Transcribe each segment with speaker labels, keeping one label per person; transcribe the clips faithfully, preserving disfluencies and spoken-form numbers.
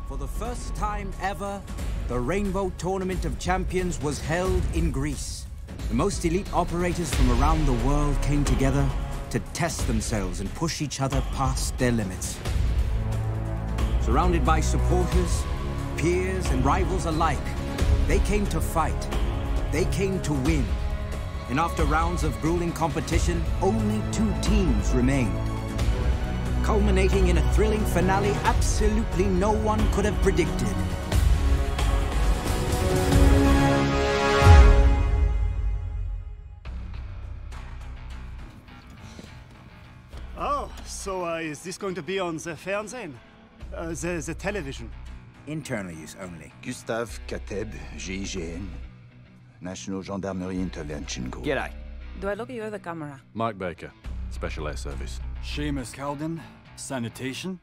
Speaker 1: For the first time ever, the Rainbow Tournament of Champions was held in Greece. The most elite operators from around the world came together to test themselves and push each other past their limits. Surrounded by supporters, peers, and rivals alike, they came to fight. They came to win. And after rounds of grueling competition, only two teams remained, culminating in a thrilling finale absolutely no one could have predicted.
Speaker 2: Oh, so uh, is this going to be on the Fernsehen? Uh, the, the television?
Speaker 1: Internal use only.
Speaker 3: Gustave Kateb, G I G N. National Gendarmerie Intervention Group.
Speaker 4: G'day.
Speaker 5: Do I look at you or the camera?
Speaker 6: Mike Baker, Special Air Service.
Speaker 7: Seamus Calden, Sanitation.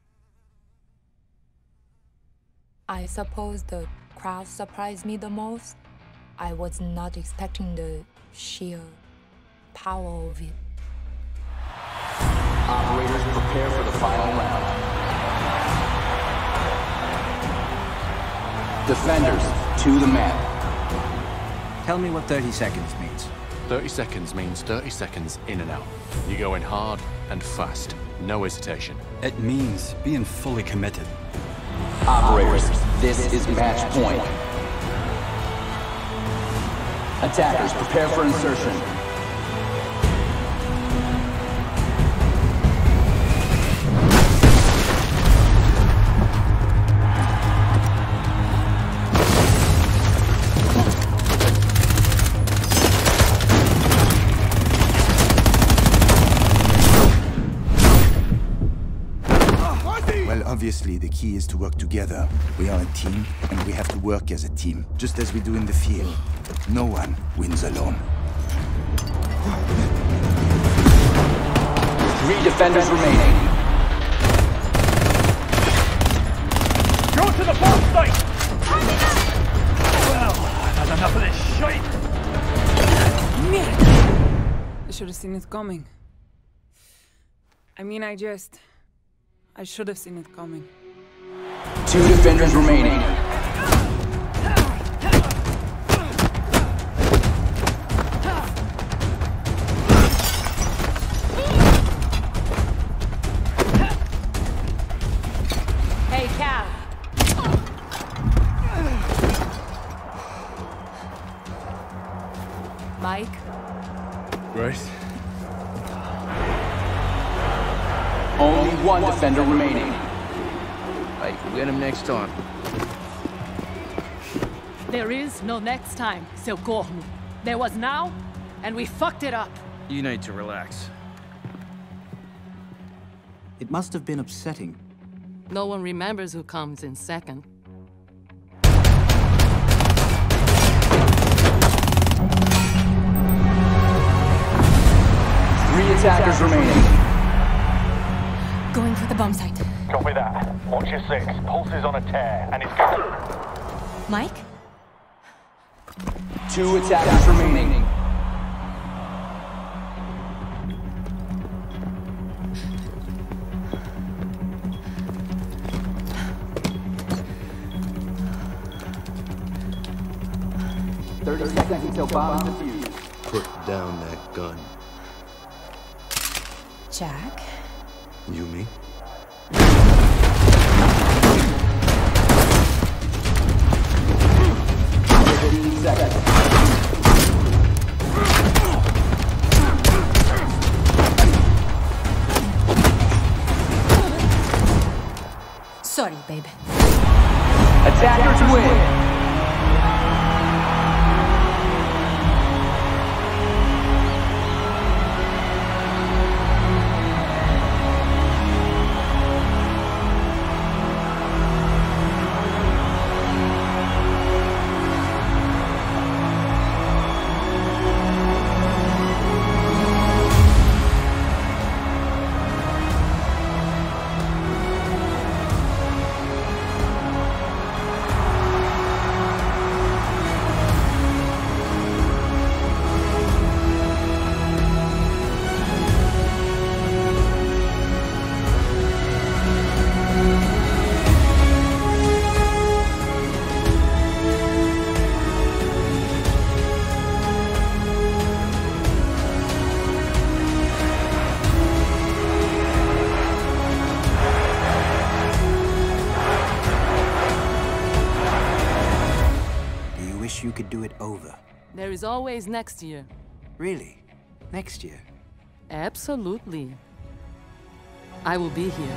Speaker 8: I suppose the crowd surprised me the most. I was not expecting the sheer power of it.
Speaker 4: Operators, prepare for the final round. Defenders, to the map.
Speaker 1: Tell me what thirty seconds means.
Speaker 6: thirty seconds means thirty seconds in and out. You're going hard and fast. No hesitation.
Speaker 7: It means being fully committed.
Speaker 4: Operators, this is match point. Attackers, prepare for insertion.
Speaker 3: Obviously, the key is to work together. We are a team, and we have to work as a team, just as we do in the field. No one wins alone.
Speaker 4: Three defenders remaining.
Speaker 9: Go to the bomb site! Well, I've had enough of this shite!
Speaker 5: I should have seen it coming. I mean, I just... I should have seen it coming.
Speaker 4: Two defenders remaining.
Speaker 5: Hey, Cal. Mike?
Speaker 6: Grace?
Speaker 4: Only one defender remaining.
Speaker 10: Right, we'll get him next time.
Speaker 11: There is no next time, Seu Corno. There was now, and we fucked it up.
Speaker 10: You need to relax.
Speaker 1: It must have been upsetting.
Speaker 11: No one remembers who comes in second.
Speaker 4: Three attackers remaining.
Speaker 8: Going for the bomb site.
Speaker 9: Copy that. Watch your six. Pulse is on a tear, and it's going.
Speaker 8: Mike?
Speaker 4: Two attackers remaining. Thirty seconds until bomb is defused.
Speaker 12: Put down that gun.
Speaker 8: Jack?
Speaker 12: You me?
Speaker 4: fifteen seconds.
Speaker 8: Sorry, babe.
Speaker 4: Attackers win.
Speaker 1: wish you could do it over.
Speaker 11: There is always next year.
Speaker 1: Really? Next year?
Speaker 11: Absolutely. I will be here.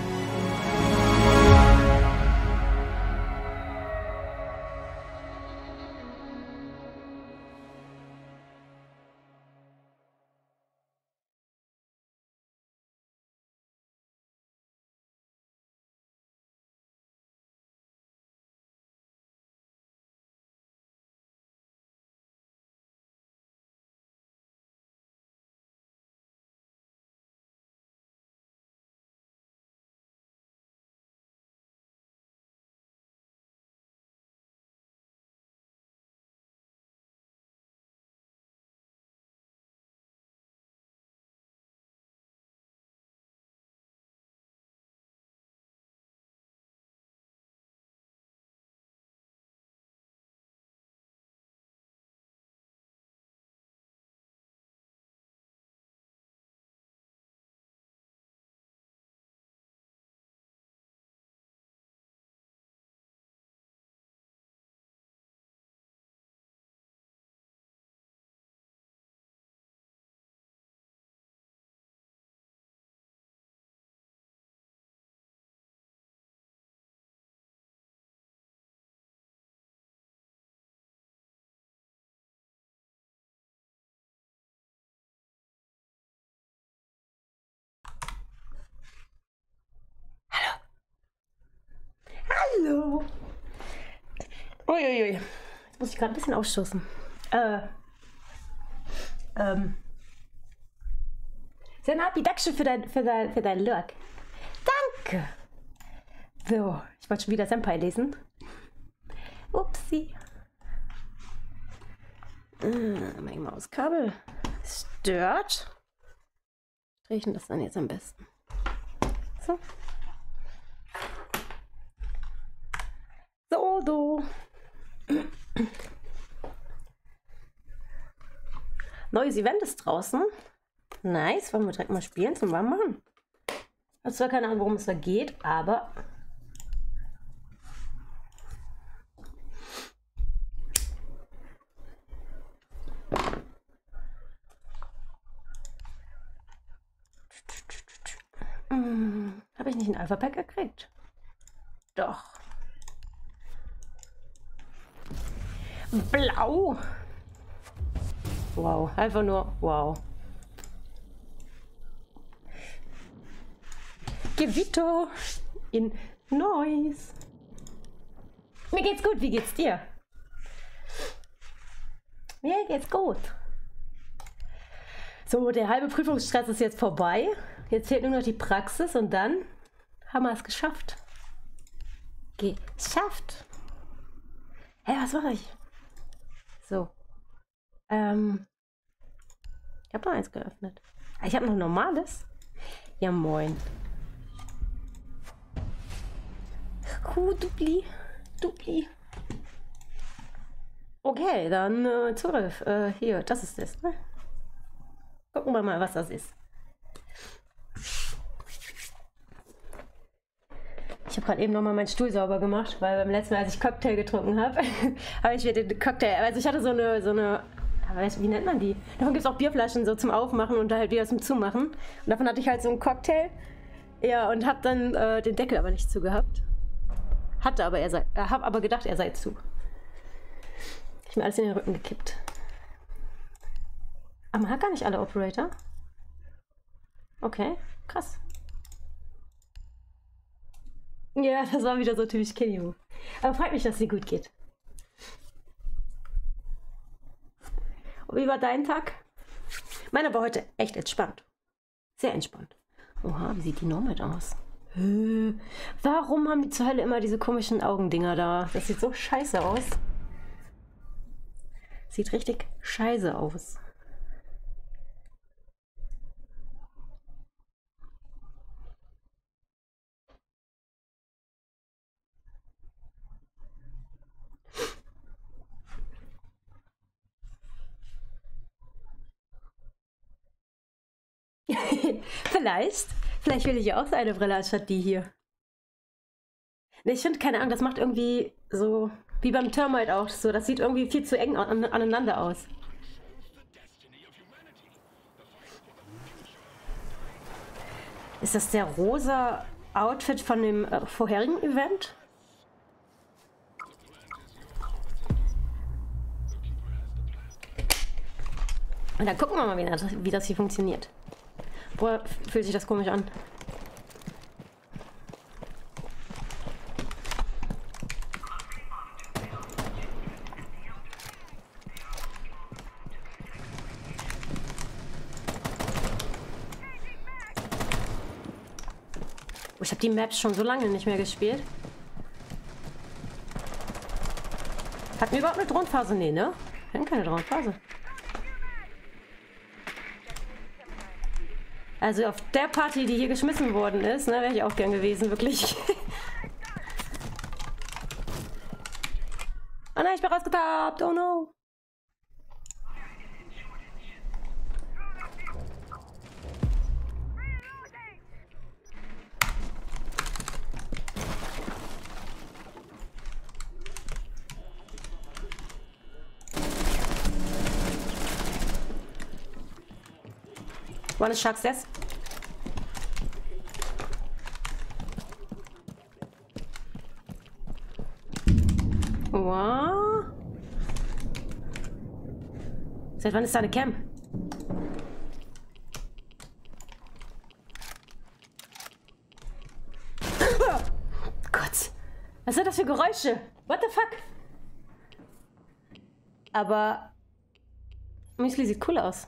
Speaker 13: Hallo. Uiuiui. Jetzt muss ich gerade ein bisschen ausstoßen. Äh. Ähm. Senapi, Dankeschön für dein, für dein, für dein Lurk. Danke. So, ich wollte schon wieder Senpai lesen. Upsi. Äh, mein Mauskabel stört. Drehe ich das dann jetzt am besten. So. So, so. Neues Event ist draußen. Nice, wollen wir direkt mal spielen zum Warmmachen. Ich habe zwar keine Ahnung, worum es da geht, aber hm, habe ich nicht ein Alpha-Pack gekriegt? Doch. Blau. Wow, einfach nur wow. Gewitter in Neuss. Mir geht's gut, wie geht's dir? Mir geht's gut. So, der halbe Prüfungsstress ist jetzt vorbei. Jetzt fehlt nur noch die Praxis und dann haben wir es geschafft. Geschafft. Hä, hey, was mache ich? So. Ähm. Ich habe noch eins geöffnet. Ich habe noch ein normales. Ja, moin. Uh, Dupli. Dupli. Okay, dann äh, Zugriff. Äh, hier, das ist das. Ne? Gucken wir mal, was das ist. Ich habe gerade eben noch mal meinen Stuhl sauber gemacht, weil beim letzten Mal, als ich Cocktail getrunken habe, habe ich mir den Cocktail, also ich hatte so eine, so eine, weißt du, wie nennt man die? Davon gibt es auch Bierflaschen so zum Aufmachen und da halt wieder zum Zumachen. Und davon hatte ich halt so einen Cocktail, ja, und habe dann äh, den Deckel aber nicht zugehabt. Hatte aber, er sei, äh, habe aber gedacht, er sei zu. Ich mir alles in den Rücken gekippt. Aber man hat gar nicht alle Operator. Okay, krass. Ja, das war wieder so typisch Kenny. Aber freut mich, dass es dir gut geht. Und wie war dein Tag? Meiner war heute echt entspannt. Sehr entspannt. Oha, wie sieht die Nomad aus? Äh, warum haben die zur Hölle immer diese komischen Augendinger da? Das sieht so scheiße aus. Sieht richtig scheiße aus. Vielleicht. Vielleicht will ich auch so eine Brille anstatt die hier. Nee, ich finde, keine Ahnung, das macht irgendwie so, wie beim Termite auch so, das sieht irgendwie viel zu eng an, aneinander aus. Ist das der rosa Outfit von dem äh, vorherigen Event? Und dann gucken wir mal, wie das, wie das hier funktioniert. Boah, fühlt sich das komisch an. Ich habe die Maps schon so lange nicht mehr gespielt. Hatten wir überhaupt eine Drohnenphase? Nee, ne? Wir hatten keine Drohnenphase. Also auf der Party, die hier geschmissen worden ist, ne, wäre ich auch gern gewesen, wirklich. Oh nein, ich bin rausgetappt. Oh no. One is sharks, yes. Wow. Seit wann ist da eine Cam? Oh Gott. Was sind das für Geräusche? What the fuck? Aber Müsli sieht cool aus.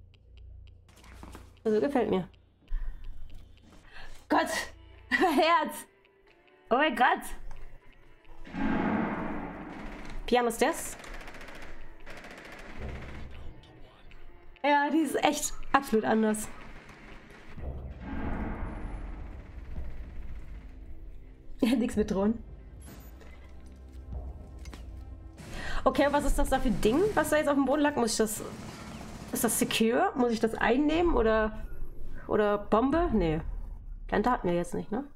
Speaker 13: Also gefällt mir. Gott! Herz! Oh mein Gott! Piano Stairs. Ja, die ist echt absolut anders. Ja, nix mit Drohnen. Okay, was ist das da für ein Ding, was da jetzt auf dem Boden lag? Muss ich das... Ist das secure? Muss ich das einnehmen oder... Oder Bombe? Nee. Plante hatten wir jetzt nicht, ne?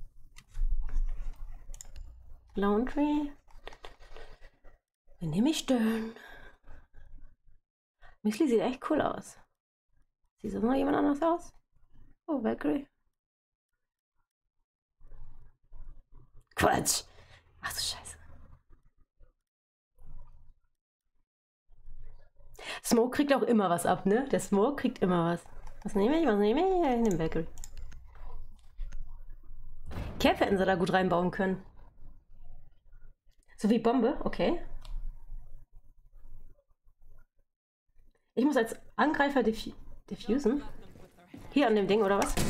Speaker 13: Laundry. Wen nehme ich denn? Müsli sieht echt cool aus. Sieht sonst noch jemand anders aus? Oh, Valkyrie. Quatsch. Ach du Scheiße. Smoke kriegt auch immer was ab, ne? Der Smoke kriegt immer was. Was nehme ich? Was nehme ich? Ich nehme Valkyrie. Cap hätten sie da gut reinbauen können. So wie Bombe, okay. Ich muss als Angreifer diffu diffusen. Hier an dem Ding, oder was?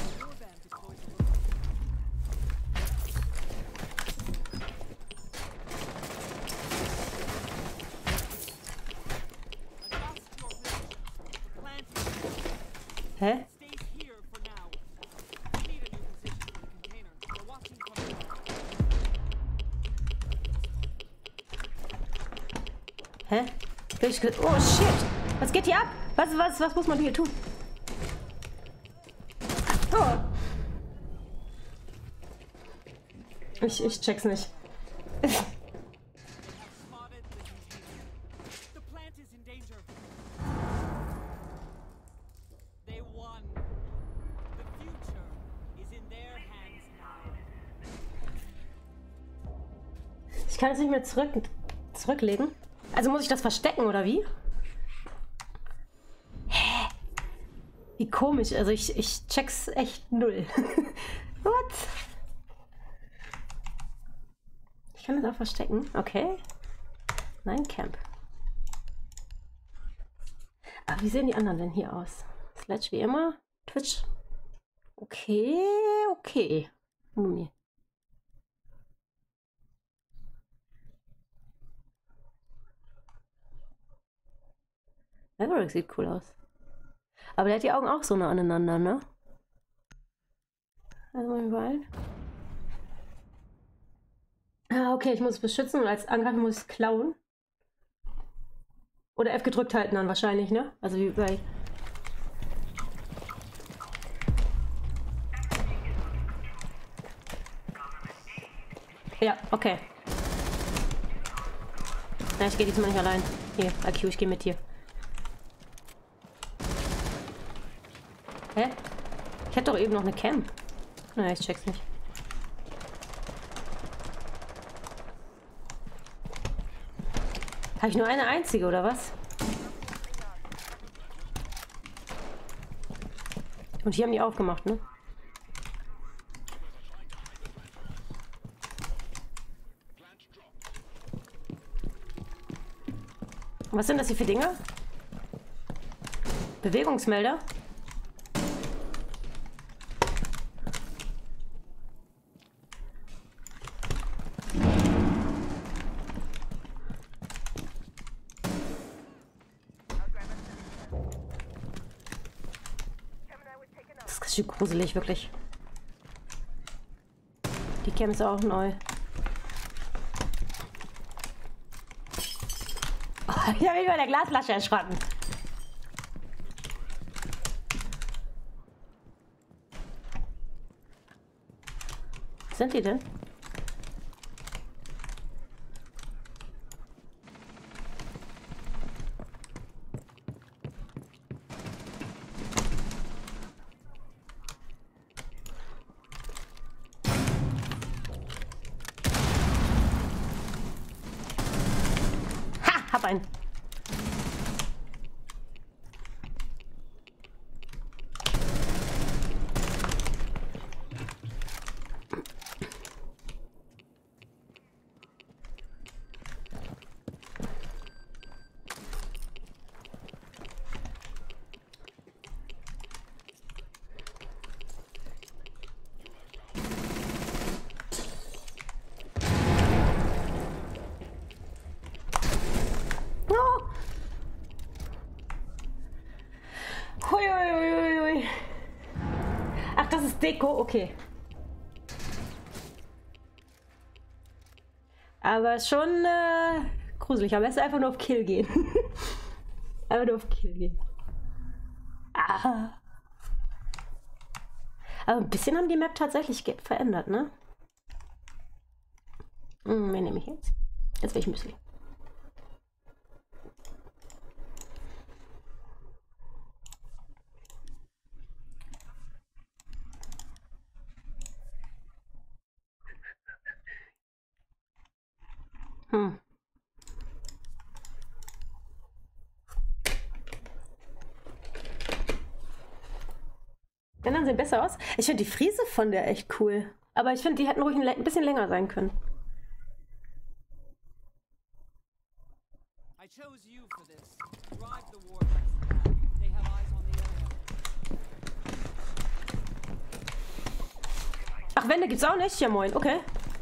Speaker 13: Hä? Hä? Oh shit! Was geht hier ab? Was, was, was muss man hier tun? Oh. Ich, ich check's nicht. Ich kann es nicht mehr zurück, zurücklegen. Also muss ich das verstecken, oder wie? Hä? Wie komisch. Also ich, ich check's echt null. What? Ich kann das auch verstecken. Okay. Nein, Camp. Aber wie sehen die anderen denn hier aus? Sledge wie immer. Twitch. Okay, okay. Mumie. Maverick sieht cool aus. Aber der hat die Augen auch so nah aneinander, ne? Also mal überall. Ah, okay, ich muss es beschützen und als Angreifer muss ich es klauen. Oder F gedrückt halten dann wahrscheinlich, ne? Also wie bei... Ja, okay. Na, ich gehe diesmal nicht allein. Hier, I Q, ich gehe mit dir. Hä? Ich hätte doch eben noch eine Cam. Na, ich check's nicht. Habe ich nur eine einzige, oder was? Und hier haben die aufgemacht, ne? Was sind das hier für Dinger? Bewegungsmelder? Das ist ganz schön gruselig, wirklich. Die Cam ist auch neu. Ich habe mich bei der Glasflasche erschrocken. Was sind die denn? Ha! Hab einen. Huiuiuiui. Ach, das ist Deko, okay. Aber schon äh, gruselig. Aber besser einfach nur auf Kill gehen. Einfach nur auf Kill gehen. Ah. Aber ein bisschen haben die Map tatsächlich verändert, ne? Hm, wen nehme ich jetzt? Jetzt will ich Müsli. Hm. Die anderen sehen besser aus. Ich finde die Frise von der echt cool. Aber ich finde, die hätten ruhig ein, ein bisschen länger sein können. Ach, Wände gibt's auch nicht? Ja, moin, okay.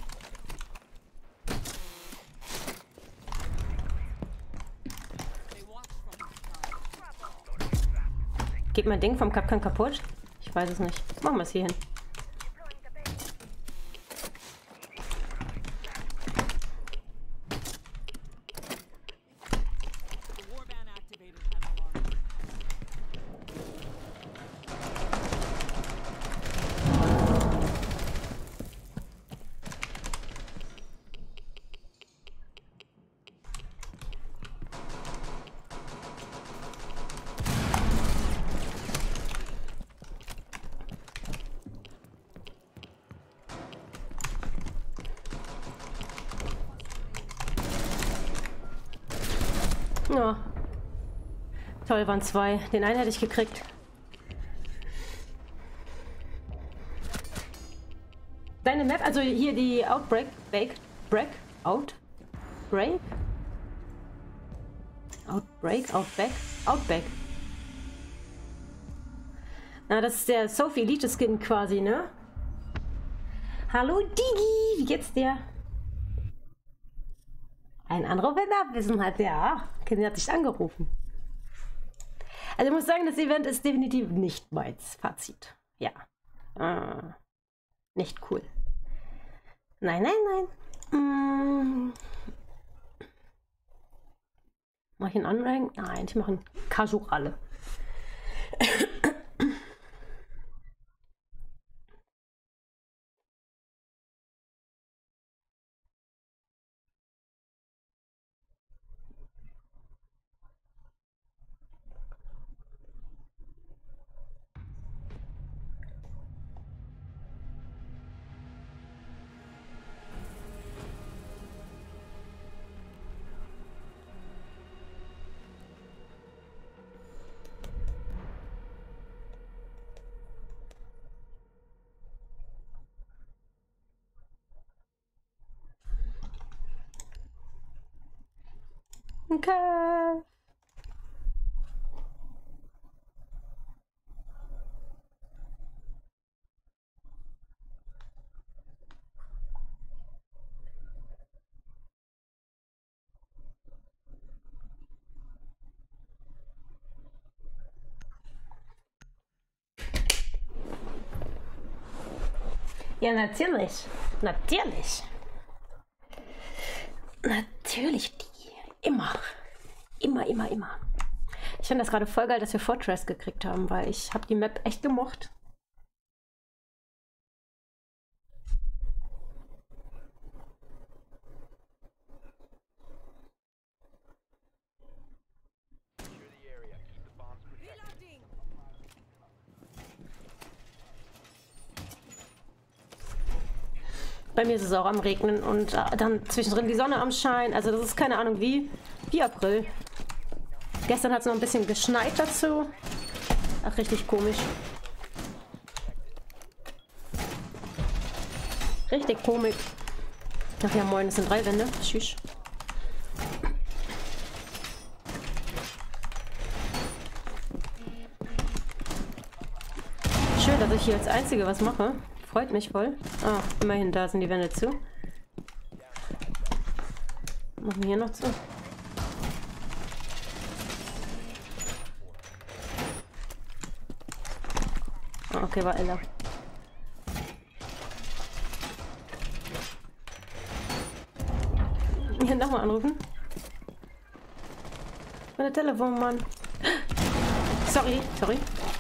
Speaker 13: Geht mein Ding vom Kapkan kaputt? Ich weiß es nicht. Machen wir es hier hin. Ja. Toll, waren zwei. Den einen hätte ich gekriegt. Deine Map, also hier die Outbreak, Break, Break, Outbreak? Outbreak, Outback, Outback. Na, das ist der Sophie Elite Skin quasi, ne? Hallo Digi, wie geht's dir? Ein anderer Wenn hat, ja. Kenny hat dich angerufen. Also ich muss sagen, das Event ist definitiv nicht meins. Fazit. Ja. Äh, nicht cool. Nein, nein, nein. Mm. Mach ich einen Unrank? Nein, ich mache einen Casuale. Okay. Ja, natürlich. Natürlich. Natürlich die. Immer. Immer, immer, immer. Ich finde das gerade voll geil, dass wir Fortress gekriegt haben, weil ich habe die Map echt gemocht. Bei mir ist es auch am Regnen und äh, dann zwischendrin die Sonne am Schein. Also das ist keine Ahnung wie, wie April. Gestern hat es noch ein bisschen geschneit dazu. Ach, richtig komisch. Richtig komisch. Ach ja, moin, es sind drei Wände. Tschüss. Schön, dass ich hier als Einzige was mache. Freut mich voll. Ah, immerhin, da sind die Wände zu. Machen wir hier noch zu. Ah, okay, war Ella. Hier nochmal anrufen. Meine Telefon, Mann. Sorry, sorry.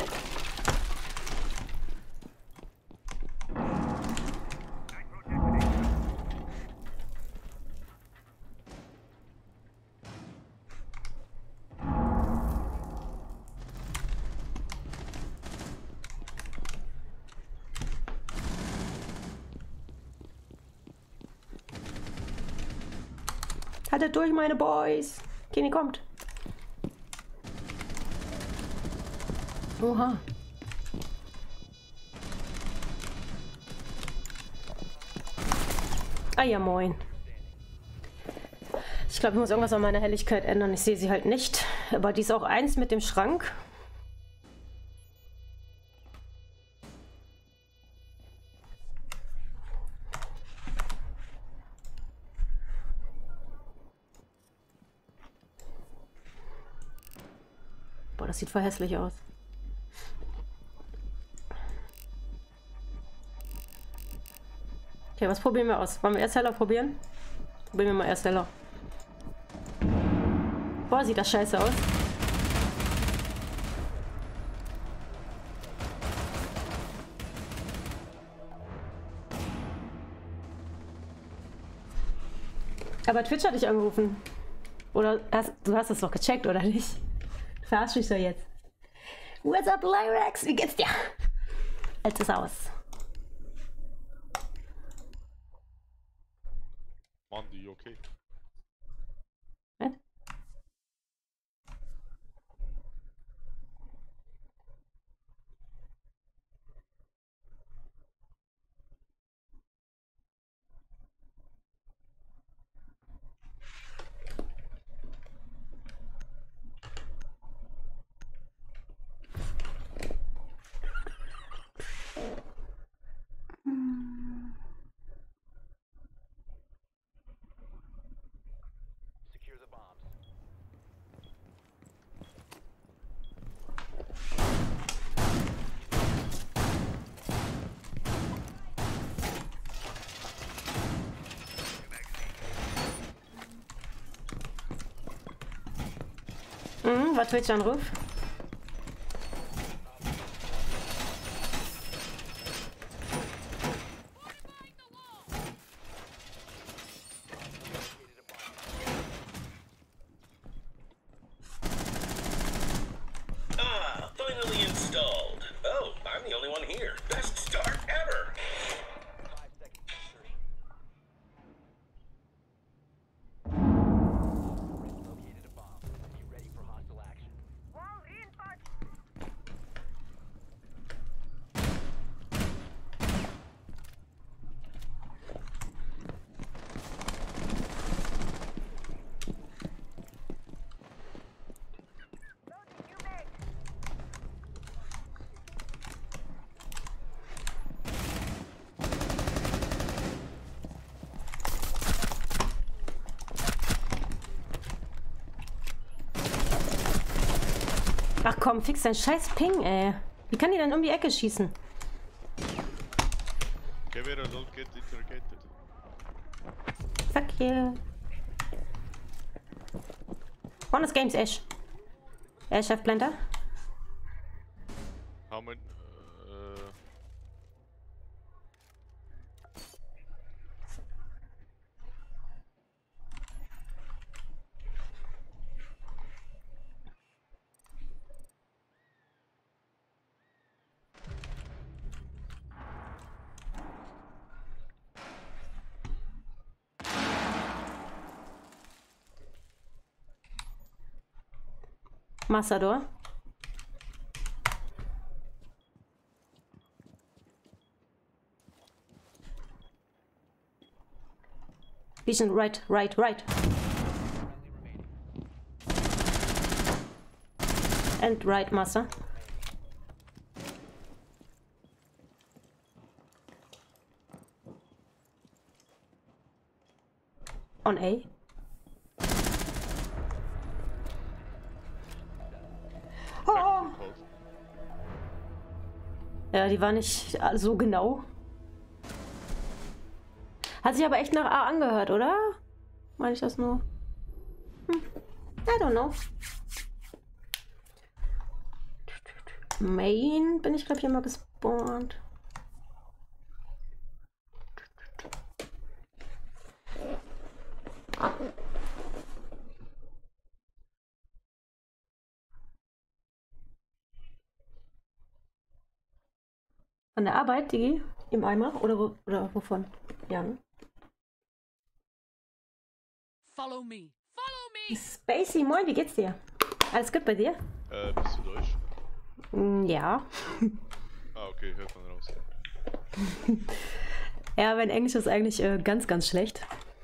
Speaker 13: Haltet durch, meine Boys. Kenny kommt. Oha. Ah ja, moin. Ich glaube, ich muss irgendwas an meiner Helligkeit ändern. Ich sehe sie halt nicht. Aber die ist auch eins mit dem Schrank. Boah, das sieht voll hässlich aus. Okay, was probieren wir aus? Wollen wir erst heller probieren? Probieren wir mal erst heller. Boah, sieht das scheiße aus. Aber Twitch hat dich angerufen. Oder hast, du hast es doch gecheckt, oder nicht? Verarsch mich doch jetzt. What's up, Lyrax? Wie geht's dir? Altes Haus.
Speaker 14: Mandy, okay.
Speaker 13: Was? Mhm, war Twitch-Anruf?
Speaker 15: Ah, finally installed. Oh, I'm the only one here. Best start ever.
Speaker 9: Located a bomb. Be ready for hostile action.
Speaker 13: Ach komm, fix dein scheiß Ping, ey. Wie kann die denn um die Ecke schießen?
Speaker 14: Camera don't get interrogated.
Speaker 13: Fuck you. Bonus Games, Ash. Ash, Chef Planter.
Speaker 14: How many? Uh,
Speaker 13: Massador. Vision, right, right, right. And right, Master. On A. Oh. Ja, die war nicht so genau. Hat sich aber echt nach A angehört, oder? Meine ich das nur? Hm. I don't know. Main bin ich, glaube ich, immer gespawnt. Von der Arbeit, Digi? Im Eimer? Oder, wo, oder wovon? Ja, ne?
Speaker 11: Follow me. Follow me.
Speaker 13: Spacey, moin, wie geht's dir? Alles gut bei dir?
Speaker 14: äh, bist du Deutsch?
Speaker 13: Mm, ja.
Speaker 14: Ah, okay, hört man raus.
Speaker 13: Ja, mein Englisch ist eigentlich äh, ganz, ganz schlecht.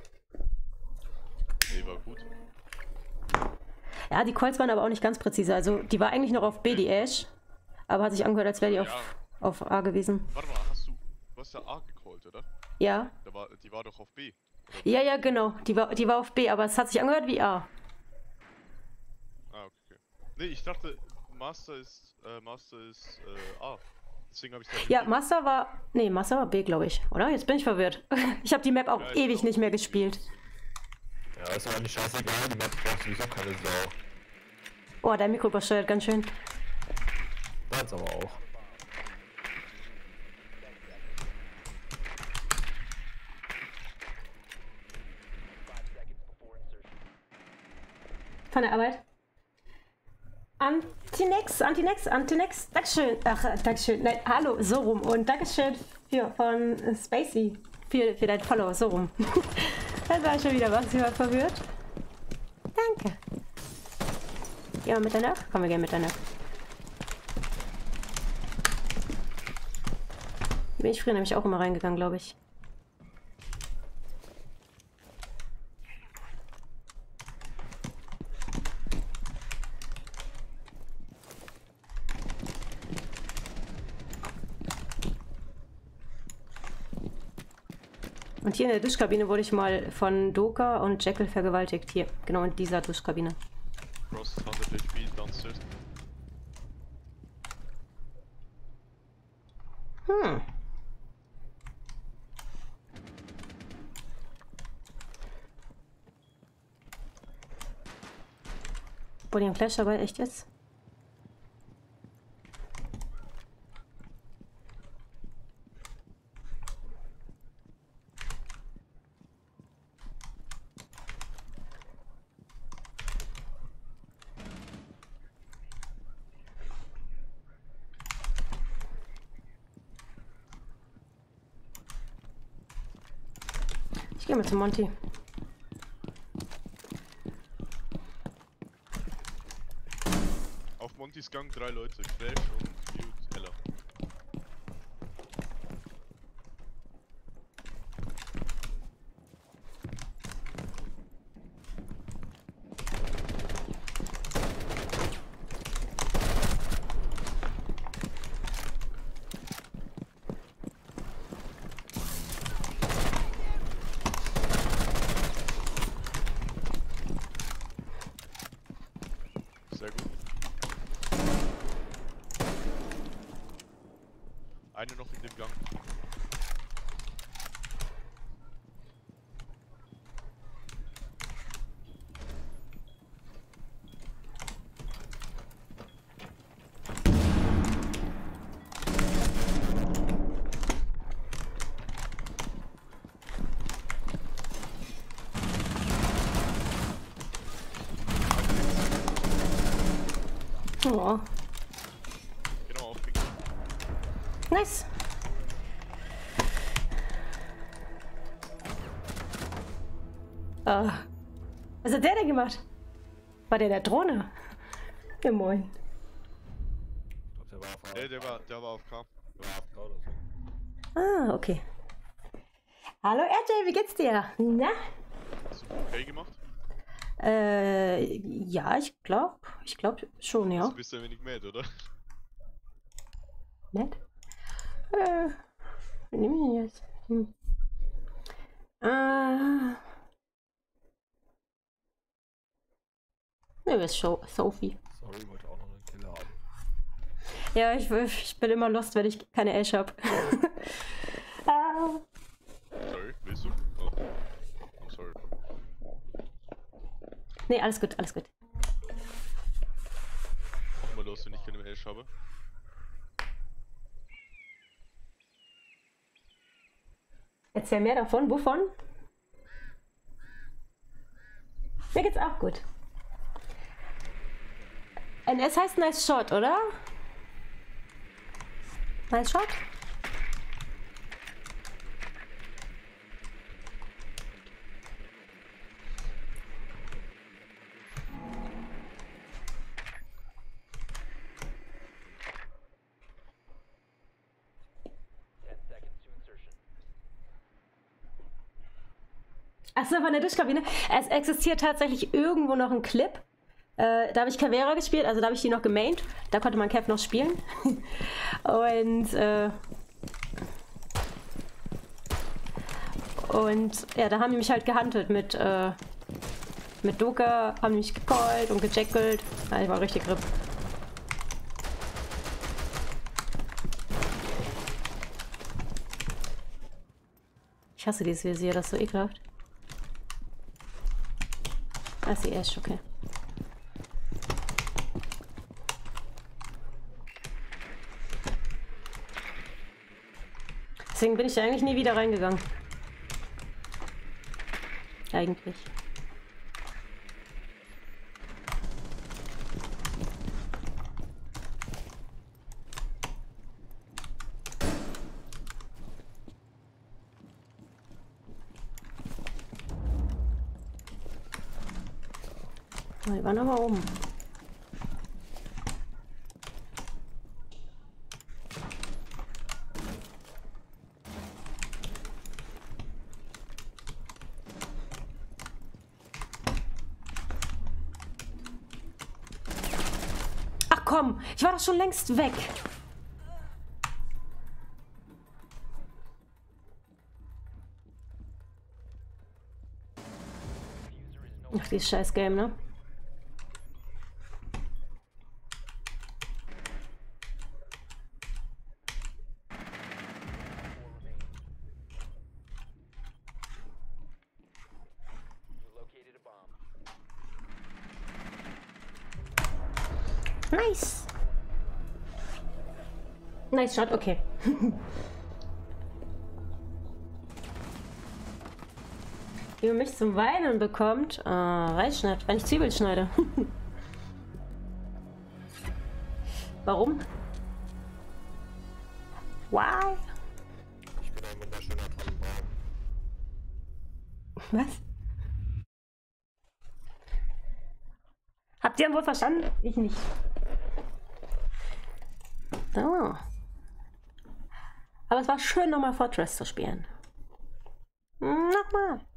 Speaker 14: Nee, war gut.
Speaker 13: Ja, die Calls waren aber auch nicht ganz präzise. Also, die war eigentlich noch auf B, die Ash. Aber hat sich angehört, als wäre die
Speaker 14: ja.
Speaker 13: auf, auf A gewesen.
Speaker 14: Warte mal, hast du, du hast ja A gecallt, oder?
Speaker 13: Ja.
Speaker 14: Da war, die war doch auf B. Oder?
Speaker 13: Ja, ja, genau. Die war, die war auf B, aber es hat sich angehört wie A.
Speaker 14: Ah, okay. Nee, ich dachte, Master ist, äh, Master ist, äh, A. Deswegen habe ich da
Speaker 13: Ja, Master war... Nee, Master war B, glaube ich. Oder? Jetzt bin ich verwirrt. Ich habe die Map auch
Speaker 14: ja,
Speaker 13: ewig nicht mehr gespielt.
Speaker 16: Ja, ist aber nicht scheißegal, die Map braucht sowieso keine Sau.
Speaker 13: Oh, dein Mikro übersteuert ganz schön.
Speaker 16: Das aber auch.
Speaker 13: Von der Arbeit. Antinex, Antinex, Antinex. Dankeschön. Ach, Dankeschön. Nein, hallo, so rum. Und Dankeschön für, von Spacey für, für dein Follow, so rum. Das war schon wieder was. Ich war verwirrt. Danke. Gehen wir miteinander? Komm, wir gehen miteinander. Bin ich früher nämlich auch immer reingegangen, glaube ich. Und hier in der Duschkabine wurde ich mal von Doka und Jekyll vergewaltigt. Hier, genau in dieser Duschkabine.
Speaker 14: Cross hundert H P downstairs.
Speaker 13: Hm. Body and Flash dabei, echt jetzt? Ich gehe mal zu Monty.
Speaker 14: Auf Montys Gang drei Leute, Crash und Mute, Ella. Sehr gut.
Speaker 13: Oh.
Speaker 14: Genau, aufpicken.
Speaker 13: Nice. Oh. Was hat der denn gemacht? War der der Drohne? Ja, moin.
Speaker 16: Ich glaub, der war auf
Speaker 14: Nee, der war, der war auf K.
Speaker 16: Der war auf K oder so.
Speaker 13: Ah, okay. Hallo R J, wie geht's dir? Na?
Speaker 14: Hast du okay gemacht?
Speaker 13: Äh, ja, ich glaube, ich glaube schon, ja.
Speaker 14: Du bist ein wenig mad, oder?
Speaker 13: Nett? Äh, wie nehme ich denn jetzt? Hm. Ah. Ne, wer ist Sho- Sophie?
Speaker 16: Sorry, ich wollte auch noch einen Killer haben.
Speaker 13: Ja, ich, ich bin immer lost, wenn ich keine Ash habe. ah.
Speaker 14: Sorry, willst du? Oh. I'm sorry.
Speaker 13: Nee, alles gut, alles gut.
Speaker 14: Mach mal los, wenn ich keine Ash habe.
Speaker 13: Erzähl mehr davon. Wovon? Mir geht's auch gut. N S heißt Nice Shot, oder? Nice Shot? Achso, von der Duschkabine. Es existiert tatsächlich irgendwo noch ein Clip. Äh, da habe ich Caveira gespielt, also da habe ich die noch gemaint. Da konnte man Kev noch spielen. und, äh, und ja, da haben die mich halt gehandelt mit, äh, mit Doka, haben die mich gecallt und gejackelt. Ja, ich war richtig RIP. Ich hasse dieses Visier, das ist so ekelhaft. Ah, ist die Ash, okay. Deswegen bin ich da eigentlich nie wieder reingegangen. Eigentlich. Die waren aber oben. Ach komm, ich war doch schon längst weg. Ach, dieses scheiß Game, ne? Nice. Nice shot, okay. Wie man mich zum Weinen bekommt, äh, weiß ich nicht, wenn ich Zwiebeln schneide. Warum? Why?
Speaker 16: Ich bin ein wunderschöner Tannenbaum.
Speaker 13: Was? Habt ihr wohl verstanden? Ich nicht. Oh. Aber es war schön, nochmal Fortress zu spielen. Nochmal.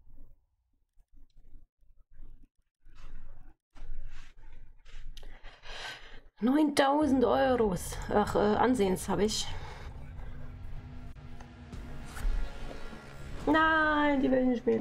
Speaker 13: neuntausend Euros. Ach, äh, Ansehens habe ich. Nein, die will ich nicht spielen.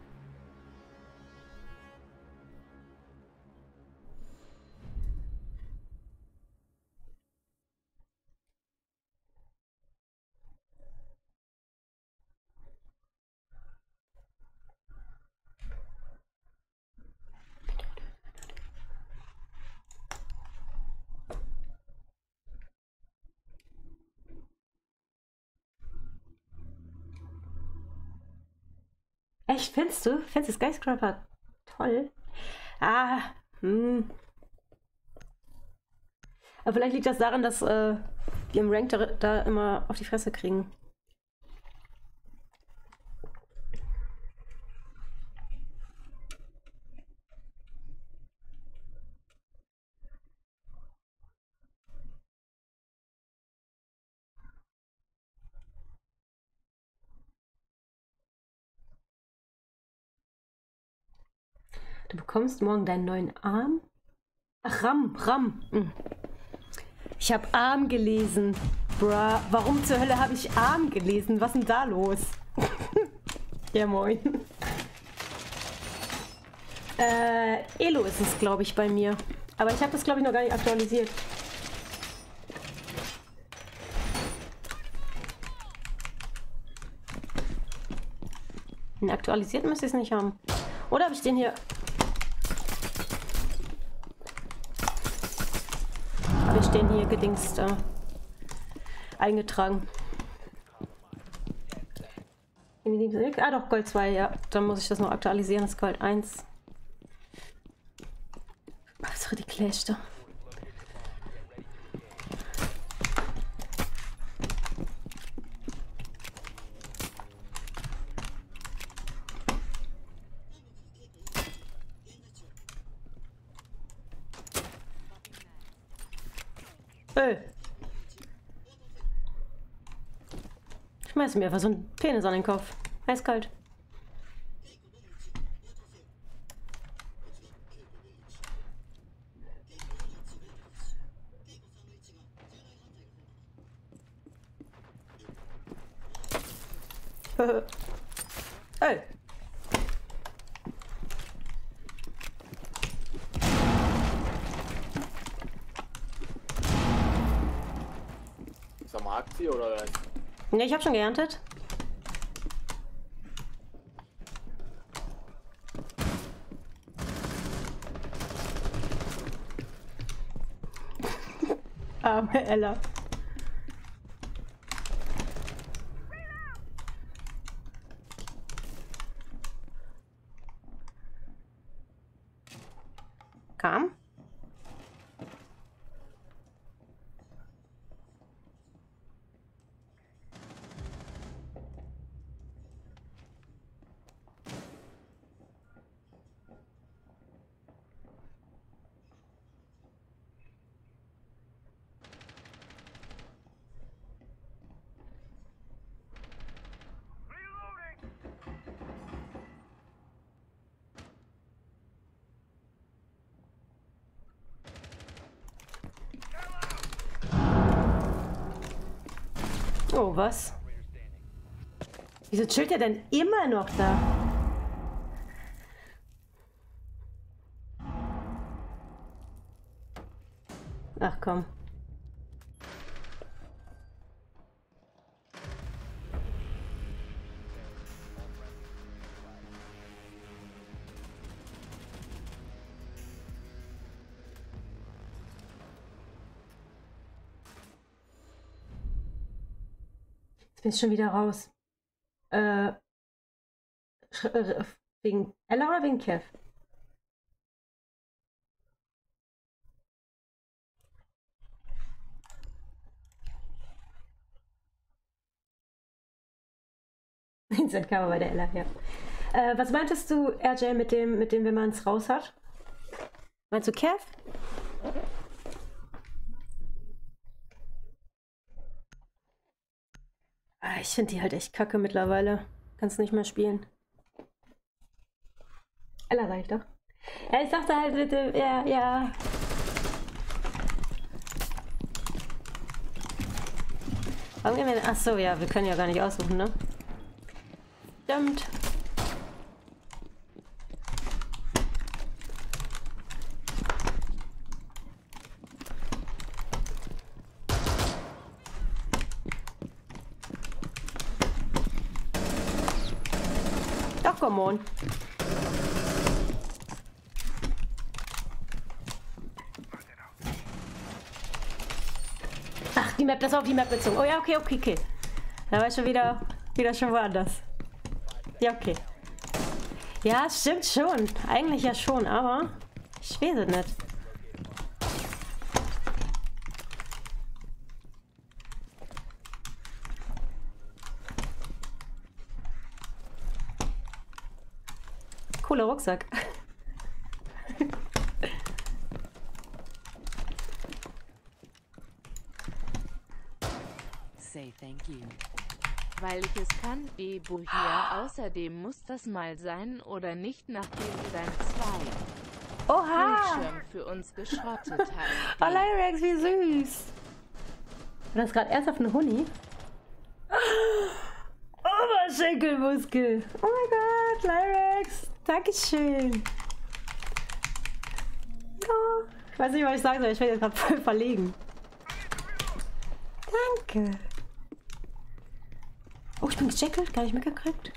Speaker 13: Echt, findest du? Findest du Skyscraper toll? Ah, hm. Aber vielleicht liegt das daran, dass äh, wir im Rank da, da immer auf die Fresse kriegen. Du bekommst morgen deinen neuen Arm? Ach, Ram, Ram. Hm. Ich habe Arm gelesen. Bruh, warum zur Hölle habe ich Arm gelesen? Was ist denn da los? Ja, moin. Äh, Elo ist es, glaube ich, bei mir. Aber ich habe das, glaube ich, noch gar nicht aktualisiert. Den aktualisiert müsste ich es nicht haben. Oder habe ich den hier... Habe ich den hier gedingst äh, eingetragen. Ah doch, Gold zwei, ja. Dann muss ich das noch aktualisieren, das Gold eins. Was für die Clash da. Öh. Schmeiß mir einfach so einen Penis an den Kopf. Eiskalt. Öh.
Speaker 16: Aktie oder was?
Speaker 13: Ne, ich habe schon geerntet. Arme Ella. Kam? Oh, was? Wieso chillt er denn immer noch da? Ach komm. Bin schon wieder raus. Äh, wegen Ella oder wegen Kev? Vincent kam bei der Ella, ja. Äh, was meintest du, R J, mit dem, mit dem, wenn man es raus hat? Meinst du Kev? Ich finde die halt echt kacke mittlerweile. Kannst nicht mehr spielen. Ella, sag ich doch. Ja, ich dachte halt bitte, ja, ja. Warum gehen wir denn? Achso, ja, wir können ja gar nicht aussuchen, ne? Stimmt. Come on. Ach, die Map, das war auf die Map bezogen. Oh ja, okay, okay, okay. Da war ich schon wieder, wieder schon woanders. Ja, okay. Ja, stimmt schon. Eigentlich ja schon, aber ich weiß es nicht. cooler Rucksack.
Speaker 17: Say thank you. Weil ich es kann, Ebu hier. Außerdem muss das mal sein oder nicht, nachdem du dein zwei
Speaker 13: Oha!
Speaker 17: Bildschirm für uns geschrottet hast.
Speaker 13: Oh, Lyrax, wie süß! War das gerade ernsthaft eine Huni? Oberschenkelmuskel! Oh mein Gott, Lyrax! Dankeschön! Oh, ich weiß nicht, was ich sagen soll, ich werde jetzt gerade voll verlegen. Danke! Oh, ich bin gecheckelt, gar nicht mitgekriegt.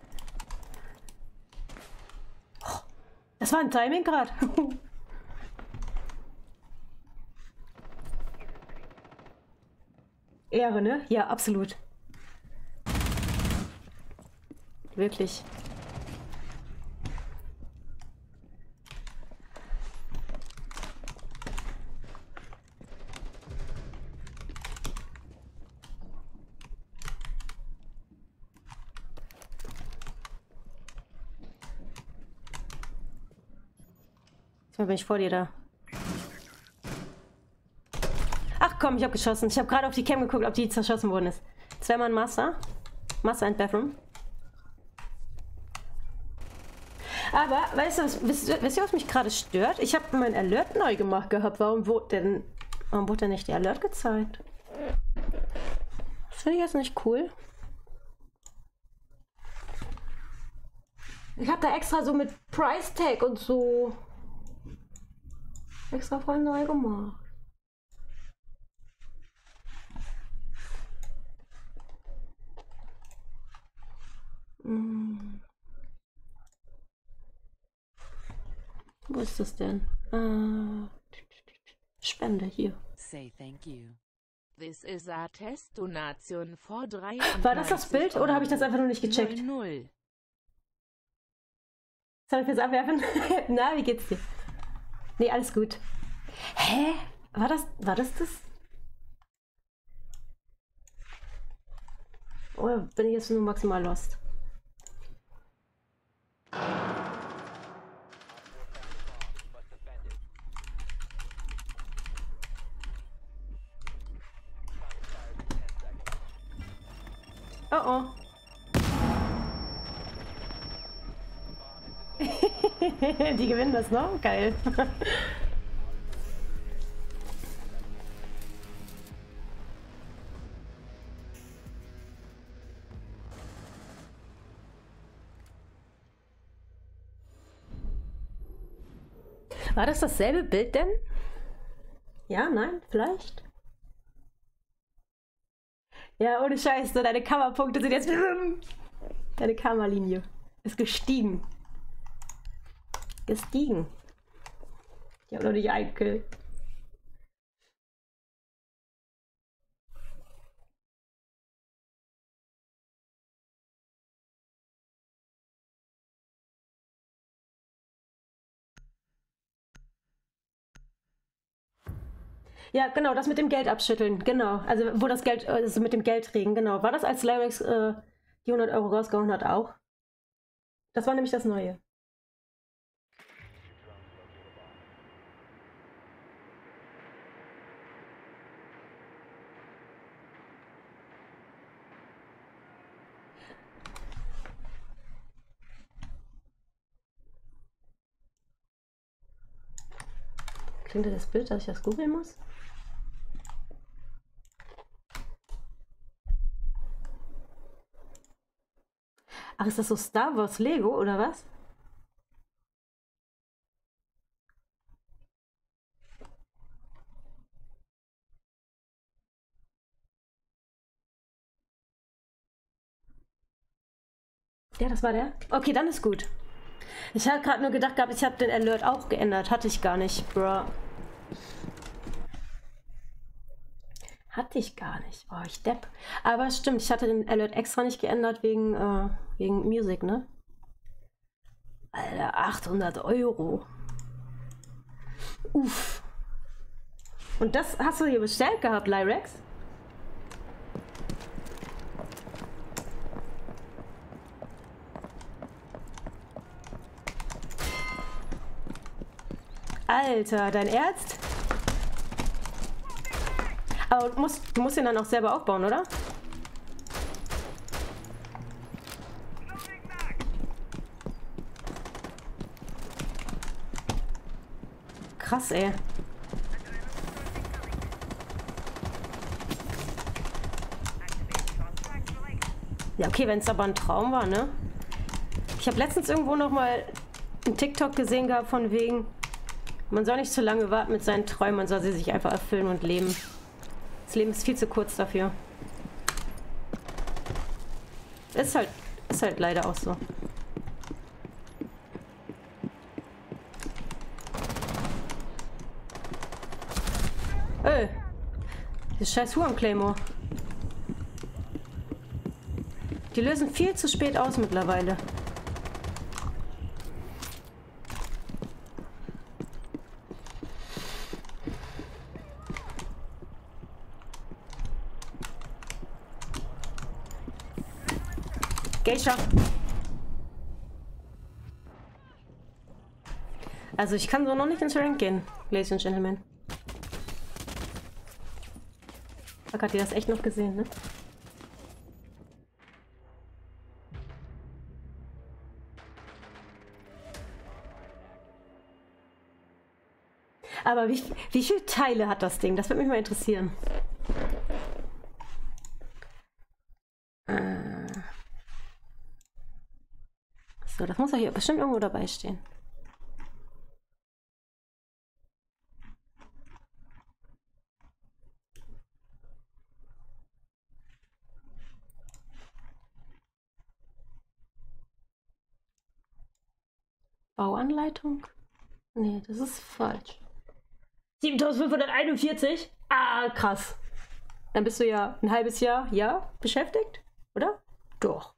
Speaker 13: Oh, das war ein Timing gerade. Ehre, ne? Ja, absolut. Wirklich. Jetzt bin ich vor dir da. Ach komm, ich habe geschossen. Ich habe gerade auf die Cam geguckt, ob die zerschossen worden ist. Zweimal ein Master. Master and Bathroom. Aber, weißt du, was, wisst, wisst ihr, was mich gerade stört? Ich habe mein Alert neu gemacht gehabt. Warum wurde denn, warum wurde denn nicht der Alert gezeigt? Das finde ich jetzt nicht cool. Ich habe da extra so mit Price Tag und so extra voll neu gemacht. Hm. Wo ist das denn? Äh, Spende hier.
Speaker 17: Say thank you. This is a test Donation for drei.
Speaker 13: War das das Bild oder habe ich das einfach nur nicht gecheckt?
Speaker 17: null.
Speaker 13: Soll ich jetzt abwerfen? Na, wie geht's dir? Nee, alles gut. Hä? War das, war das das? Oder bin ich jetzt nur maximal lost? Oh oh. Die gewinnen das noch? Geil. War das dasselbe Bild denn? Ja, nein, vielleicht? Ja, ohne Scheiß, so deine Kammerpunkte sind jetzt... Deine Kammerlinie ist gestiegen. Gestiegen. Ich habe noch nicht einen Kill. Ja, genau, das mit dem Geld abschütteln, genau. Also, wo das Geld, also mit dem Geldregen, genau. War das, als Lyrax äh, die hundert Euro rausgehauen hat, auch? Das war nämlich das Neue. Klingt das Bild, dass ich das googeln muss? Ach, ist das so Star Wars Lego oder was? Ja, das war der. Okay, dann ist gut. Ich habe gerade nur gedacht gehabt, ich habe den Alert auch geändert. Hatte ich gar nicht, bro. Hatte ich gar nicht. Oh, ich depp. Aber stimmt, ich hatte den Alert extra nicht geändert wegen, äh, wegen Music, ne? Alter, achthundert Euro. Uff. Und das hast du hier bestellt gehabt, Lyrax? Alter, dein Ernst? Aber du musst, du musst ihn dann auch selber aufbauen, oder? Krass, ey. Ja, okay, wenn es aber ein Traum war, ne? Ich habe letztens irgendwo noch mal einen TikTok gesehen gehabt von wegen, man soll nicht zu lange warten mit seinen Träumen, man soll sie sich einfach erfüllen und leben. Das Leben ist viel zu kurz dafür. Ist halt, ist halt leider auch so. Ey, das scheiß Huren-Claymore. Die lösen viel zu spät aus mittlerweile. Geisha. Also ich kann so noch nicht ins Rank gehen, Ladies and Gentlemen. Hat ihr das echt noch gesehen, ne? Aber wie, wie viele Teile hat das Ding? Das würde mich mal interessieren. Äh. So, das muss doch hier bestimmt irgendwo dabei stehen. Bauanleitung? Nee, das ist falsch. siebentausendfünfhunderteinundvierzig? Ah, krass. Dann bist du ja ein halbes Jahr, ja, beschäftigt, oder? Doch.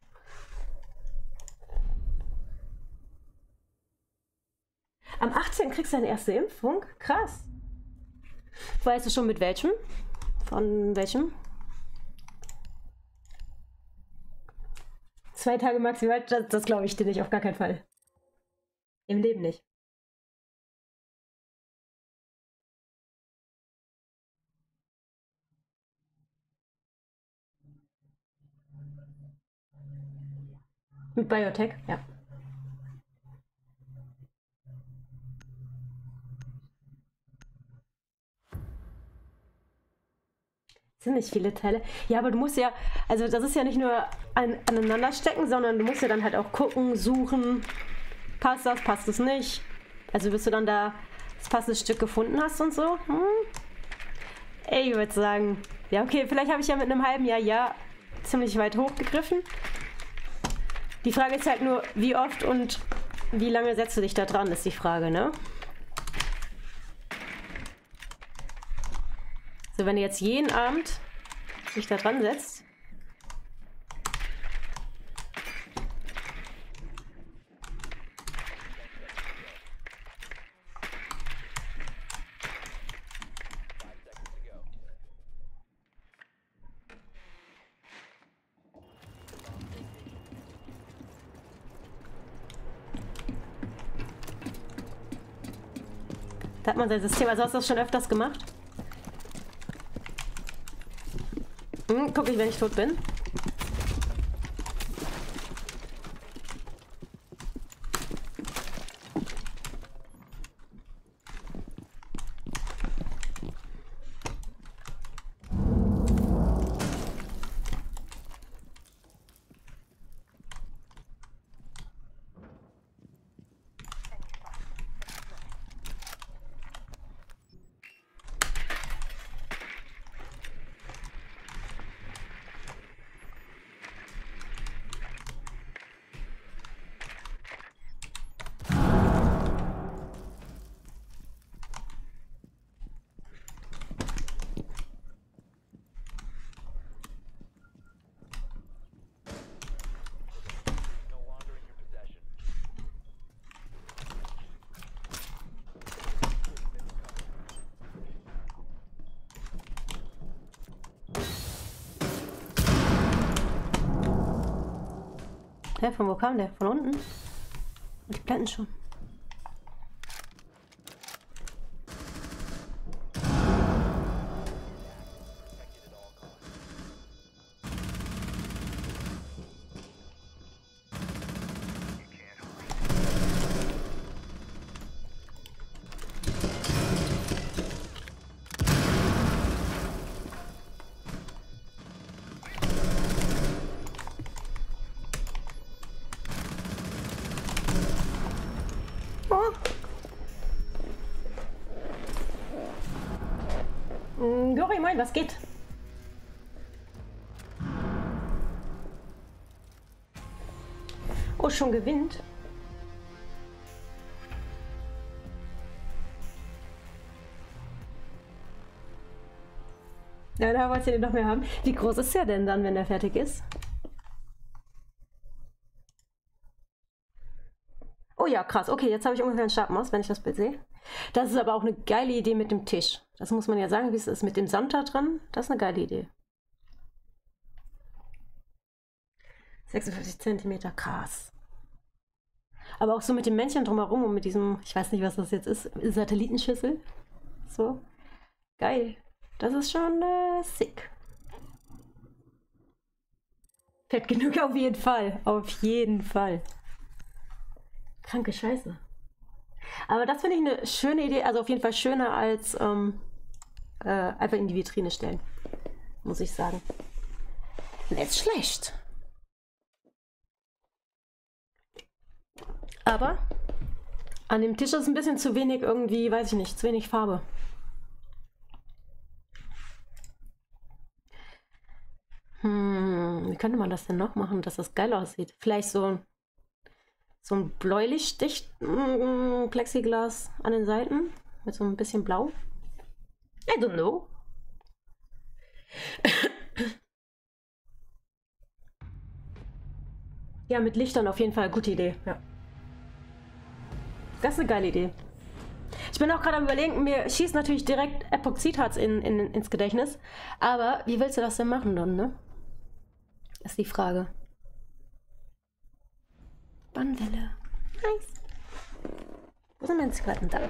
Speaker 13: Am achtzehnten kriegst du deine erste Impfung? Krass. Weißt du schon mit welchem? Von welchem? Zwei Tage maximal? Das, das glaube ich dir nicht, auf gar keinen Fall. Im Leben nicht. Mit Biotech, ja. Sind nicht viele Teile. Ja, aber du musst ja, also das ist ja nicht nur an, aneinander stecken, sondern du musst ja dann halt auch gucken, suchen, passt das, passt es nicht. Also bis du dann da das passende Stück gefunden hast und so. Hm? Ey, ich würde sagen, ja okay, vielleicht habe ich ja mit einem halben Jahr ja ziemlich weit hochgegriffen. Die Frage ist halt nur, wie oft und wie lange setzt du dich da dran, ist die Frage, ne? So, wenn du jetzt jeden Abend dich da dran setzt. Da hat man sein System. Also hast du das schon öfters gemacht? Hm, guck ich, wenn ich tot bin. Hä, von wo kam der? Von unten? Und die blenden schon. moin, was geht? Oh, schon gewinnt. Ja, da wollt ihr den noch mehr haben. Wie groß ist der denn dann, wenn der fertig ist? Oh ja, krass. Okay, jetzt habe ich ungefähr ein Stabmaß, wenn ich das Bild sehe. Das ist aber auch eine geile Idee mit dem Tisch. Das muss man ja sagen, wie es ist mit dem Sand da drin. Das ist eine geile Idee. sechsundfünfzig Zentimeter, krass. Aber auch so mit dem Männchen drumherum und mit diesem, ich weiß nicht, was das jetzt ist, Satellitenschüssel. So. Geil. Das ist schon äh, sick. Fett genug auf jeden Fall. Auf jeden Fall. Kranke Scheiße. Aber das finde ich eine schöne Idee. Also auf jeden Fall schöner als ähm, äh, einfach in die Vitrine stellen. Muss ich sagen. Nicht schlecht. Aber an dem Tisch ist ein bisschen zu wenig irgendwie, weiß ich nicht, zu wenig Farbe. Hm, wie könnte man das denn noch machen, dass das geil aussieht? Vielleicht so, so ein bläulich-dicht mm, Plexiglas an den Seiten mit so ein bisschen Blau. I don't know. Ja, mit Lichtern auf jeden Fall. Gute Idee. Ja. Das ist eine geile Idee. Ich bin auch gerade am Überlegen, mir schießt natürlich direkt Epoxidharz in, in, ins Gedächtnis. Aber wie willst du das denn machen dann, ne? Ist die Frage. Bannwelle. Nice. Wo sind meine Zigaretten da?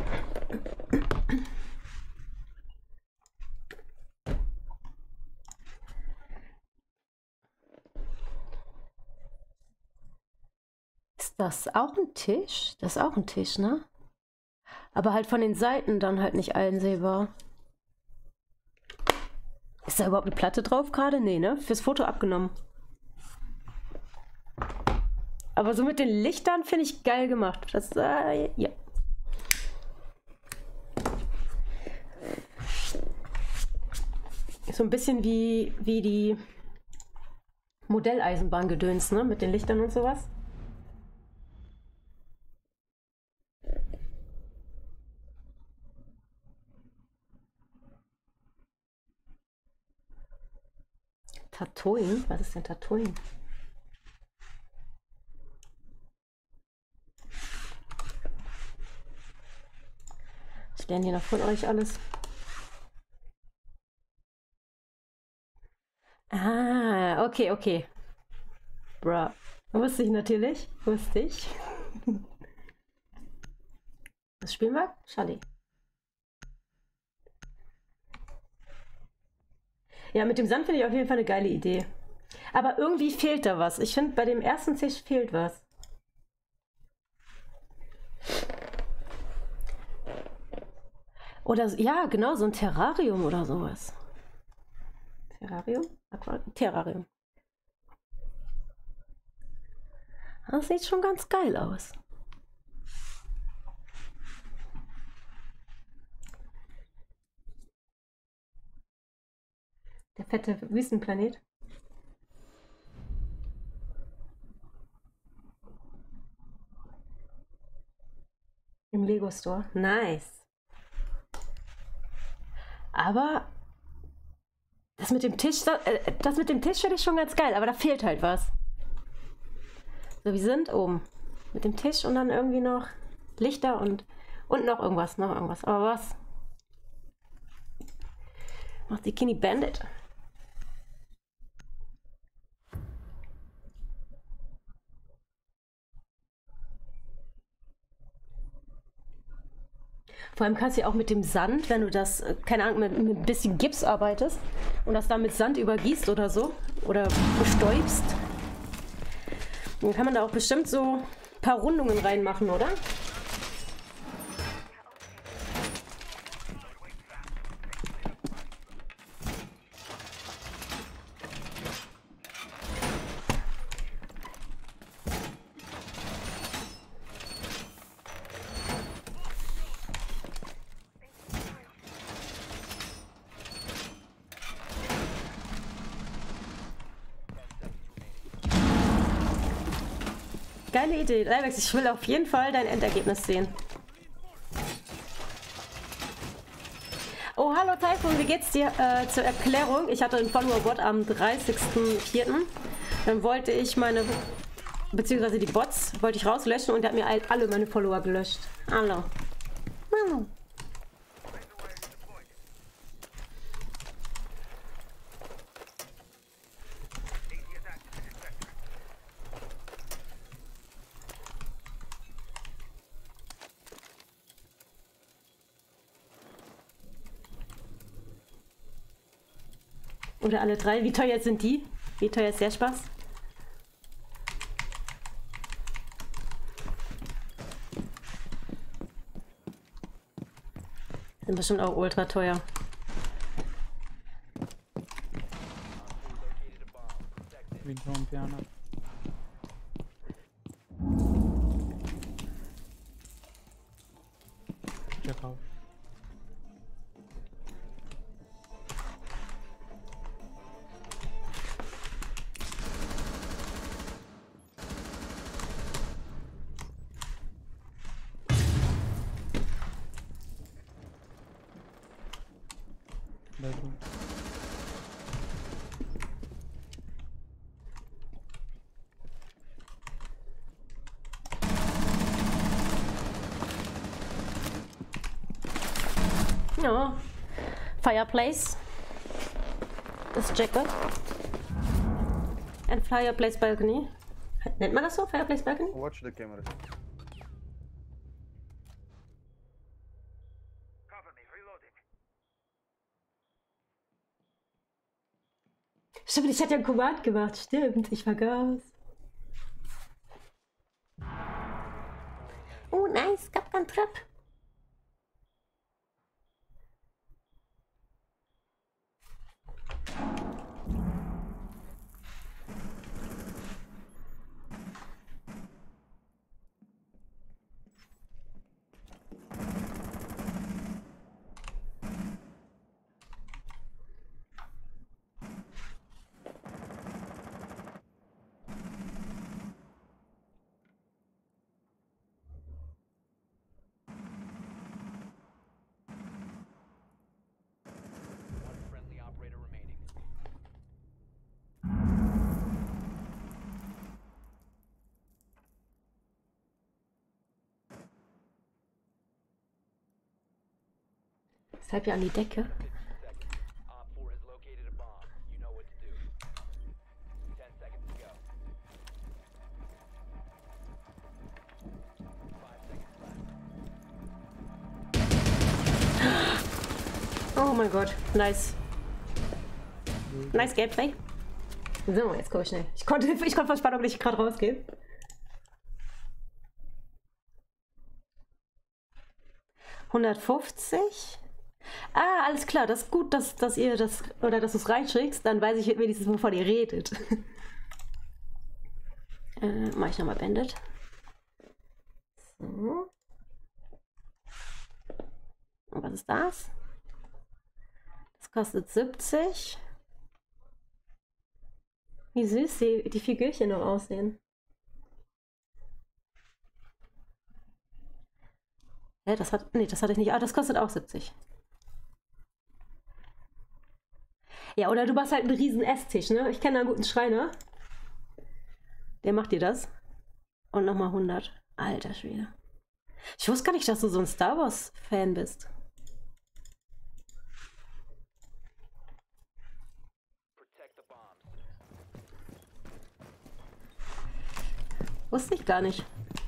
Speaker 13: Ist das auch ein Tisch? Das ist auch ein Tisch, ne? Aber halt von den Seiten dann halt nicht einsehbar. Ist da überhaupt eine Platte drauf gerade? Nee, ne? Fürs Foto abgenommen. Aber so mit den Lichtern finde ich geil gemacht. Das, äh, ja. So ein bisschen wie, wie die Modelleisenbahn-Gedöns, ne? Mit den Lichtern und sowas. Tattooing? Was ist denn Tattooing? Ich lerne hier noch von euch alles. Ah, okay, okay. Bra. Wusste ich natürlich. Wusste ich. Was spielen wir? Schade. Ja, mit dem Sand finde ich auf jeden Fall eine geile Idee. Aber irgendwie fehlt da was. Ich finde, bei dem ersten Tisch fehlt was. Oder, ja, genau, so ein Terrarium oder sowas. Terrarium? Aquarium? Terrarium. Das sieht schon ganz geil aus. Der fette Wüstenplanet. Im Lego Store. Nice. Aber das mit dem Tisch, das, äh, das mit dem Tisch finde ich schon ganz geil, aber da fehlt halt was. So, wir sind oben mit dem Tisch und dann irgendwie noch Lichter und, und noch irgendwas, noch irgendwas. Aber was? Macht die Kini Bandit. Vor allem kannst du ja auch mit dem Sand, wenn du das, keine Ahnung, mit, mit ein bisschen Gips arbeitest und das dann mit Sand übergießt oder so oder bestäubst, dann kann man da auch bestimmt so ein paar Rundungen reinmachen, oder? Geile Idee. Leibex, ich will auf jeden Fall dein Endergebnis sehen. Oh, hallo Typhoon, wie geht's dir? Äh, zur Erklärung, ich hatte einen Follower-Bot am dreißigsten vierten Dann wollte ich meine, beziehungsweise die Bots, wollte ich rauslöschen und der hat mir alle meine Follower gelöscht. Hallo. Hallo. Oder alle drei. Wie teuer sind die? Wie teuer ist der Spaß? Sind bestimmt auch ultra teuer.
Speaker 18: Wie Drone Piano. Check out.
Speaker 13: Ja, Fireplace. Das Jacket. And Fireplace Balcony. Nennt man das so? Fireplace Balcony?
Speaker 19: Watch the camera.
Speaker 13: Stimmt, ich hatte ja einen Command gemacht. Stimmt, ich vergaß. Oh, nice. Gab kein Trap. Deshalb ja an die Decke. Oh mein Gott, nice. Nice Gameplay. So, jetzt guck ich schnell. Ich konnte, ich konnte vor Spannung nicht gerade rausgehen. hundertfünfzig. Ah, alles klar. Das ist gut, dass, dass ihr das oder dass du es reinschickst. Dann weiß ich wenigstens, wovon ihr redet. äh, mach ich nochmal Bandit. So. Und was ist das? Das kostet siebzig. Wie süß die, die Figürchen noch aussehen. Ja, das hat. Nee, das hatte ich nicht. Ah, das kostet auch siebzig. Ja, oder du machst halt einen riesen Esstisch, ne? Ich kenne einen guten Schreiner. Der macht dir das. Und nochmal hundert. Alter Schwede. Ich wusste gar nicht, dass du so ein Star Wars-Fan bist. Wusste ich gar nicht.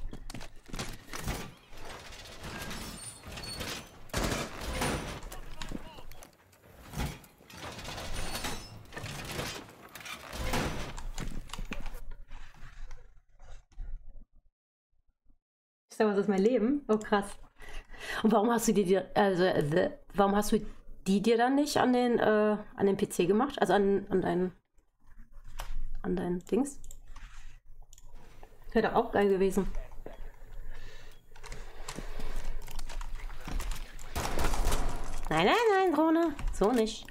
Speaker 13: Was ist mein Leben? Oh krass. Und warum hast du die dir, also äh, warum hast du die dir dann nicht an den äh, an den P C gemacht? Also an, an dein an dein Dings? Wäre doch auch geil gewesen. Nein, nein, nein, Drohne. So nicht.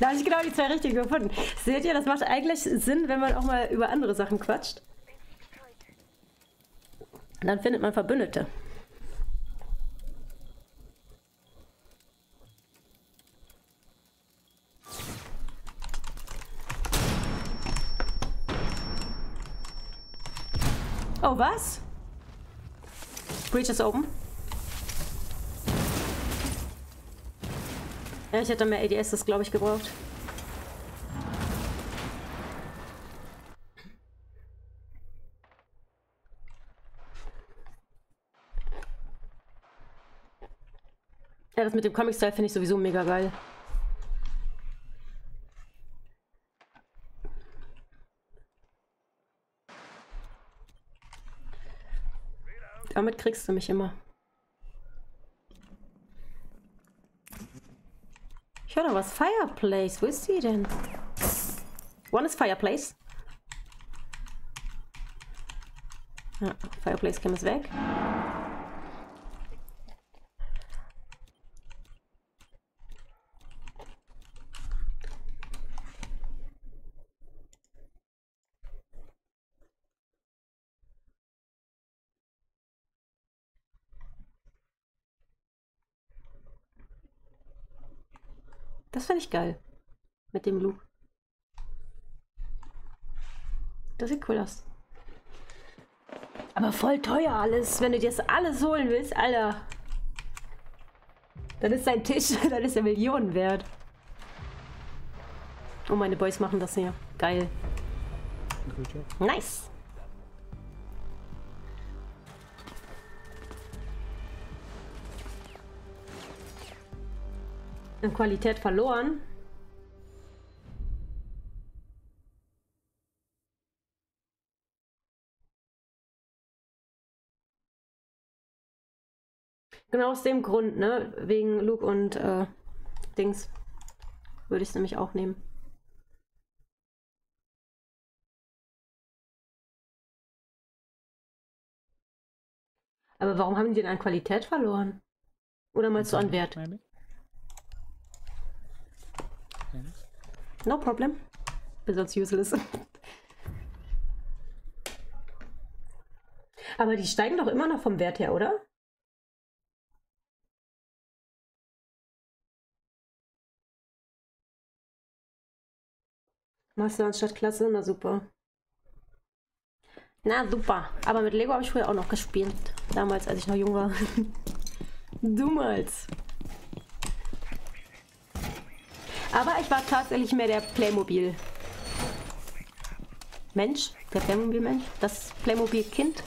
Speaker 13: Da habe ich genau die zwei richtigen gefunden. Seht ihr, das macht eigentlich Sinn, wenn man auch mal über andere Sachen quatscht. Und dann findet man Verbündete. Oh, was? Breach is open. Ja, ich hätte mehr A D S, das glaube ich, gebraucht. Ja, das mit dem Comic-Style finde ich sowieso mega geil. Damit kriegst du mich immer. Ich höre da was. Fireplace. Wo ist sie denn? One is Fireplace. Ja, Fireplace Cam ist weg. Das finde ich geil. Mit dem Loop. Das sieht cool aus. Aber voll teuer alles. Wenn du dir das alles holen willst, Alter. Dann ist dein Tisch, dann ist er Millionen wert. Oh, meine Boys machen das hier. Geil. Nice. An Qualität verloren. Genau aus dem Grund, ne? Wegen Luke und äh, Dings. Würde ich es nämlich auch nehmen. Aber warum haben die denn an Qualität verloren? Oder meinst du an Wert? No problem. Bin sonst useless. Aber die steigen doch immer noch vom Wert her, oder? Master anstatt Klasse? Na super. Na super. Aber mit Lego habe ich früher auch noch gespielt. Damals, als ich noch jung war. Damals. Aber ich war tatsächlich mehr der Playmobil Mensch, der Playmobil Mensch, das Playmobil Kind.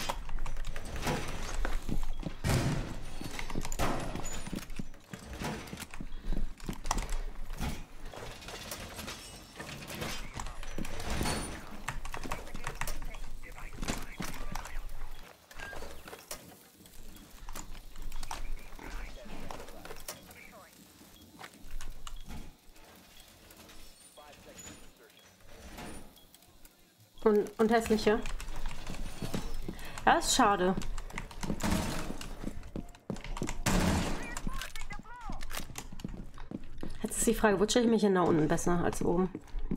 Speaker 13: Und, und hässliche. Ja, ist schade. Jetzt ist die Frage, wo stelle ich mich denn da unten besser als oben?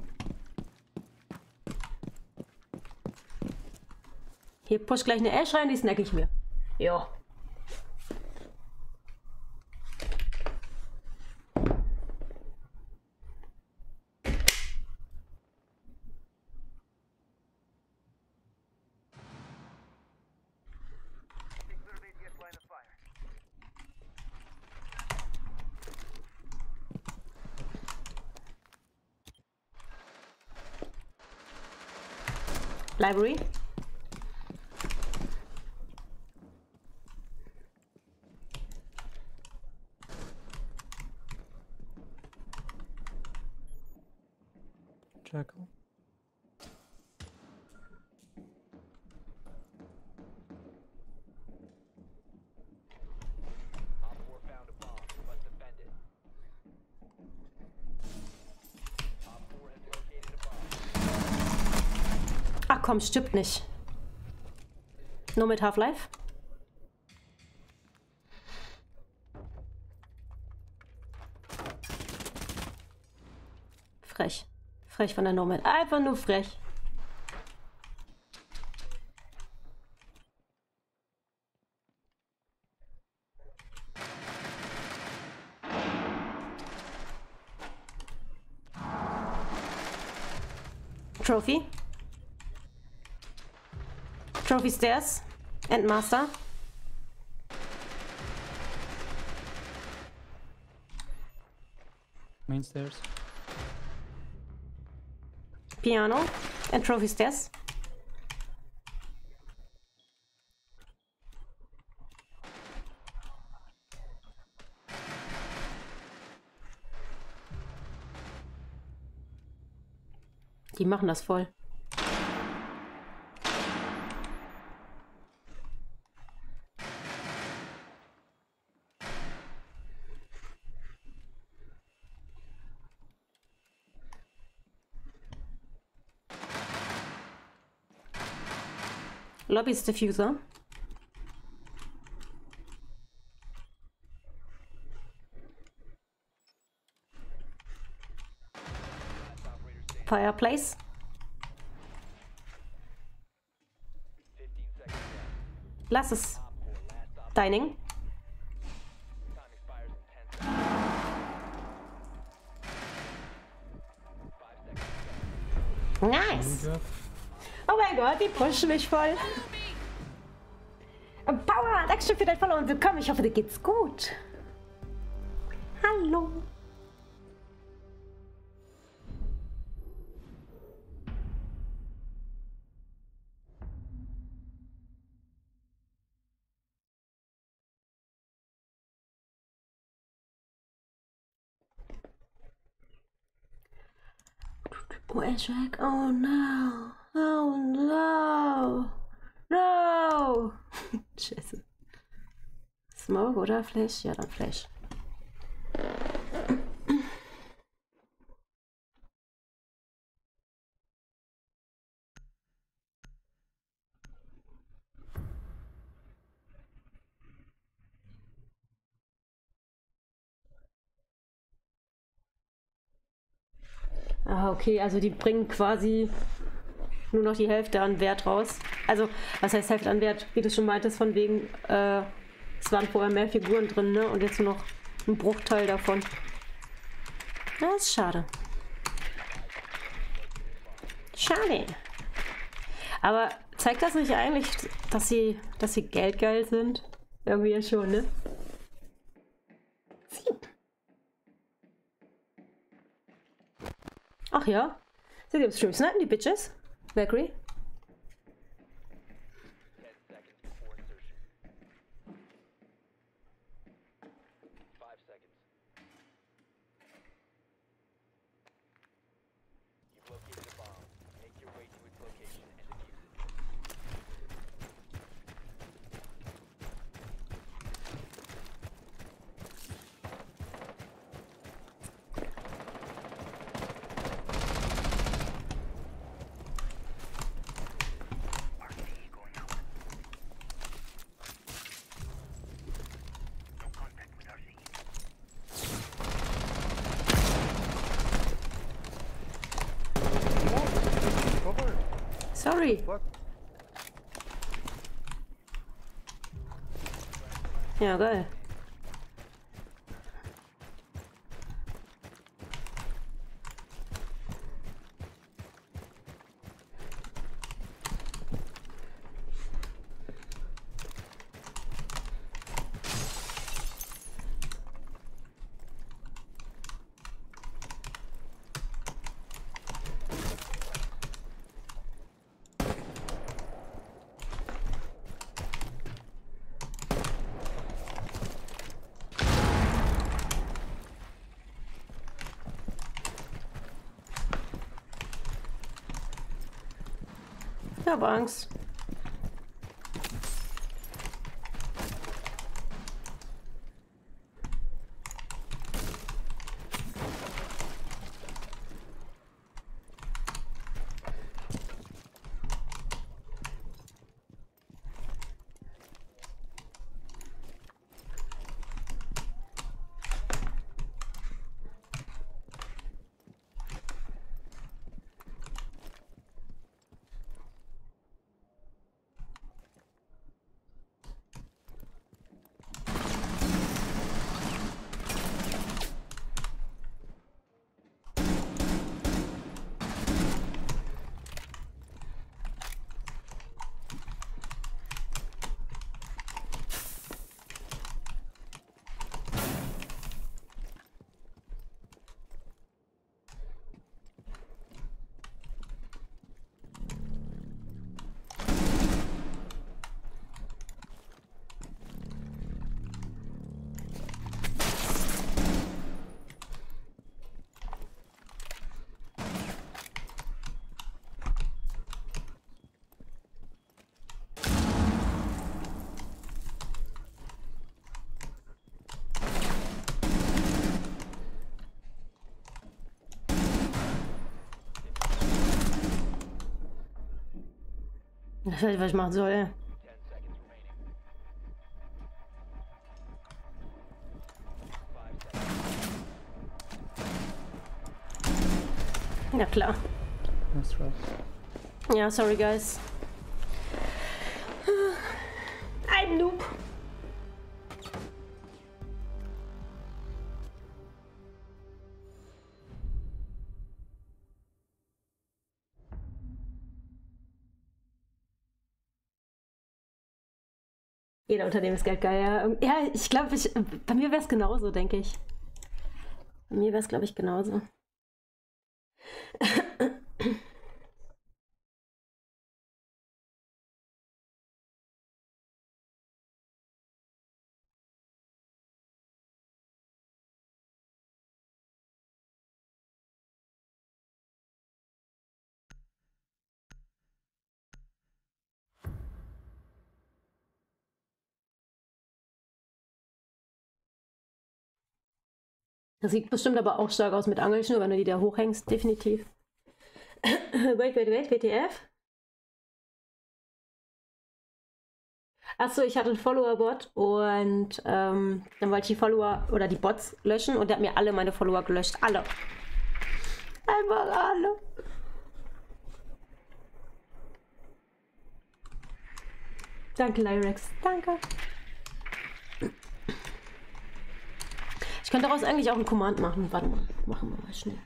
Speaker 13: Hier push gleich eine Ash rein, die snack ich mir. Ja. Library.
Speaker 18: Jackal.
Speaker 13: Ach komm, stimmt nicht. Nur mit Half-Life? Frech. Frech von der Nomad. Einfach nur frech. Trophy. Trophy stairs. Endmaster.
Speaker 18: Main stairs.
Speaker 13: Piano. And trophy stairs. Die machen das voll. Lobby's Diffuser. Fireplace. Glasses. Dining. Nice. Oh mein Gott, die pushen mich voll. Power, Dankeschön für dein Follow und willkommen. Ich hoffe, dir geht's gut. Hallo. Waytrack, oh no, oh no, no. Scheiße. Smoke oder Flash? Ja, dann Flash. Ah, okay, also die bringen quasi nur noch die Hälfte an Wert raus. Also, was heißt Hälfte an Wert? Wie du schon meintest, von wegen, äh, es waren vorher mehr Figuren drin, ne? Und jetzt nur noch ein Bruchteil davon. Das ist schade. Schade. Aber zeigt das nicht eigentlich, dass sie, dass sie geldgeil sind? Irgendwie ja schon, ne? Ach ja, sie gibt Stream Snipen, die Bitches. Valkyrie. Sorry. Ja, geil. Ich habe Angst. Ich weiß nicht, was ich machen soll. Ja klar. Ja, sorry guys. Ein Noob. Jeder Unternehmen ist Geld geil, ja. Ja, ich glaube, ich, bei mir wäre es genauso, denke ich. Bei mir wäre es, glaube ich, genauso. Das sieht bestimmt aber auch stark aus mit Angelschnur, wenn du die da hochhängst, definitiv. Wait, wait, wait, W T F? Achso, ich hatte einen Follower-Bot und ähm, dann wollte ich die Follower oder die Bots löschen und der hat mir alle meine Follower gelöscht. Alle. Einfach alle. Danke, Lyrex. Danke. Ich könnte daraus eigentlich auch ein Command machen. Warte mal, machen wir mal schnell.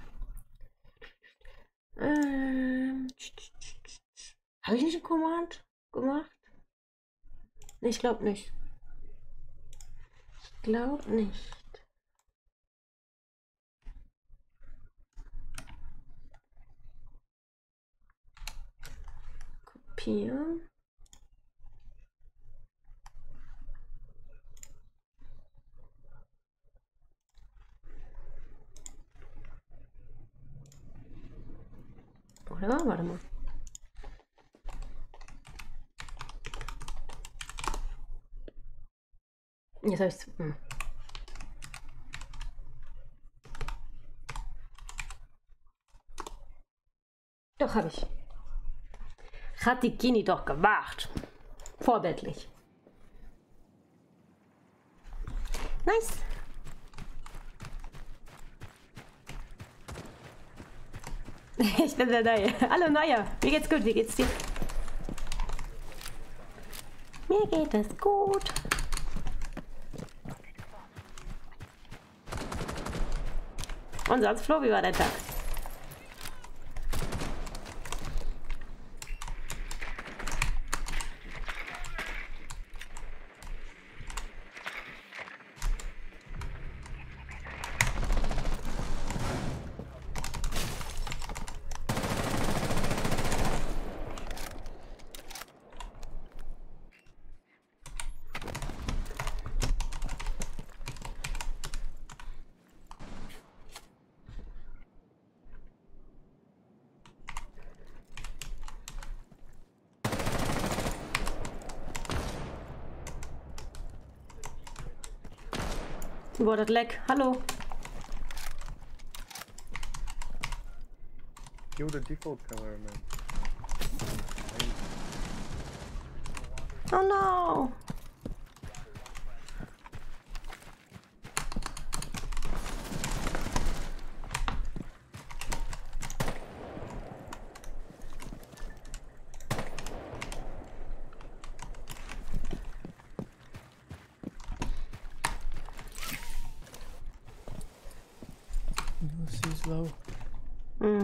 Speaker 13: Ähm, Habe ich nicht ein Command gemacht? Nee, ich glaube nicht. Ich glaube nicht. Kopieren. Oder? Warte mal. Jetzt habe ich es. Hm. Doch, habe ich. Hat die Kini doch gemacht. Vorbildlich. Nice. Ich bin der Neue. Hallo Neuer. Mir geht's gut. Wie geht's dir? Mir geht es gut. Und sonst, Flo, wie war dein Tag? Boah, das Leck. Hallo.
Speaker 19: Kill the default color, man.
Speaker 13: Oh no.
Speaker 18: Lucy's low.
Speaker 13: Mm.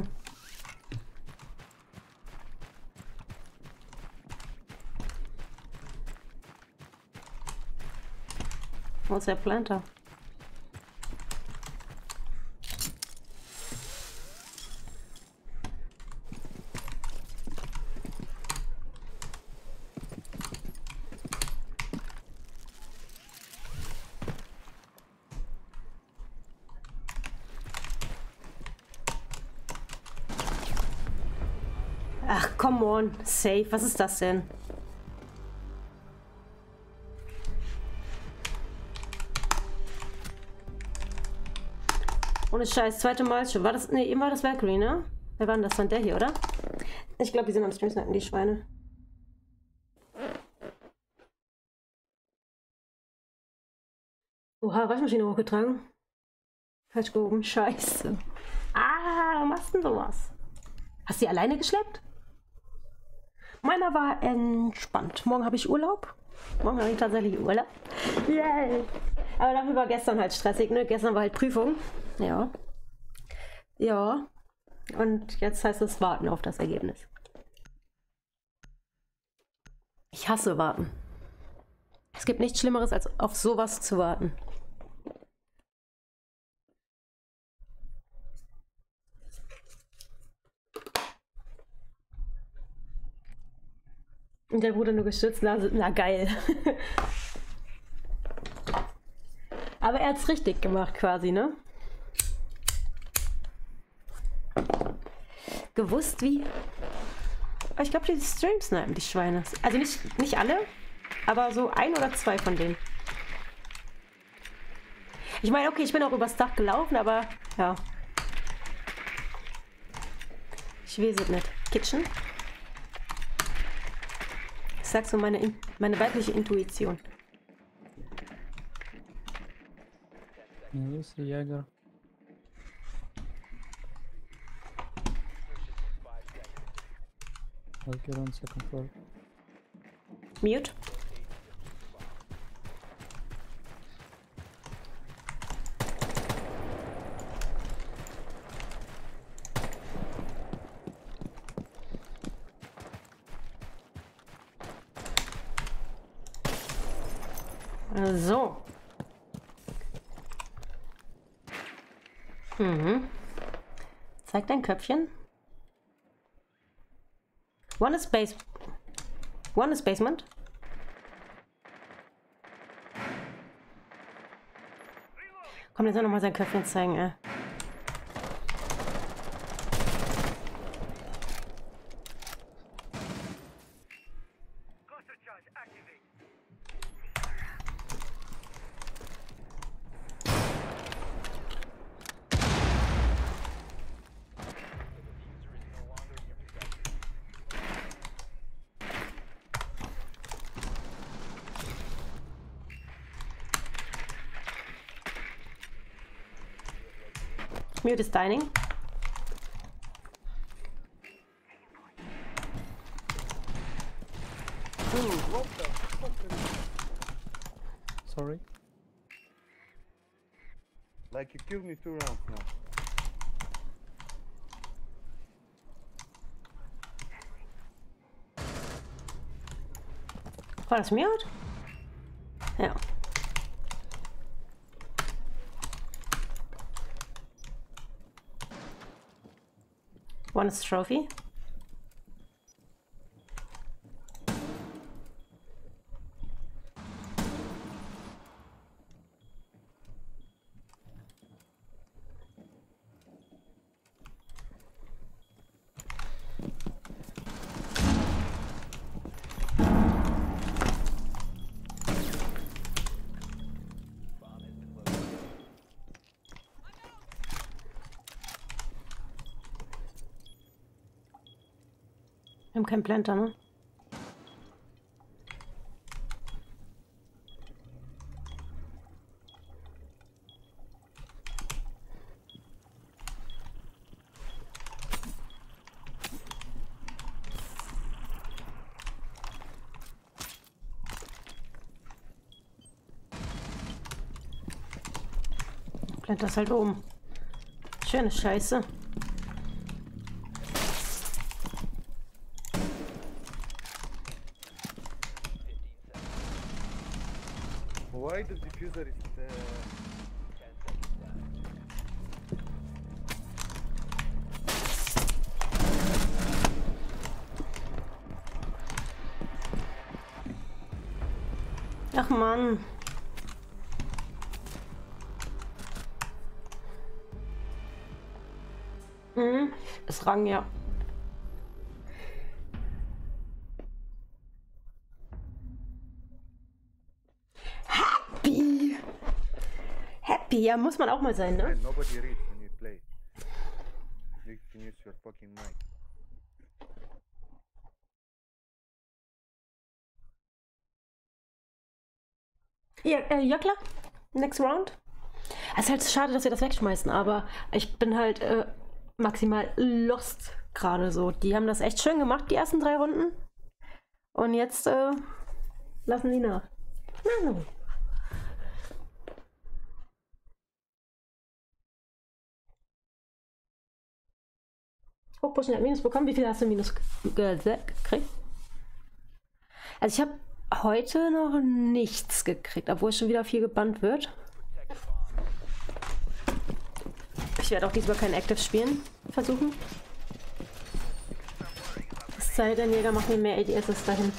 Speaker 13: What's der Planter? Ach, come on. Safe. Was ist das denn? Ohne Scheiß. Zweite Mal schon. War das... Ne, eben war das Valkyrie, ne? Wer war denn das? Dann der hier, oder? Ich glaube, die sind am Stream-Snacken, die Schweine. Oha, Waschmaschine hochgetragen. Falsch gehoben, scheiße. Ah, warum machst du denn sowas? Hast du die alleine geschleppt? Meiner war entspannt. Morgen habe ich Urlaub. Morgen habe ich tatsächlich Urlaub. Yay! Aber dafür war gestern halt stressig, ne? Gestern war halt Prüfung. Ja. Ja. Und jetzt heißt es warten auf das Ergebnis. Ich hasse warten. Es gibt nichts Schlimmeres, als auf sowas zu warten. Und der wurde nur gestützt. Na, na geil. Aber er hat es richtig gemacht quasi, ne? Gewusst wie? Aber ich glaube, die Streams snipen, die Schweine. Also nicht, nicht alle, aber so ein oder zwei von denen. Ich meine, okay, ich bin auch übers Dach gelaufen, aber ja. Ich weiß es nicht. Kitchen? Ich sag so meine, meine weibliche Intuition.
Speaker 18: Lucy Jäger. I'll get on second floor.
Speaker 13: Mute. So. Mhm. Zeig dein Köpfchen. One is base. One is basement. Komm, jetzt soll noch mal sein Köpfchen zeigen, ey. Mute is dining.
Speaker 18: Sorry.
Speaker 19: Like you killed me two rounds now.
Speaker 13: War das Mute? Ja. One is trophy. Wir haben keinen Planter, ne? Planter ist halt oben. Schöne Scheiße.
Speaker 19: Why the diffuser is uh...
Speaker 13: Ach Mann. Mhm. Ist Rang, ja. Happy. Happy, ja, muss man auch mal sein, ne?
Speaker 19: And nobody reads when you play. You can use your fucking mic.
Speaker 13: Ja, äh, ja klar. Next Round. Es ist halt schade, dass wir das wegschmeißen, aber ich bin halt äh, maximal lost gerade so. Die haben das echt schön gemacht, die ersten drei Runden. Und jetzt äh, lassen die nach. Na, no. Hochpushen hat Minus bekommen. Wie viel hast du Minus gekriegt? Also ich habe heute noch nichts gekriegt, obwohl schon wieder viel gebannt wird. Ich werde auch diesmal kein Active spielen versuchen. Es sei denn, Jäger macht mir mehr A D S dahin.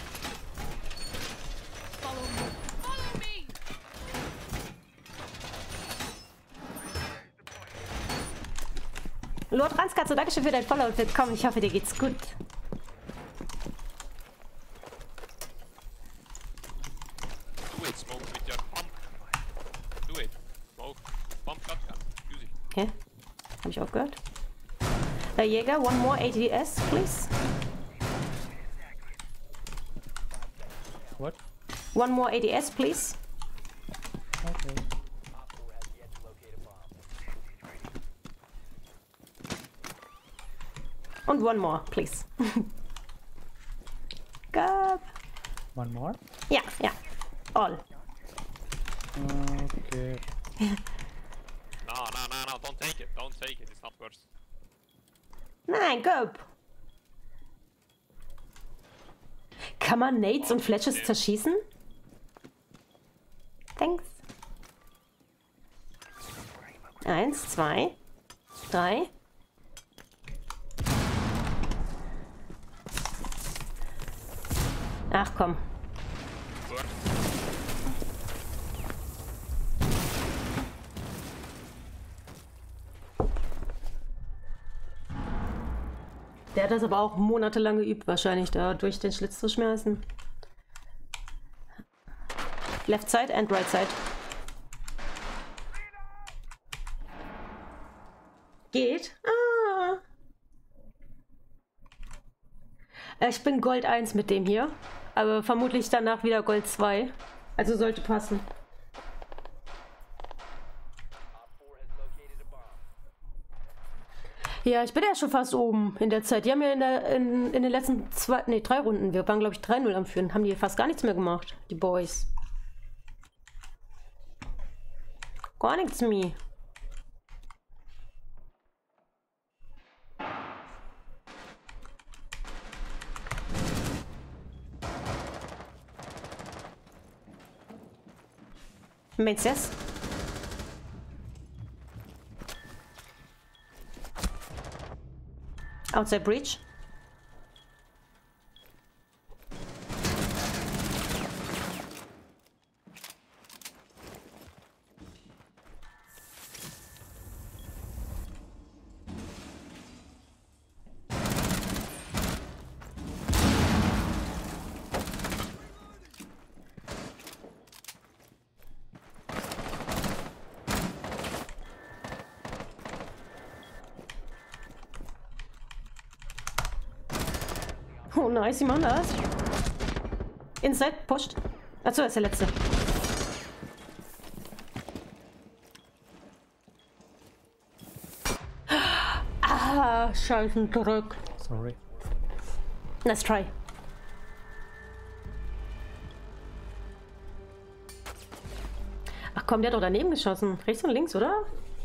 Speaker 13: Lord Ranskatze, dankeschön für dein Follow. Willkommen, ich hoffe, dir geht's gut. Okay, habe ich aufgehört. Der Jäger, one more A D S, please.
Speaker 18: What?
Speaker 13: One more A D S, please.
Speaker 18: Okay.
Speaker 13: Und one more, please. Gab.
Speaker 18: One more?
Speaker 13: Ja, ja. All.
Speaker 18: Okay.
Speaker 20: No, no, no, no, don't take it, don't take it, it's not worth.
Speaker 13: Nein, Gob. Kann man Nades und Fletches zerschießen? Thanks. Eins, zwei, drei. Ach komm. Der hat das aber auch monatelang geübt, wahrscheinlich da durch den Schlitz zu schmeißen. Left side and right side. Geht? Ah. Ich bin Gold eins mit dem hier, aber vermutlich danach wieder Gold zwei. Also sollte passen. Ja, ich bin ja schon fast oben in der Zeit. Die haben ja in, der, in, in den letzten zwei, nee, drei Runden, wir waren glaube ich drei null am Führen, haben die fast gar nichts mehr gemacht, die Boys. Gar nichts mehr. Makes sense. Outside breach. Oh nice, die machen das. Inside, pushed. Achso, das ist der letzte. Ah, scheißen Druck.
Speaker 18: Sorry.
Speaker 13: Let's try. Ach komm, der hat doch daneben geschossen. Rechts und links, oder?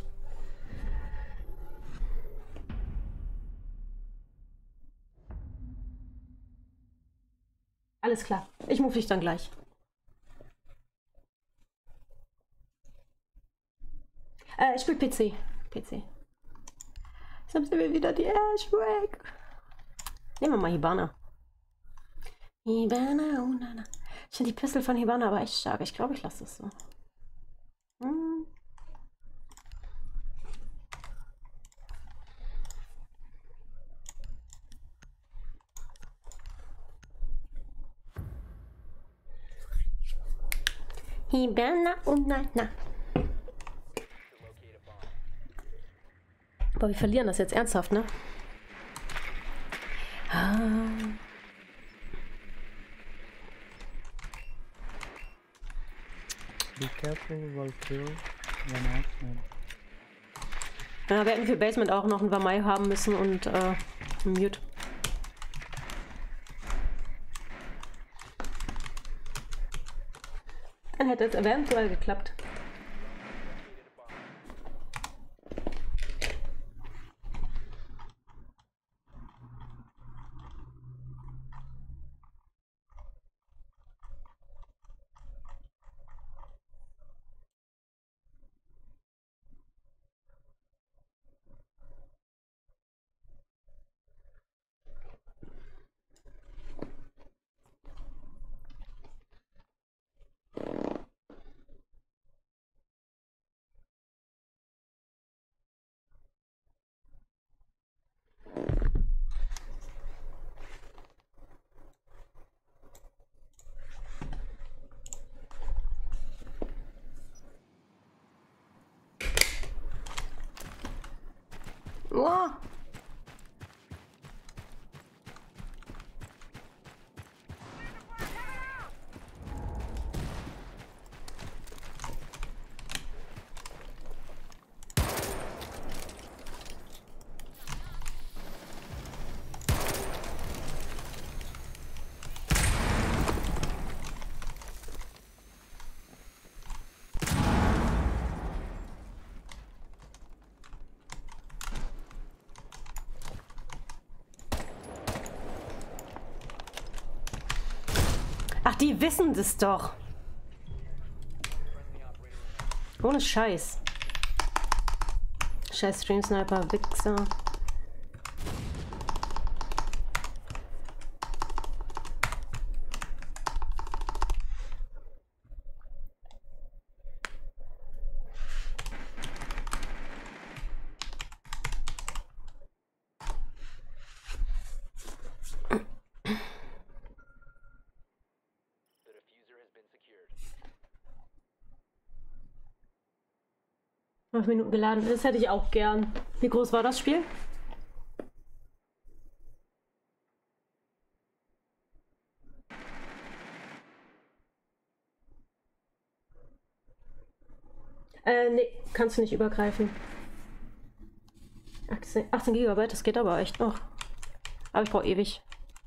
Speaker 13: Alles klar. Ich move dich dann gleich. Äh, ich spiele P C. P C. Jetzt haben wir wieder die Ash weg. Nehmen wir mal Hibana. Hibana, oh nana. Ich finde die Pistol von Hibana aber echt stark. Ich glaube, ich lasse das so. Hm. Hibana, oh nana. Aber wir verlieren das jetzt ernsthaft, ne? Ah.
Speaker 18: Be careful, will kill when out.
Speaker 13: Ja, wir hätten für Basement auch noch ein Vamai haben müssen und äh, ein Mute. Dann hätte es eventuell geklappt. Oh. Ach, die wissen das doch. Ohne Scheiß. Scheiß Stream Sniper, Wichser. fünf Minuten geladen ist, hätte ich auch gern. Wie groß war das Spiel? Äh, nee, kannst du nicht übergreifen. achtzehn Gigabyte, das geht aber echt noch. Aber ich brauche ewig.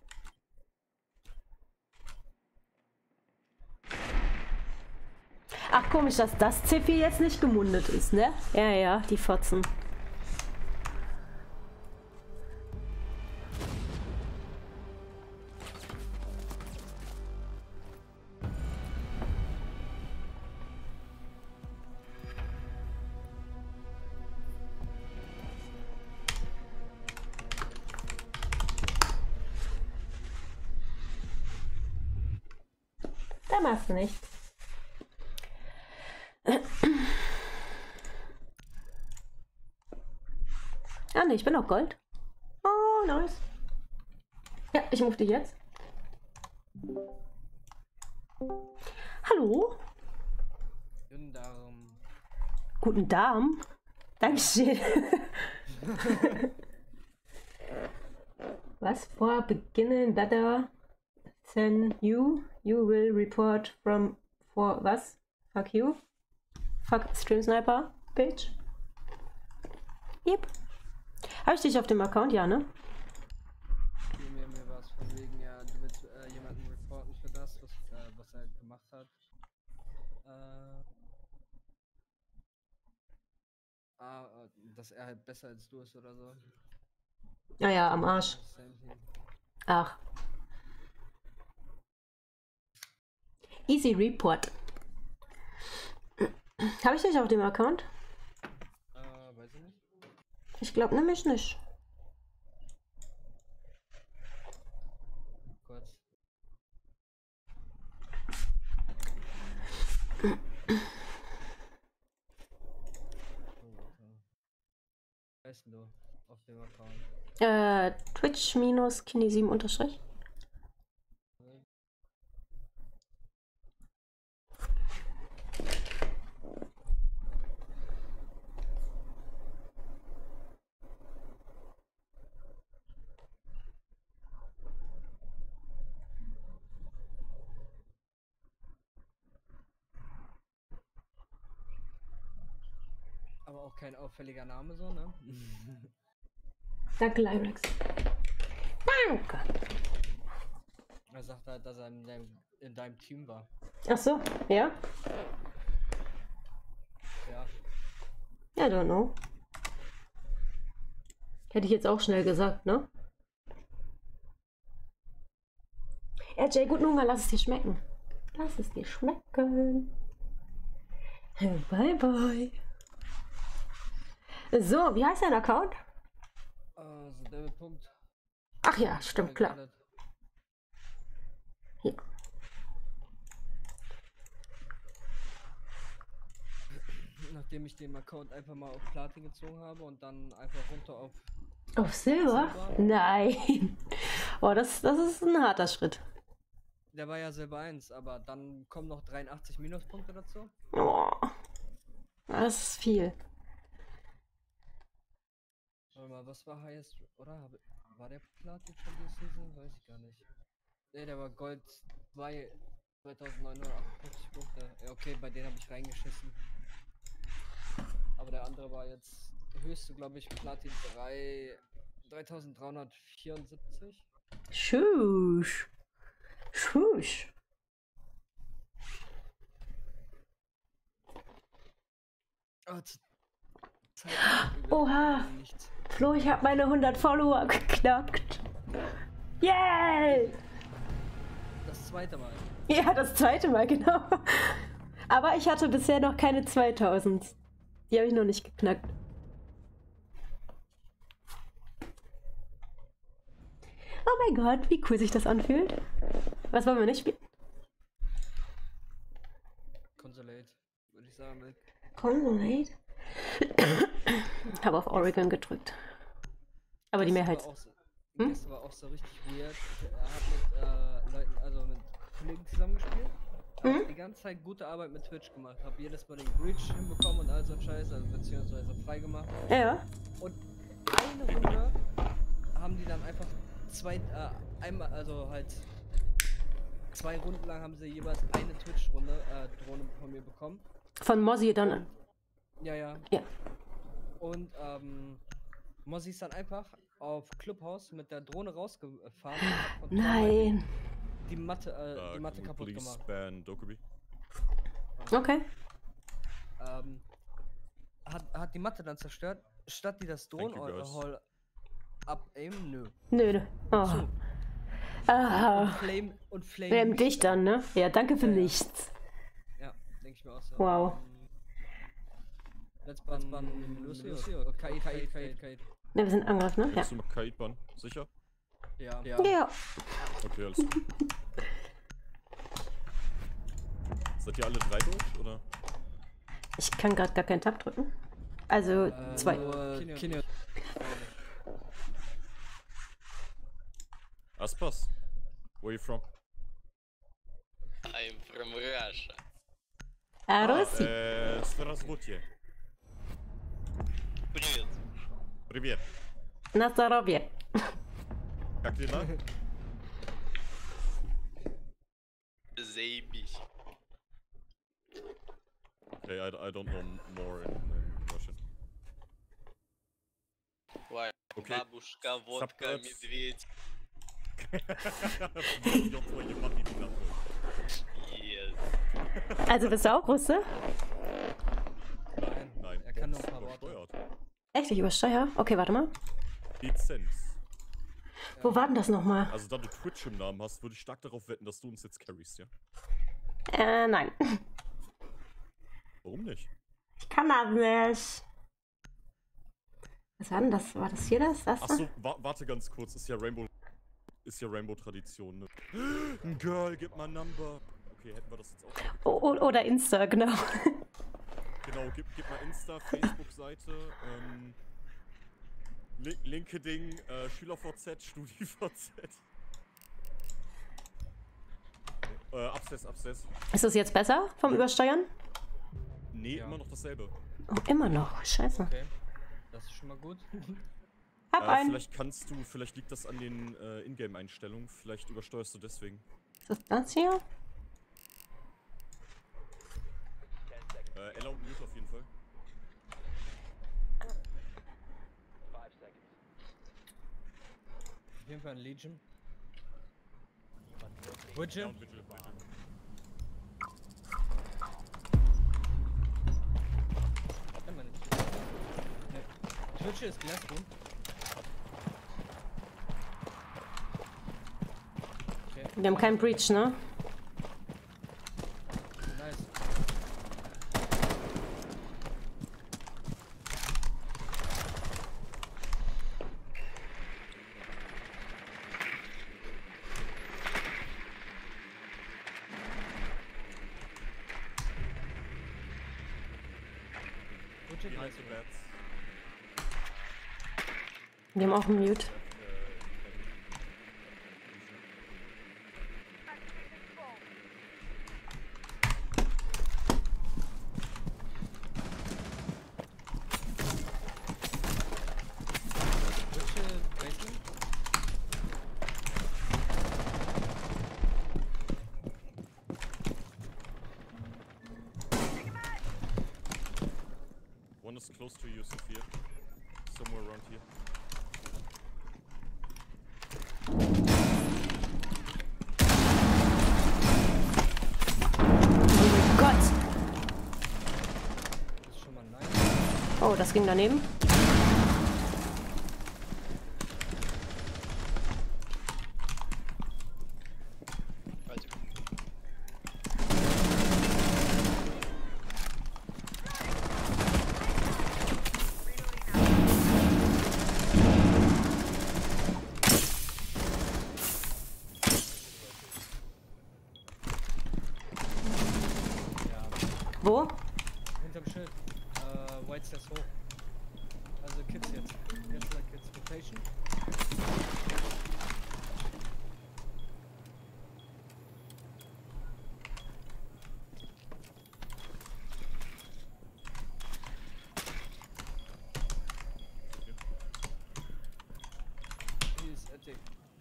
Speaker 13: Ach, komisch, dass das Zipfi jetzt nicht gemundet ist, ne? Ja, ja, die Fotzen. Da machst du nichts. Ah ne, ich bin auch Gold. Oh, nice. Ja, ich move dich jetzt. Hallo?
Speaker 21: Guten Darm.
Speaker 13: Guten Darm? Dankeschön. Was? Vor beginnen better than you? You will report from... For was? Fuck you? Fuck Stream Sniper, bitch. Yep. Habe ich dich auf dem Account? Ja, ne?
Speaker 21: Mir, mir war es von wegen, ja, du willst äh, jemanden reporten für das, was, äh, was er gemacht hat. Äh, ah, dass er halt besser als du ist oder so.
Speaker 13: Ja, ja, am Arsch. Ach. Easy Report. Habe ich dich auf dem Account?
Speaker 21: Äh, weiß ich nicht.
Speaker 13: Ich glaube nämlich nicht.
Speaker 21: Kurz. Wer bist du auf dem Account?
Speaker 13: Äh, Twitch minus Kini sieben unterstrich.
Speaker 21: auch kein auffälliger Name so, ne?
Speaker 13: Danke, Lyrex. Danke.
Speaker 21: Er sagt halt, dass er in deinem, in deinem Team war.
Speaker 13: Ach so, ja?
Speaker 21: Ja.
Speaker 13: I don't know. Hätte ich jetzt auch schnell gesagt, ne? Ja, Jay, guten Hunger, lass es dir schmecken. Lass es dir schmecken. Bye, bye. So, wie heißt dein Account?
Speaker 21: Uh, so Devil Punkt.
Speaker 13: Ach ja, stimmt, klar. Hier.
Speaker 21: Nachdem ich den Account einfach mal auf Platin gezogen habe und dann einfach runter auf...
Speaker 13: Auf Silber? Silber. Nein. Oh, das, das ist ein harter Schritt.
Speaker 21: Der war ja Silber eins, aber dann kommen noch dreiundachtzig Minuspunkte dazu.
Speaker 13: Oh, das ist viel.
Speaker 21: Warte mal, was war Highest, oder? War der Platin schon die Season? Weiß ich gar nicht. Ne, der war Gold zwei, zweitausendneunhundertachtundfünfzig Punkte. Ja, okay, bei denen habe ich reingeschissen. Aber der andere war jetzt höchste, glaube ich, Platin drei, dreitausenddreihundertvierundsiebzig.
Speaker 13: Schusch. Schusch. Oha. Flo, ich habe meine hundert Follower geknackt. Yay!
Speaker 21: Das zweite Mal.
Speaker 13: Ja, das zweite Mal, genau. Aber ich hatte bisher noch keine zweitausend. Die habe ich noch nicht geknackt. Oh mein Gott, wie cool sich das anfühlt. Was wollen wir nicht spielen?
Speaker 21: Consolate, würde ich sagen.
Speaker 13: Consolate? Ich habe auf Oregon gedrückt. Aber die Mehrheit.
Speaker 21: Hm? Das war auch so richtig weird. Er hat mit äh, Leuten, also mit Kollegen zusammengespielt.
Speaker 13: Hm?
Speaker 21: Hab die ganze Zeit gute Arbeit mit Twitch gemacht. Hab jedes Mal den Breach hinbekommen und all so ein Scheiß, also beziehungsweise frei gemacht.
Speaker 13: Ja.
Speaker 21: Und eine Runde haben die dann einfach zwei, äh, einmal, also halt zwei Runden lang haben sie jeweils eine Twitch-Runde, äh, Drohne von mir bekommen.
Speaker 13: Von Mozzie dann? Und,
Speaker 21: ja, ja.
Speaker 13: Ja.
Speaker 21: Und, ähm, Mozzie ist dann einfach auf Clubhouse mit der Drohne rausgefahren. Und
Speaker 13: nein.
Speaker 21: Die Matte, äh, die Matte kaputt gemacht.
Speaker 2: Ban Dokubi?
Speaker 13: Okay.
Speaker 21: Ähm, hat, hat die Matte dann zerstört, statt die das Drohnen-Hall abaimen? Nö.
Speaker 13: Nö, nö. Oh.
Speaker 21: So.
Speaker 13: Aha.
Speaker 21: Und Flame, und Flame.
Speaker 13: Flame dich dann, ne? Ja, danke für
Speaker 21: ja, ja.
Speaker 13: nichts.
Speaker 21: Ja, denke ich mir auch so.
Speaker 13: Wow.
Speaker 21: Let's ban, ban, Lucio. Kaid, Kaid, Kaid, Kaid.
Speaker 13: Ne, wir sind Angriff, ne? Ja.
Speaker 2: Willst du mal Kaid ban? Sicher?
Speaker 21: Ja.
Speaker 13: Ja. Ja.
Speaker 2: Okay, alles gut. Seid ihr alle drei durch, oder?
Speaker 13: Ich kann gerade gar keinen Tab drücken. Also,
Speaker 21: äh,
Speaker 13: zwei.
Speaker 21: Kinio.
Speaker 2: Aspas, where are you from?
Speaker 22: I'm from Russia.
Speaker 13: А, Руси?
Speaker 2: Э, Здравствуйте.
Speaker 22: Привет.
Speaker 2: Привет.
Speaker 13: На здоровье.
Speaker 2: Как дела?
Speaker 22: Заебись.
Speaker 2: Okay, I, I don't know more in, in Russian.
Speaker 22: Why?
Speaker 2: Okay.
Speaker 22: Бабушка, водка, медведь. Yes.
Speaker 13: Also bist du auch Russe?
Speaker 21: Nein,
Speaker 2: Nein,
Speaker 21: er kann nur ein paar Worte.
Speaker 13: Echt? Ich übersteuere? Okay, warte mal.
Speaker 2: Lizenz.
Speaker 13: Wo war denn das nochmal?
Speaker 2: Also da du Twitch im Namen hast, würde ich stark darauf wetten, dass du uns jetzt carryst, ja?
Speaker 13: Äh, nein.
Speaker 2: Warum nicht?
Speaker 13: Ich kann das nicht. Was war denn das? War das hier das? das
Speaker 2: Achso, wa warte ganz kurz, ist ja Rainbow... Ist ja Rainbow-Tradition, ne? Ein Girl, gib mal Number. Okay, hätten wir das jetzt auch.
Speaker 13: O oder Insta, genau.
Speaker 2: Genau, gib, gib mal Insta, Facebook-Seite, ähm... Link LinkedIn, äh, SchülerVZ, StudiVZ. Äh, Absess, Absess.
Speaker 13: Ist das jetzt besser vom Übersteuern?
Speaker 2: Nee, ja. Immer noch dasselbe.
Speaker 13: Oh, immer noch. Scheiße.
Speaker 21: Okay, das ist schon mal gut.
Speaker 13: Hab
Speaker 2: äh,
Speaker 13: einen.
Speaker 2: Vielleicht kannst du, vielleicht liegt das an den äh, Ingame-Einstellungen, vielleicht übersteuerst du deswegen.
Speaker 13: Ist das das hier?
Speaker 2: Äh, Ella und Mute auf jeden Fall.
Speaker 21: Auf jeden Fall ein Legion. Vigil?
Speaker 2: Ja, und Vigil, Vigil.
Speaker 21: Ja, meine ne. Vigil ist Glassroom. Okay.
Speaker 13: Wir haben keinen Breach, ne?
Speaker 21: Nice.
Speaker 2: Behind the beds.
Speaker 13: Wir haben auch einen Mute.
Speaker 21: Vigil Basement?
Speaker 2: One is close to you, Sophia. Somewhere around here.
Speaker 13: Oh mein Gott!
Speaker 21: Das ist schon mal nice.
Speaker 13: Oh, das ging daneben. Wo?
Speaker 21: Hinterm Schild. Äh, White Stairs hoch. Also Kids jetzt. Jetzt like Kids Rotation. Hier ist Attic.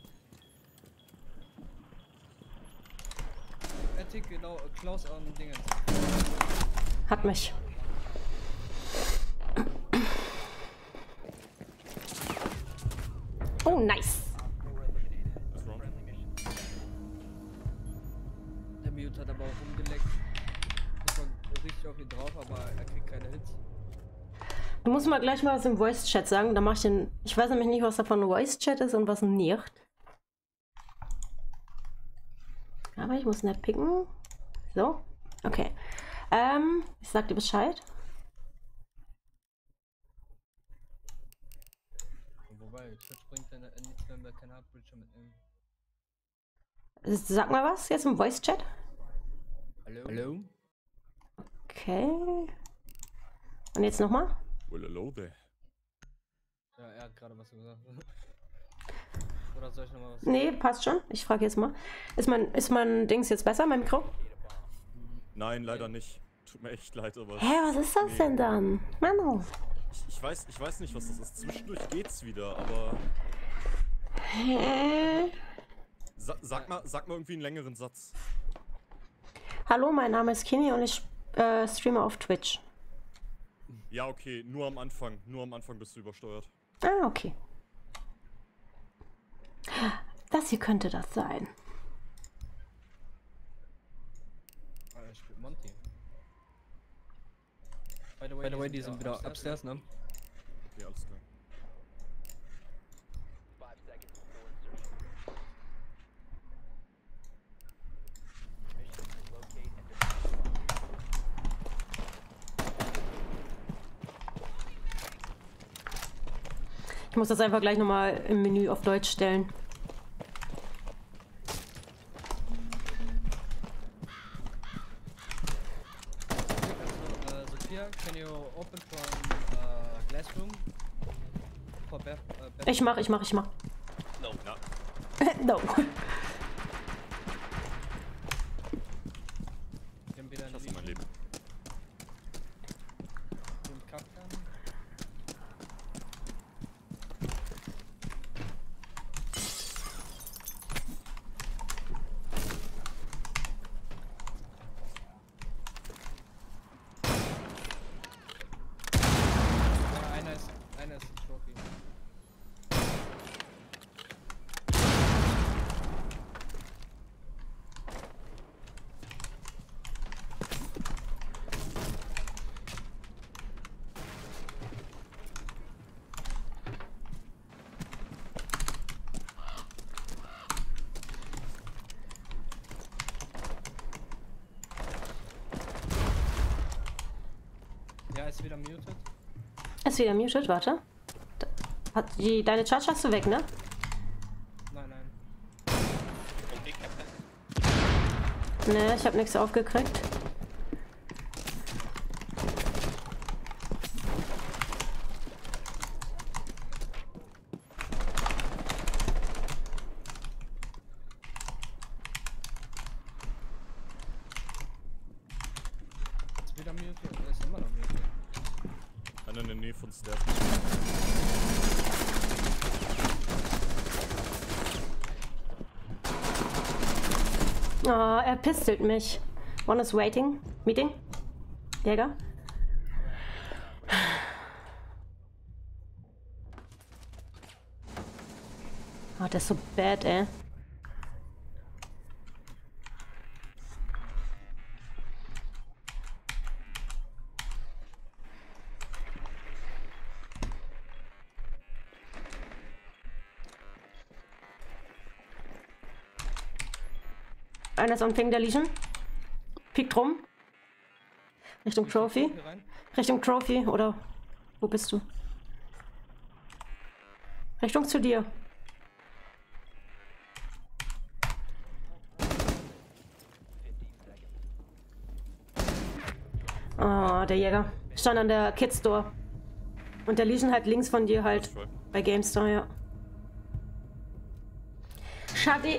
Speaker 21: Attic genau, Klaus an Dingens.
Speaker 13: Hat mich. Oh, nice.
Speaker 21: Der Mute hat aber auch rumgeleckt. Das war richtig auf ihn drauf, aber er kriegt keine Hits.
Speaker 13: Du musst mal gleich mal was im Voice-Chat sagen. Da mach ich den. Ich weiß nämlich nicht, was davon ein Voice-Chat ist und was nicht. Aber ich muss nicht picken. So. Okay. Ähm, ich sag dir Bescheid.
Speaker 21: Wobei, Twitch bringt dann nichts, wenn wir keine Hardbridge mitnehmen.
Speaker 13: Sag mal was jetzt im Voice-Chat.
Speaker 21: Hallo? Hallo?
Speaker 13: Okay. Und jetzt nochmal?
Speaker 2: Well, hello there.
Speaker 21: Ja, er hat gerade was gesagt. Oder soll ich nochmal was
Speaker 13: Nee, passt schon. Ich frage jetzt mal. Ist mein, ist mein Dings jetzt besser, mein Mikro?
Speaker 2: Nein, leider nicht. Tut mir echt leid, aber...
Speaker 13: Hä, was ist das
Speaker 2: nee.
Speaker 13: denn dann? Mann.
Speaker 2: Ich, ich, weiß, ich weiß nicht, was das ist. Zwischendurch geht's wieder, aber...
Speaker 13: Hä?
Speaker 2: Sa sag, mal, sag mal irgendwie einen längeren Satz.
Speaker 13: Hallo, mein Name ist Kini und ich äh, streame auf Twitch.
Speaker 2: Ja, okay, nur am Anfang. Nur am Anfang bist du übersteuert.
Speaker 13: Ah, okay. Das hier könnte das sein.
Speaker 21: Ah, er spielt Monty. By the way, By the way die sind wieder upstairs, ne?
Speaker 2: Okay, alles klar.
Speaker 13: Ich muss das einfach gleich nochmal im Menü auf Deutsch stellen.
Speaker 21: Uh, Sophia, can you open from uh, glass room? For Beth, uh, Beth?
Speaker 13: Ich mach, ich mach, ich mach.
Speaker 22: No. No.
Speaker 13: No.
Speaker 21: Wir haben wieder
Speaker 2: Ich hasse mein Leben.
Speaker 21: einen Kapkan. Ja, einer ist, einer ist ein Trophy. ist wieder muted.
Speaker 13: Ist wieder muted, warte. Hat die, deine Charge hast du weg, ne?
Speaker 21: Nein, nein.
Speaker 13: Ne, ich hab nichts aufgekriegt.
Speaker 21: Ist wieder muted. Er ist immer noch muted.
Speaker 2: Einer in der Nähe von Stairs.
Speaker 13: Oh, er pistelt mich. One is waiting. Meeting? Jäger? Oh, der ist so bad, ey. Einer ist on Ping der Legion. Piekt rum. Richtung Trophy. Richtung Trophy, oder wo bist du? Richtung zu dir. Oh, der Jäger. Stand an der Kids Store. Und der Legion halt links von dir halt. Bei GameStore, ja. Schade.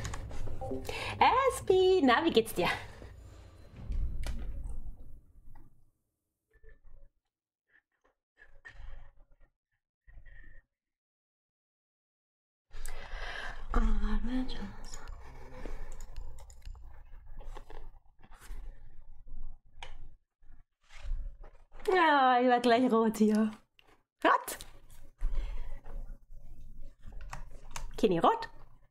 Speaker 13: S P, na, wie geht's dir? Ja, ich war gleich rot hier. Rot? Kenny rot?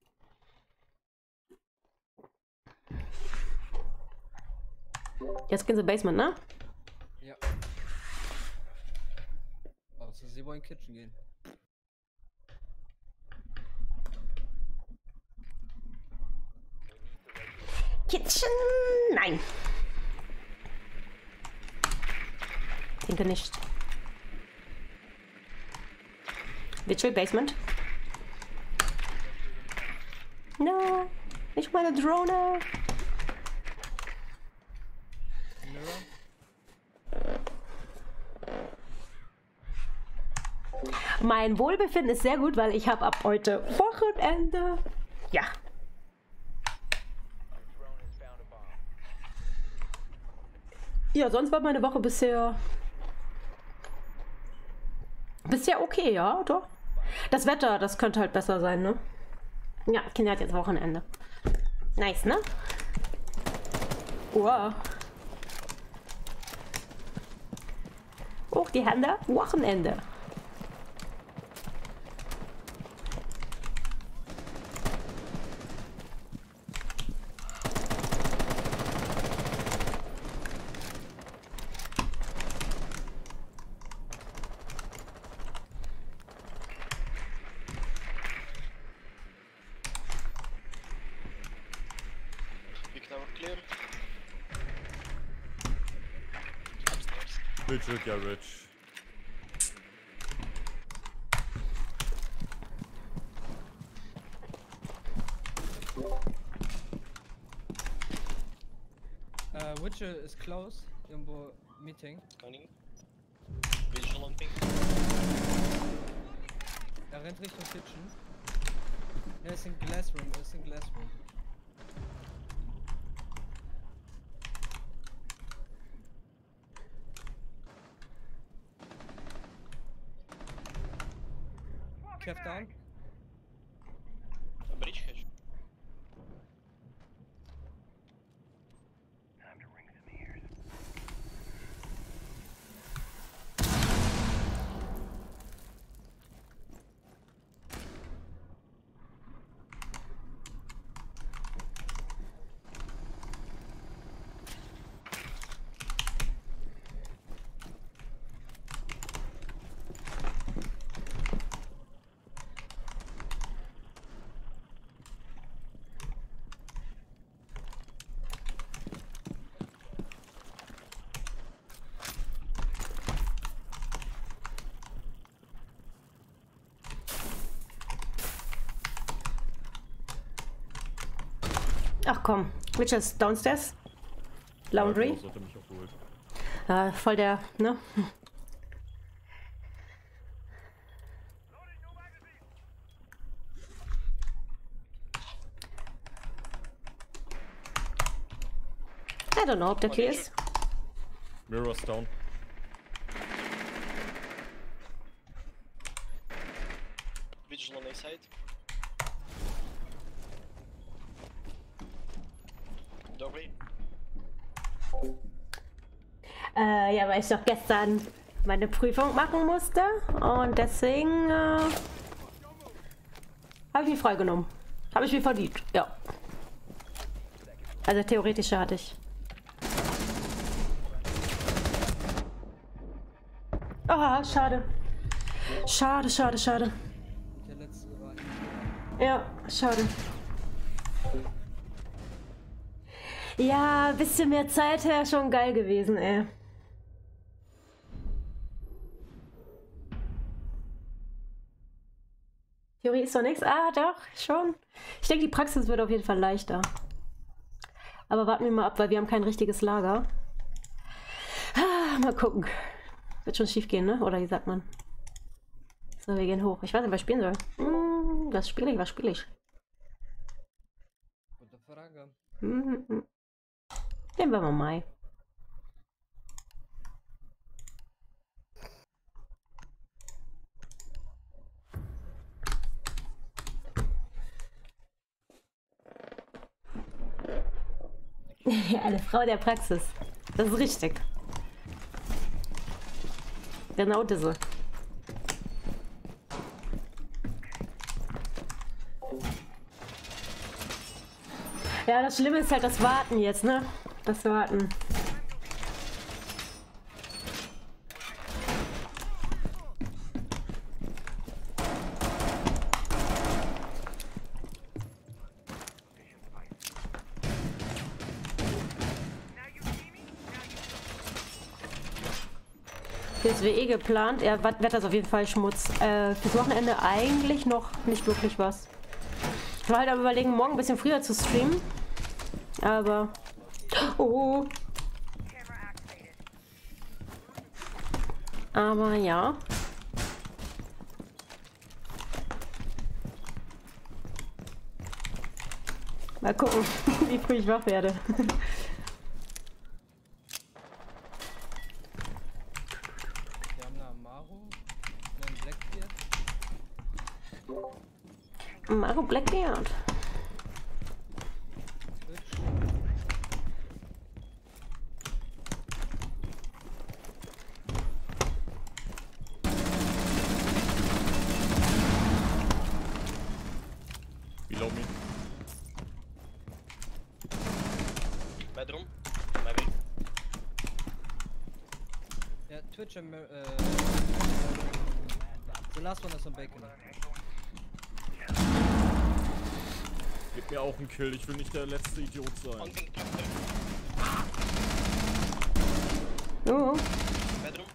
Speaker 13: Jetzt gehen sie Basement, ne?
Speaker 21: Ja. Außer sie wollen Kitchen gehen.
Speaker 13: Kitchen! Nein! Denke nicht. Virtual Basement? No! Nicht meine Drohne! Mein Wohlbefinden ist sehr gut, weil ich habe ab heute Wochenende. Ja. Ja, sonst war meine Woche bisher bisher okay, ja, doch. Das Wetter, das könnte halt besser sein, ne? Ja, Kinder hat jetzt Wochenende. Nice, ne? Wow. Hoch die Hände, Wochenende.
Speaker 2: Legit, ja, Rich.
Speaker 21: Uh, Witcher is close. Irgendwo Meeting.
Speaker 22: Scanning. Visual on ping.
Speaker 21: Er rennt Richtung Kitchen. Er ist in Glassroom, er ist in Glassroom. Kev down.
Speaker 22: A bridge hedge.
Speaker 13: Ach komm, which is downstairs? Laundry?
Speaker 2: Ja, sollte mich auch geholt.
Speaker 13: Ja, voll der, ne? I don't know ob der clear ist.
Speaker 2: Mirror's down.
Speaker 22: Vigil on A side. Doorway.
Speaker 13: Äh, ja, weil ich doch gestern meine Prüfung machen musste und deswegen äh, habe ich mich freigenommen. Habe ich mir verdient, ja. Also theoretische hatte ich. Ah, schade. Schade, schade, schade.
Speaker 21: Der letzte war.
Speaker 13: Ja, schade. Ja, ein bisschen mehr Zeit wäre schon geil gewesen, ey. Theorie ist doch nichts. Ah, doch, schon. Ich denke, die Praxis wird auf jeden Fall leichter. Aber warten wir mal ab, weil wir haben kein richtiges Lager. Ah, mal gucken. Wird schon schief gehen, ne? Oder wie sagt man? So, wir gehen hoch. Ich weiß nicht, was ich spielen soll. Hm, was spiele ich? Was spiele ich?
Speaker 21: Gute Frage.
Speaker 13: Hm, hm. Nehmen wir mal Mai. Eine Frau der Praxis. Das ist richtig. Genau diese. Ja, das Schlimme ist halt das Warten jetzt, ne? Das Warten. Fürs W E geplant. Ja, wird das auf jeden Fall Schmutz. Äh, fürs Wochenende eigentlich noch nicht wirklich was. Ich war halt am Überlegen, morgen ein bisschen früher zu streamen. Aber... Oh! Aber ja. Mal gucken, wie früh ich wach werde. Maro Blackbeard.
Speaker 2: Below me.
Speaker 22: Bedroom. Maybe.
Speaker 21: Yeah, Twitch and uh, the last one is on bacon.
Speaker 2: Gib mir auch einen Kill, ich will nicht der letzte Idiot sein.
Speaker 13: Oh.
Speaker 22: Bedroom.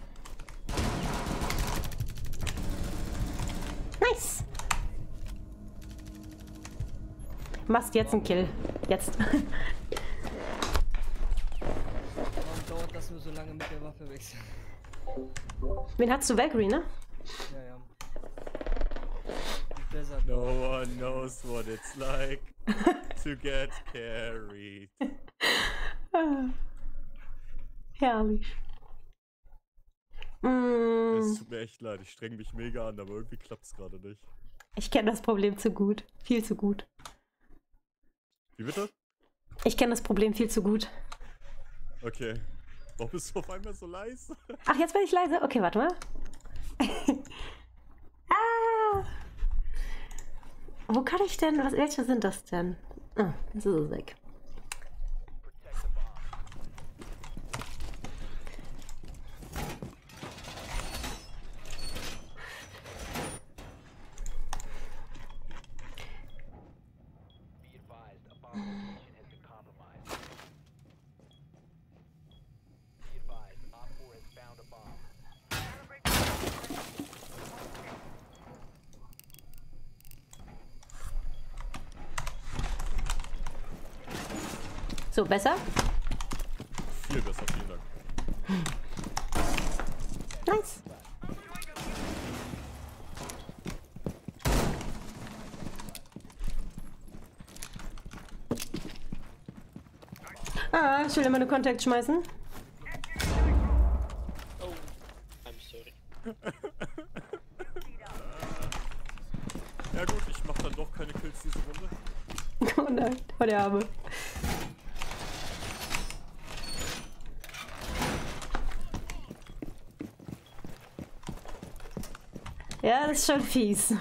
Speaker 13: Nice. Machst jetzt einen Kill. Jetzt.
Speaker 21: Warum dauert das nur so lange mit der Waffe wechseln?
Speaker 13: Wen hast du? Valkyrie, ne?
Speaker 21: Ja, ja.
Speaker 2: No one knows what it's like to get carried.
Speaker 13: Herrlich. Mm.
Speaker 2: Es tut mir echt leid, ich streng mich mega an, aber irgendwie klappt's gerade nicht.
Speaker 13: Ich kenne das Problem zu gut. Viel zu gut.
Speaker 2: Wie bitte?
Speaker 13: Ich kenne das Problem viel zu gut.
Speaker 2: Okay. Warum bist du auf einmal so leise?
Speaker 13: Ach, jetzt bin ich leise? Okay, warte mal. Ah! Wo kann ich denn? Was, welche sind das denn? Ah, das ist es weg. So, besser?
Speaker 2: Viel besser, vielen Dank.
Speaker 13: Nice. Ah, ich will immer nur Kontakt schmeißen.
Speaker 22: Oh, I'm sorry.
Speaker 2: Ja gut, ich mach dann doch keine Kills diese Runde.
Speaker 13: Oh nein, oh der Arme. Ja, das ist schon fies.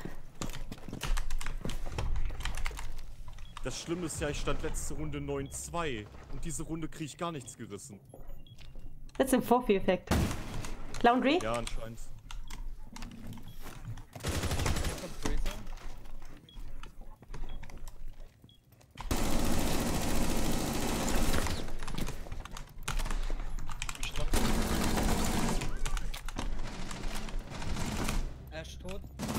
Speaker 2: Das Schlimme ist ja, ich stand letzte Runde neun zwei und diese Runde kriege ich gar nichts gerissen.
Speaker 13: Das ist ein Vorführeffekt. Laundry?
Speaker 2: Ja, anscheinend.
Speaker 21: Ash tot.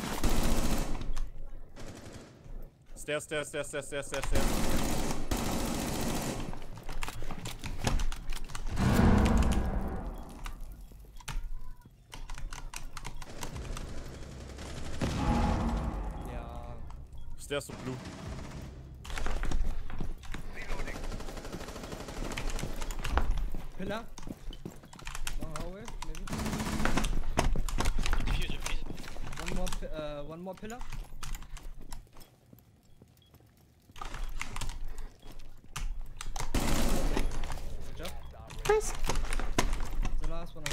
Speaker 2: Stairs, stairs, stairs, stairs, stairs, stairs, stairs.
Speaker 21: Ja.
Speaker 2: Stairs und Blue.
Speaker 21: Pillar. One away, maybe.
Speaker 22: Diffuse, diffuse.
Speaker 21: One more, pi- uh, one more pillar. Good job.
Speaker 13: Nice.
Speaker 21: The last one.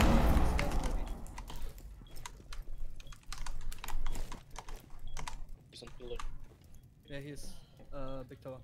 Speaker 22: He's on pillar.
Speaker 21: Yeah, he's uh, big tower.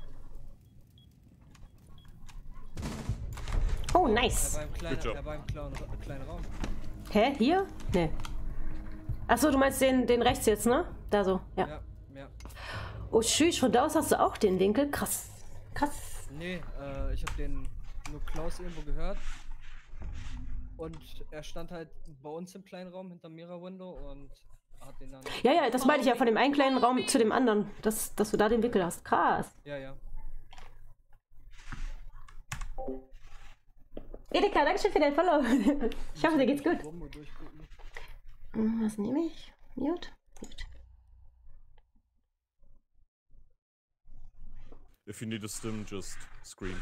Speaker 13: Oh,
Speaker 21: Er
Speaker 13: nice.
Speaker 21: war im kleinen,
Speaker 2: Good job.
Speaker 21: er war im kleinen, kleinen Raum.
Speaker 13: Hä? Hier? Nee. Achso, du meinst den, den rechts jetzt, ne? Da so, ja.
Speaker 21: Ja, ja.
Speaker 13: Oh, tschüss, von da aus hast du auch den Winkel. Krass. Krass.
Speaker 21: Nee, äh, ich habe den nur Klaus irgendwo gehört. Und er stand halt bei uns im kleinen Raum hinter Mirror Window und hat den dann.
Speaker 13: Ja, ja, das meinte ich ja von dem einen kleinen Raum zu dem anderen. Dass, dass du da den Winkel hast. Krass.
Speaker 21: Ja, ja.
Speaker 13: Edeka, danke schön für dein Follow. Ich hoffe, dir geht's gut.
Speaker 21: Bombe durchgucken.
Speaker 13: Hm, was nehme ich? Mute? Gut.
Speaker 2: If you need a stim, just scream.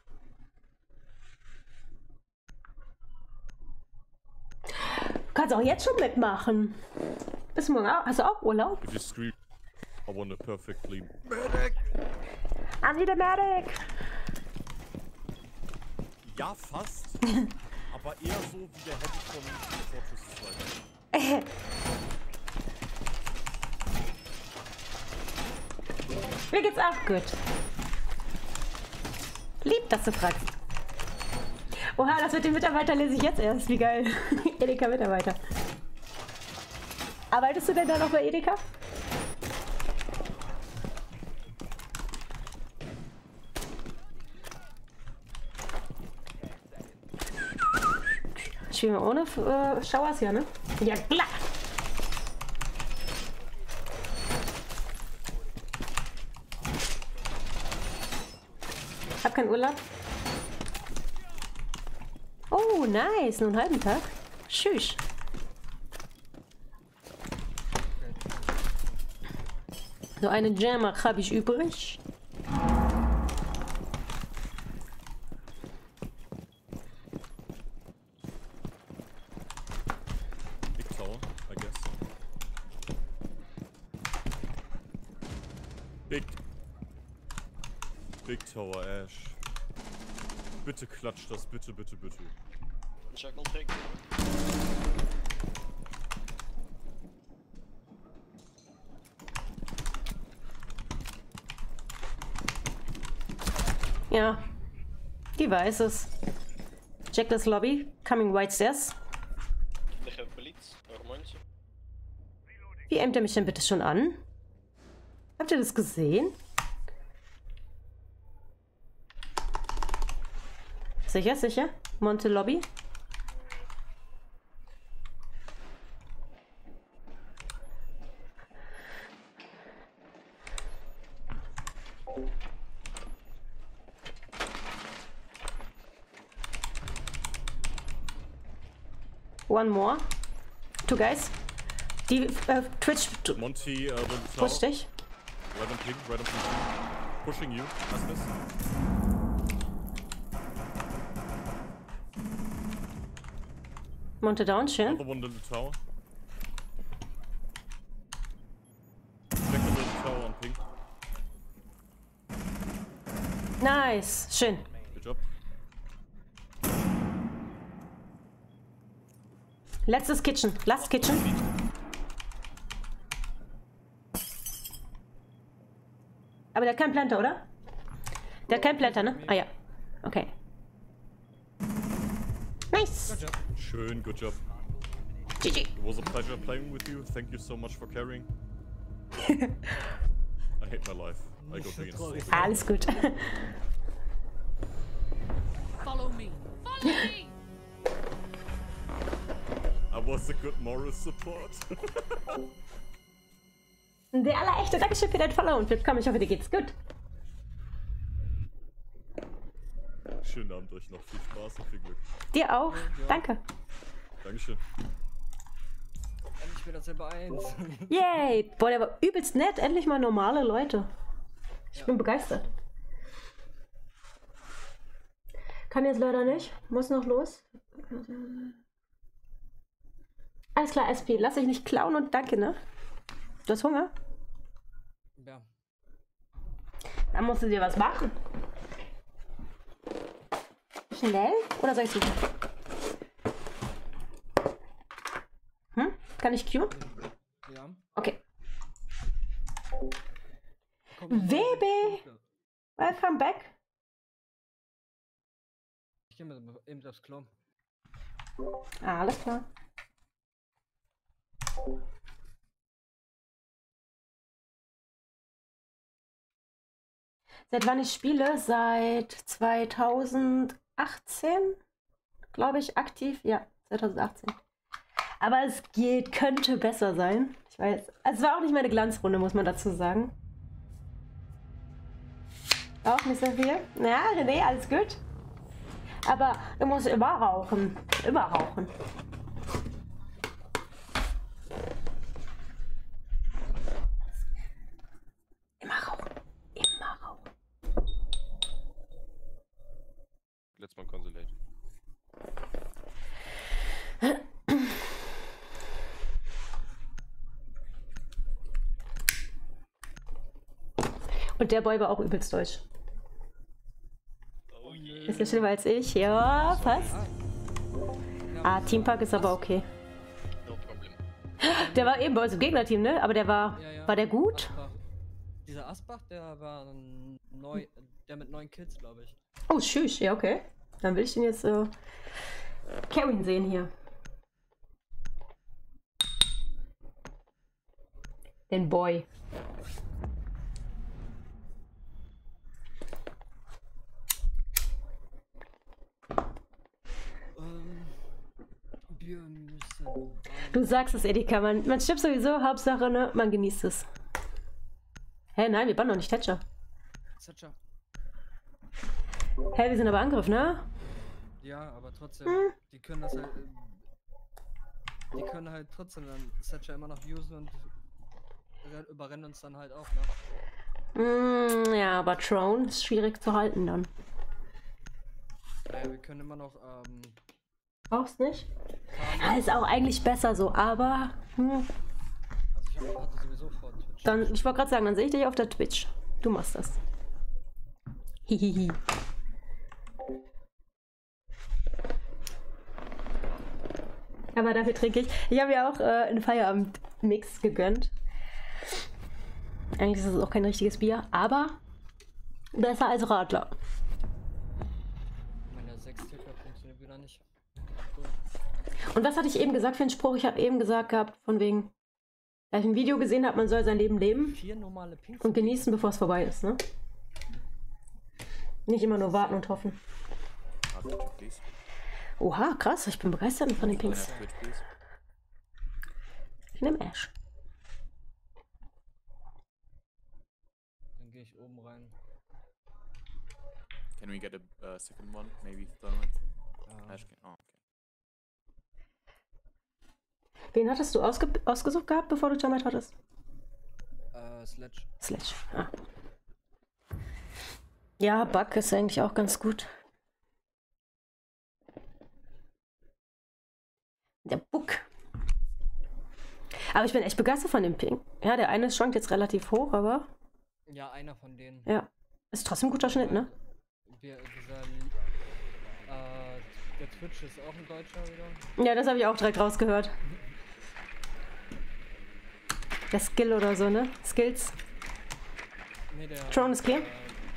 Speaker 13: Du kannst auch jetzt schon mitmachen. Bis morgen auch. Hast du auch Urlaub?
Speaker 2: If you scream, I want a perfectly...
Speaker 13: Medic! I need a medic!
Speaker 2: Ja, fast. Aber eher so wie der Heavy von Fortress zwei.
Speaker 13: Mir geht's auch gut. Lieb, dass du fragst. Oha, das mit dem Mitarbeiter lese ich jetzt erst. Wie geil. Edeka-Mitarbeiter. Arbeitest du denn da noch bei Edeka? Spielen wir ohne äh, Showers, ja, ne? Ja, klar! Hab keinen Urlaub. Oh, nice. Nur einen halben Tag. Tschüss. So eine Jammer habe ich übrig.
Speaker 2: Big Tower, I guess. Big... Big Tower, Ash. Bitte klatsch das, bitte, bitte, bitte.
Speaker 22: Jackal take.
Speaker 13: Ja, die weiß es. Jackal's Lobby, coming right stairs.
Speaker 22: They have bullets, hormones.
Speaker 13: Wie aimt er mich denn bitte schon an? Habt ihr das gesehen? Sicher, sicher. Monte Lobby. One more. Two guys. Die äh, Twitch
Speaker 2: Monty, uh, the
Speaker 13: pusht dich.
Speaker 2: Red and pink, red and pink. Pushing you. That's this.
Speaker 13: Monte down, schön.
Speaker 2: Another one little tower. Second little tower on pink.
Speaker 13: Nice, schön.
Speaker 2: Good job.
Speaker 13: Letztes Kitchen, last Kitchen. Aber der hat keinen Planter, oder? Der hat keinen Planter, ne? Ah ja. Okay. Nice.
Speaker 2: Schön, good job.
Speaker 13: G G.
Speaker 2: It was a pleasure playing with you. Thank you so much for carrying. I hate my life. I go against.
Speaker 13: Alles gut.
Speaker 11: Follow me. Follow me.
Speaker 2: I was a good moral support.
Speaker 13: Der allerechte, Dankeschön für dein Follow und willkommen. Ich hoffe, dir geht's gut.
Speaker 2: Schönen Abend euch noch. Viel Spaß und viel Glück.
Speaker 13: Dir auch.
Speaker 21: Ja.
Speaker 13: Danke.
Speaker 2: Dankeschön.
Speaker 21: Endlich wieder selber eins.
Speaker 13: Yay. Boah, der war übelst nett. Endlich mal normale Leute. Ich
Speaker 21: Ja.
Speaker 13: bin begeistert. Kann jetzt leider nicht. Muss noch los. Alles klar, S P. Lass dich nicht klauen und danke, ne? Du hast Hunger?
Speaker 21: Ja.
Speaker 13: Dann musst du dir was machen. Schnell? Oder soll ich suchen? Hm? Kann ich queuen?
Speaker 21: Ja.
Speaker 13: Okay. W B! Welcome back.
Speaker 21: Ich geh mal eben aufs Klo.
Speaker 13: Ah, alles klar. Seit wann ich spiele? Seit zweitausendachtzehn, glaube ich, aktiv. Ja, zweitausendachtzehn. Aber es geht, könnte besser sein. Ich weiß. Es war auch nicht meine Glanzrunde, muss man dazu sagen. Auch nicht so viel. Ja, René, alles gut. Aber du musst immer rauchen. Immer rauchen. Immer rauchen. Immer rauchen.
Speaker 14: Let's mal consolate.
Speaker 13: Und der Boy war auch übelst deutsch. Ist ja schlimmer als ich. Ja, fast. Ah, Teampark ist aber okay. Der war eben bei uns im Gegnerteam, ne? Aber der war.
Speaker 21: Ja, ja.
Speaker 13: War der gut?
Speaker 21: Asbach. Dieser Asbach, der war neu, der mit neun Kills, glaube ich.
Speaker 13: Oh, tschüss. Ja, okay. Dann will ich den jetzt äh, Karen sehen hier. Den Boy.
Speaker 21: Wir müssen.
Speaker 13: Du sagst es, Edeka. Man, man stirbt sowieso. Hauptsache, ne? Man genießt es. Hä, nein, wir bannen noch nicht Thatcher.
Speaker 21: Thatcher.
Speaker 13: Hä, wir sind aber Angriff, ne?
Speaker 21: Ja, aber trotzdem.
Speaker 13: Hm.
Speaker 21: Die können das halt. äh, Die können halt trotzdem dann Thatcher immer noch usen und re- überrennen uns dann halt auch, ne?
Speaker 13: Mm, ja, aber Throne ist schwierig zu halten dann.
Speaker 21: Naja, wir können immer noch. Ähm,
Speaker 13: Brauchst nicht? Ja, ist auch eigentlich besser so, aber. Hm.
Speaker 21: also ich hab, hatte sowieso vor Twitch.
Speaker 13: Dann, ich wollte gerade sagen, dann sehe ich dich auf der Twitch. Du machst das. Hihihi. Aber dafür trinke ich. Ich habe ja auch äh, einen Feierabend-Mix gegönnt. Eigentlich ist es auch kein richtiges Bier, aber besser als Radler.
Speaker 21: Meine sechs-Ticker funktioniert wieder nicht.
Speaker 13: Und was hatte ich eben gesagt für einen Spruch? Ich habe eben gesagt gehabt, von wegen, da ich ein Video gesehen habe, man soll sein Leben leben
Speaker 21: Vier normale Pinks
Speaker 13: und genießen, bevor es vorbei ist, ne? Nicht immer nur warten und hoffen. Oha, krass, ich bin begeistert von den Pinks. Ich nehme Ash.
Speaker 21: Dann gehe ich oben rein.
Speaker 3: Can we get a uh, second one? Maybe third one?
Speaker 21: Uh,
Speaker 3: Ash can. Oh, okay.
Speaker 13: Wen hattest du ausge ausgesucht gehabt, bevor du Termite hattest?
Speaker 21: Äh, Sledge.
Speaker 13: Sledge, ah. Ja, Bug ist eigentlich auch ganz gut. Der Bug. Aber ich bin echt begeistert von dem Ping. Ja, der eine schwankt jetzt relativ hoch, aber...
Speaker 21: Ja, einer von denen.
Speaker 13: Ja, ist trotzdem ein guter Schnitt, ne?
Speaker 21: Wir, dieser, äh, der Twitch ist auch ein Deutscher wieder.
Speaker 13: Ja, das habe ich auch direkt rausgehört. Der Skill oder so, ne? Skills.
Speaker 21: Nee, der...
Speaker 13: Drone ist clear?
Speaker 21: Äh,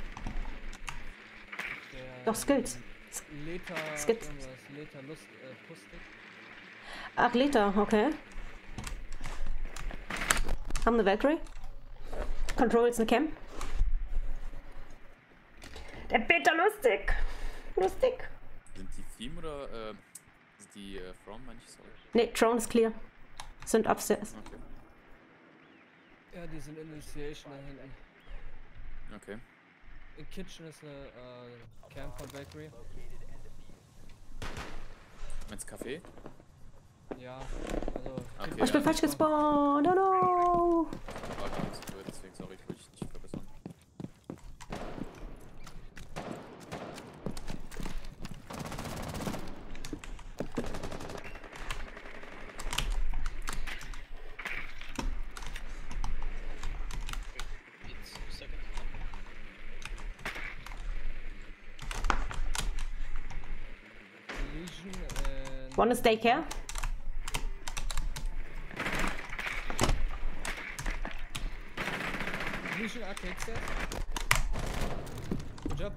Speaker 21: der,
Speaker 13: Doch, Skills.
Speaker 21: Leta...
Speaker 13: Skills.
Speaker 21: irgendwas, Leta Lust, äh, Pustik.
Speaker 13: Ach, Leta, okay. Haben eine Valkyrie. Control ist eine Cam. Der Peter lustig. Lustig.
Speaker 3: Sind die Theme oder äh, ist die äh, From, meine ich, sorry?
Speaker 13: Ne, Drone ist clear. Sind upstairs.
Speaker 3: Okay.
Speaker 21: Ja, die sind Initiation da hinten.
Speaker 3: Okay.
Speaker 21: In Kitchen ist eine äh, Camp von Bakery.
Speaker 3: Meinst du Café?
Speaker 21: Ja, also...
Speaker 3: Okay,
Speaker 13: Oh, ich bin
Speaker 3: ja,
Speaker 13: falsch gespawnt. Oh no.
Speaker 3: War gar nicht so, deswegen sorry, ich wollte dich nicht verbessern.
Speaker 13: One is daycare.
Speaker 21: Legion arcade stairs. Good job.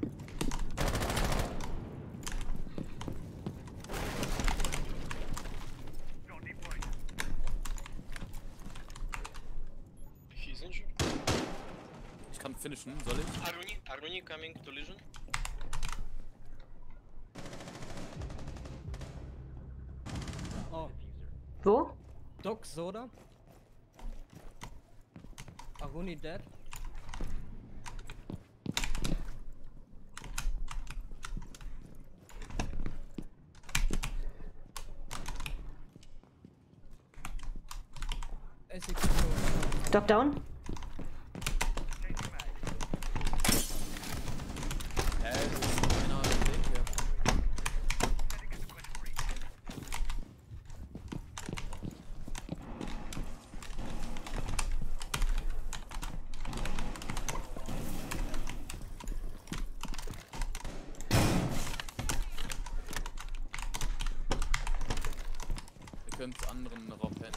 Speaker 22: He's injured.
Speaker 3: Ich kann finishen, soll ich?
Speaker 22: Aruni, Aruni coming to Legion.
Speaker 21: Oh.
Speaker 13: Wo?
Speaker 21: Doc Soda. Aruni dead.
Speaker 13: Doc down.
Speaker 3: Hä, das ist noch einer im Weg hier. Ihr könnt anderen Raum pennen.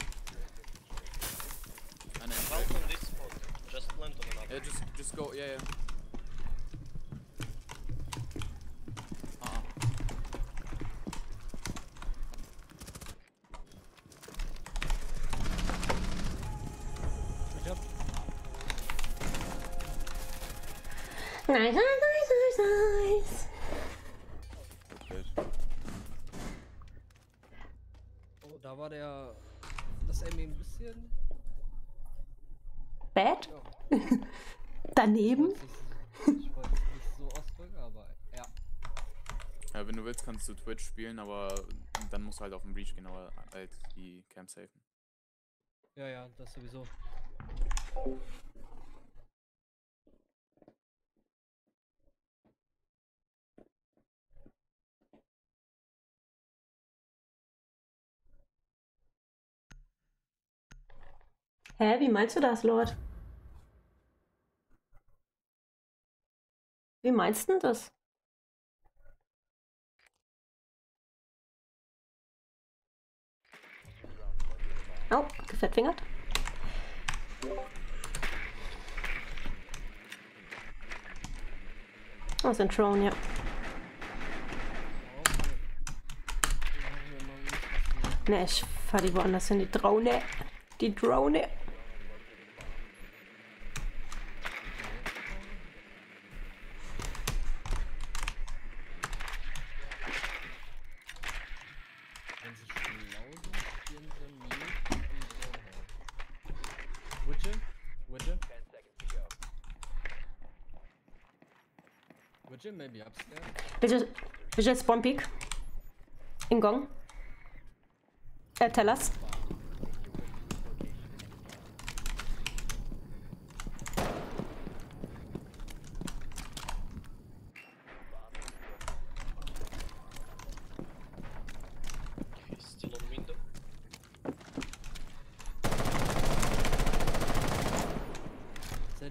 Speaker 3: Einer im
Speaker 22: Land on this spot. Just land on another.
Speaker 3: Yeah, just, just go, yeah, yeah. Ah.
Speaker 21: Good job.
Speaker 13: Nice, nice, nice, nice.
Speaker 21: Oh, da war der... das Aiming ein bisschen...
Speaker 13: Bad? Daneben?
Speaker 21: Ich wollte es nicht so ausdrücken, aber ja.
Speaker 3: Ja, wenn du willst, kannst du Twitch spielen, aber dann musst du halt auf den Breach gehen, aber halt die Camp safen.
Speaker 21: Ja, ja, das sowieso.
Speaker 13: Hä, wie meinst du das, Lord? Wie meinst du das? Oh, gefettfingert. Oh, ist ein Drone, ja. Ne, ich fahr die woanders hin, die Drohne. Die Drohne.
Speaker 21: Wenn sie schlau sind, spielen sie Mute und Dronehold. Widget? Widget? Widget, maybe upstairs?
Speaker 13: Visual, Visual Spawn Peak. In Gong. Äh, Tellers.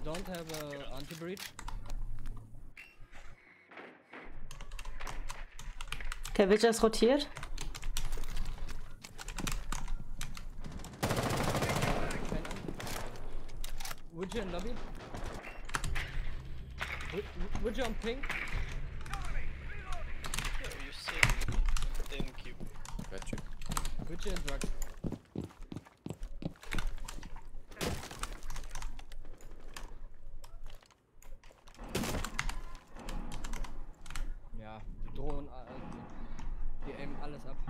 Speaker 21: don't have a anti-breach.
Speaker 13: Okay, Witcher ist rotiert.
Speaker 21: Witcher in Lobby. Witcher on ping.
Speaker 22: You see, thank you.
Speaker 3: Got you.
Speaker 21: Witcher in drugs. Ja, die drohen, äh, die aimen alles ab.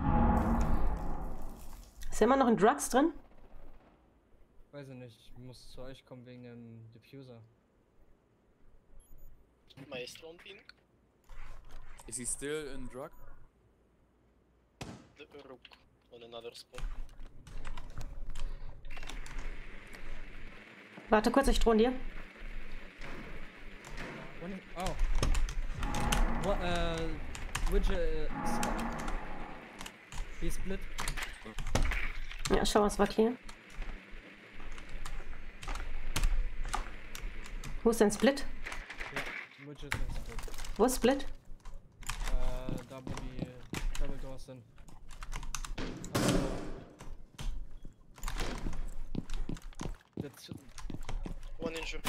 Speaker 13: Ist immer noch ein Drugs drin?
Speaker 21: Weiß ich nicht, ich muss zu euch kommen wegen dem Diffuser.
Speaker 22: Maestro on ping.
Speaker 3: Is he still in drug?
Speaker 22: The Rook on another spot.
Speaker 13: Warte kurz, ich drohe dir.
Speaker 21: When, oh. What, uh, Witcher is... He split.
Speaker 13: Ja, schau, es war clear. Wo ist denn Split?
Speaker 21: Ja, Witcher ist ein Split.
Speaker 13: Wo ist Split?
Speaker 21: Äh, da wo die Double Doors sind. Also,
Speaker 22: One injured.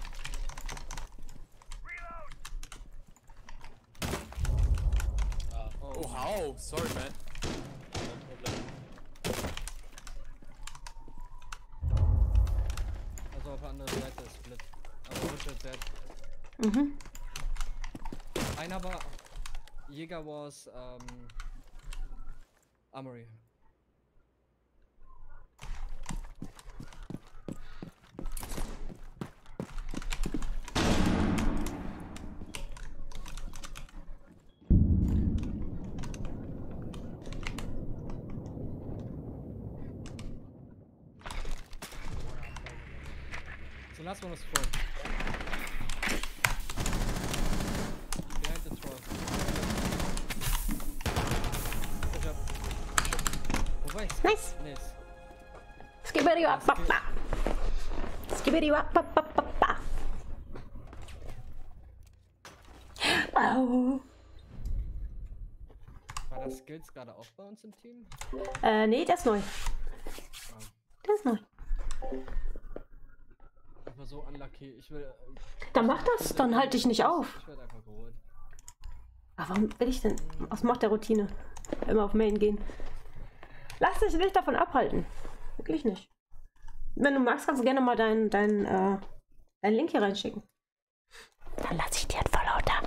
Speaker 3: Ah. Oh, oh, how? Sorry, man.
Speaker 22: No problem.
Speaker 21: also auf der anderen Seite ist Split. Aber Witcher ist dead.
Speaker 13: Mhm.
Speaker 21: Einer war... Jäger was, ähm... Armory. The last one was troll. Behind the troll. Good job. Wobei.
Speaker 13: Nice.
Speaker 21: Nice.
Speaker 13: Skibidi up, up, up. Skibidi up, up, up, up, up. Au.
Speaker 21: War das Skills gerade auch bei uns im Team?
Speaker 13: Äh, nee, der ist neu. Der ist neu.
Speaker 21: Ich war so unlucky. Ich will. Äh,
Speaker 13: Dann mach das, dann halte ich nicht auf.
Speaker 21: Ich werde einfach geholt.
Speaker 13: Aber warum will ich denn aus Macht der Routine immer auf Main gehen? Lass dich nicht davon abhalten. Wirklich nicht. Wenn du magst, kannst du gerne mal deinen dein, äh, dein Link hier reinschicken. Dann lass ich dir ein Follow da.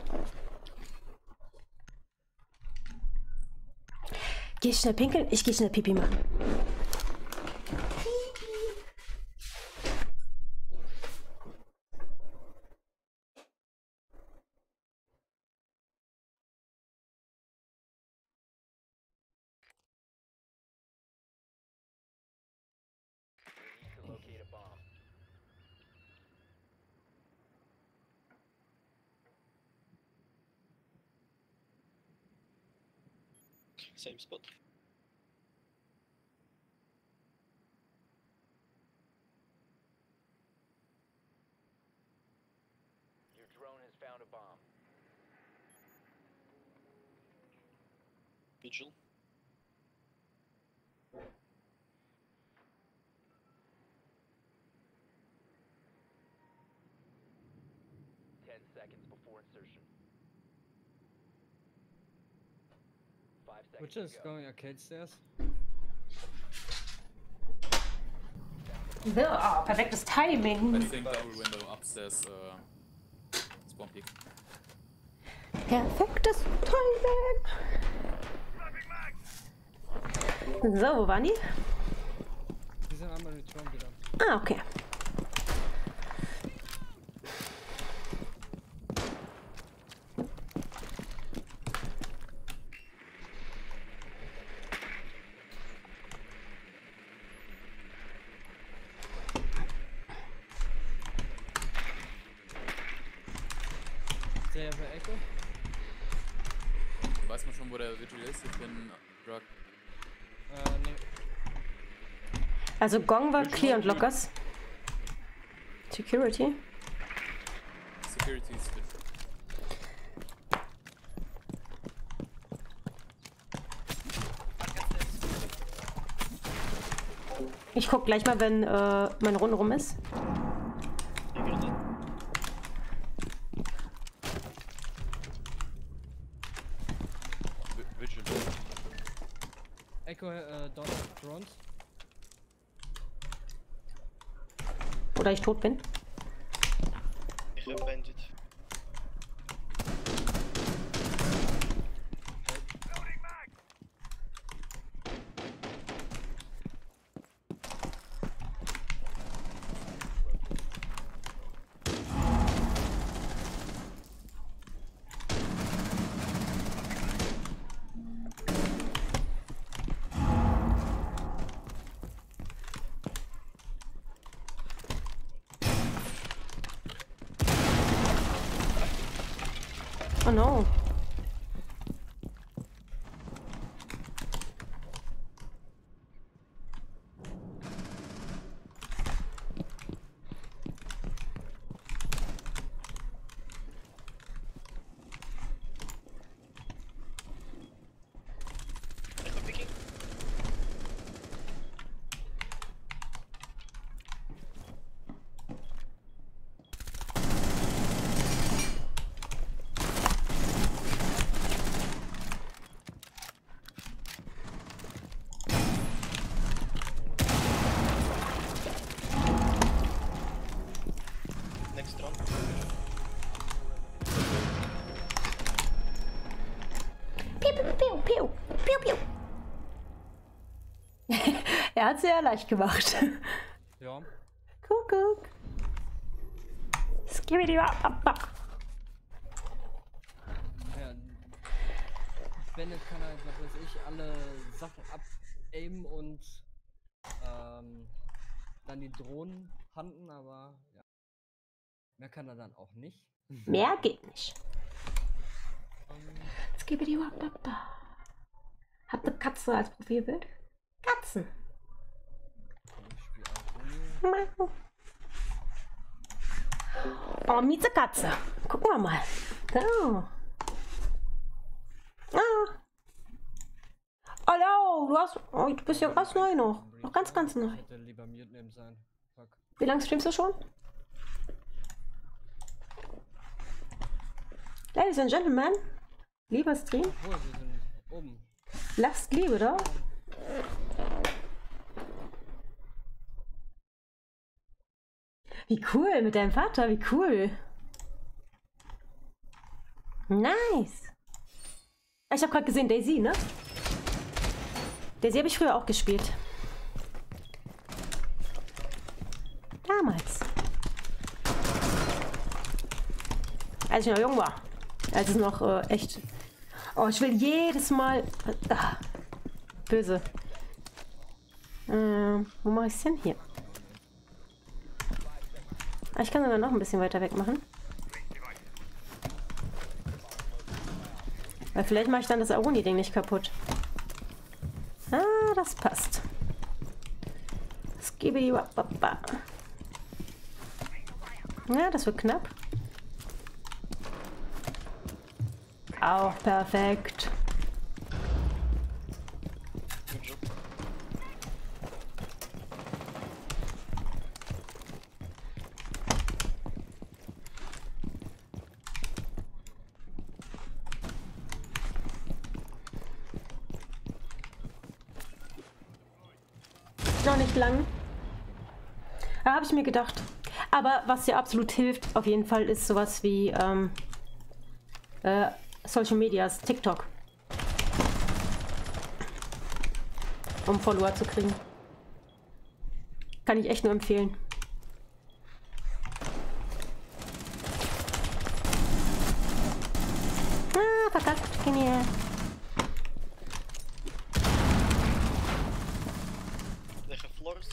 Speaker 13: Geh schnell pinkeln, ich geh schnell Pipi machen.
Speaker 22: Same spot.
Speaker 4: Your drone has found a bomb.
Speaker 22: Vigil.
Speaker 4: Ten seconds before insertion.
Speaker 21: Which is going arcade stairs?
Speaker 13: Oh, perfektes Timing.
Speaker 3: I think double window upstairs, uh, spawn peak.
Speaker 13: Perfektes Timing. So, wo waren die?
Speaker 21: Die sind einmal Return wieder.
Speaker 13: Ah, okay.
Speaker 21: Der bei Echo?
Speaker 3: Weiß man schon, wo der Vigil ist? Ich bin Drug.
Speaker 21: Äh, nee.
Speaker 13: Also Gong war clear und Lockers. Security.
Speaker 3: Security Switch.
Speaker 13: Ich guck gleich mal, wenn äh, meine Runde rum ist.
Speaker 21: Echo, äh, dort Drones.
Speaker 13: Oder ich tot bin.
Speaker 22: Ich hab Bandit.
Speaker 13: Oh no.
Speaker 22: Next round.
Speaker 13: Piu, piu, piu, piu, piu, piu. Er hat sehr leicht gemacht.
Speaker 21: Ja.
Speaker 13: Kuckuck. Skibidi ab, ab, ab.
Speaker 21: Ja. Bennett kann halt, was weiß ich, alle Sachen abaimen und ähm, dann die Drohnen handen, aber ja. Mehr kann er dann auch nicht.
Speaker 13: Mehr geht nicht. Skibidi ab, ab, ab. Habt ihr Katze als Profilbild? Katzen. Oh, mieze Katze. Gucken wir mal. So. Ah. Hallo, du hast. Oh, du bist ja ganz neu noch. Noch ganz, ganz neu.
Speaker 21: Ich hätte lieber Mute nehmen sein. Fuck.
Speaker 13: Wie lange streamst du schon? Ladies and Gentlemen, lieber Stream.
Speaker 21: Obwohl, wir sind oben.
Speaker 13: Lasst Liebe, oder? Wie cool, mit deinem Vater, wie cool. Nice. Ich habe gerade gesehen, Daisy, ne? Daisy habe ich früher auch gespielt. Damals. Als ich noch jung war. Als es noch äh, echt... Oh, ich will jedes Mal... Ah, böse. Ähm, wo mache ich es denn hier? Ah, ich kann sogar noch ein bisschen weiter weg machen. Weil vielleicht mache ich dann das Aruni-Ding nicht kaputt. Ah, das passt. Skibidi wap wap wap. Ja, das wird knapp. Auch perfekt. Noch nicht lang. Da habe ich mir gedacht. Aber was dir absolut hilft, auf jeden Fall, ist sowas wie ähm, äh, Social Medias, TikTok. Um Follower zu kriegen. Kann ich echt nur empfehlen. Ah, verkackt, genial.
Speaker 22: Liggen floors.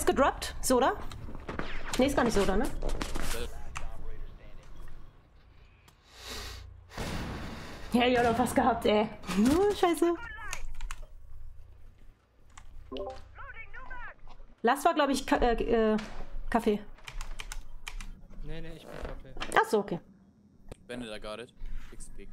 Speaker 13: gedroppt? Soda? Nee, ist gar nicht Soda, ne? Ja, ich hab noch was gehabt, ey. Oh, scheiße. Last war, glaube ich, Ka äh, äh, Kaffee.
Speaker 21: Nee, nee, ich bin Kaffee.
Speaker 13: Achso, okay.
Speaker 3: Bandit, I got it. Fix peak.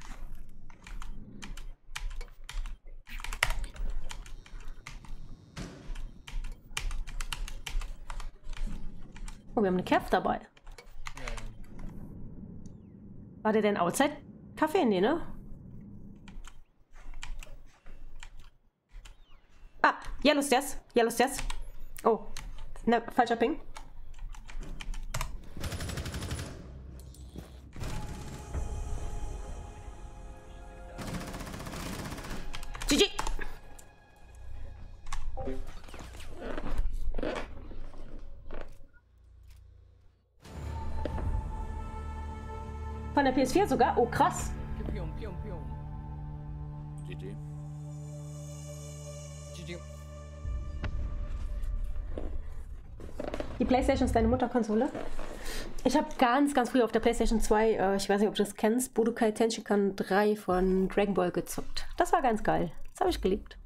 Speaker 13: Oh, wir haben eine Kev dabei. War der denn Outside-Kaffee? Nee, ne? Ah, Yellow Stairs. Yellow Stairs. Oh, ne, falscher Ping. G G. Von der P S vier sogar? Oh, krass.
Speaker 21: Pium, pium, pium.
Speaker 3: G G.
Speaker 21: G G.
Speaker 13: Die PlayStation ist deine Mutterkonsole. Ich habe ganz, ganz früh auf der PlayStation zwei, äh, ich weiß nicht, ob du das kennst, Budokai Tenkaichi drei von Dragon Ball gezockt. Das war ganz geil. Das habe ich geliebt.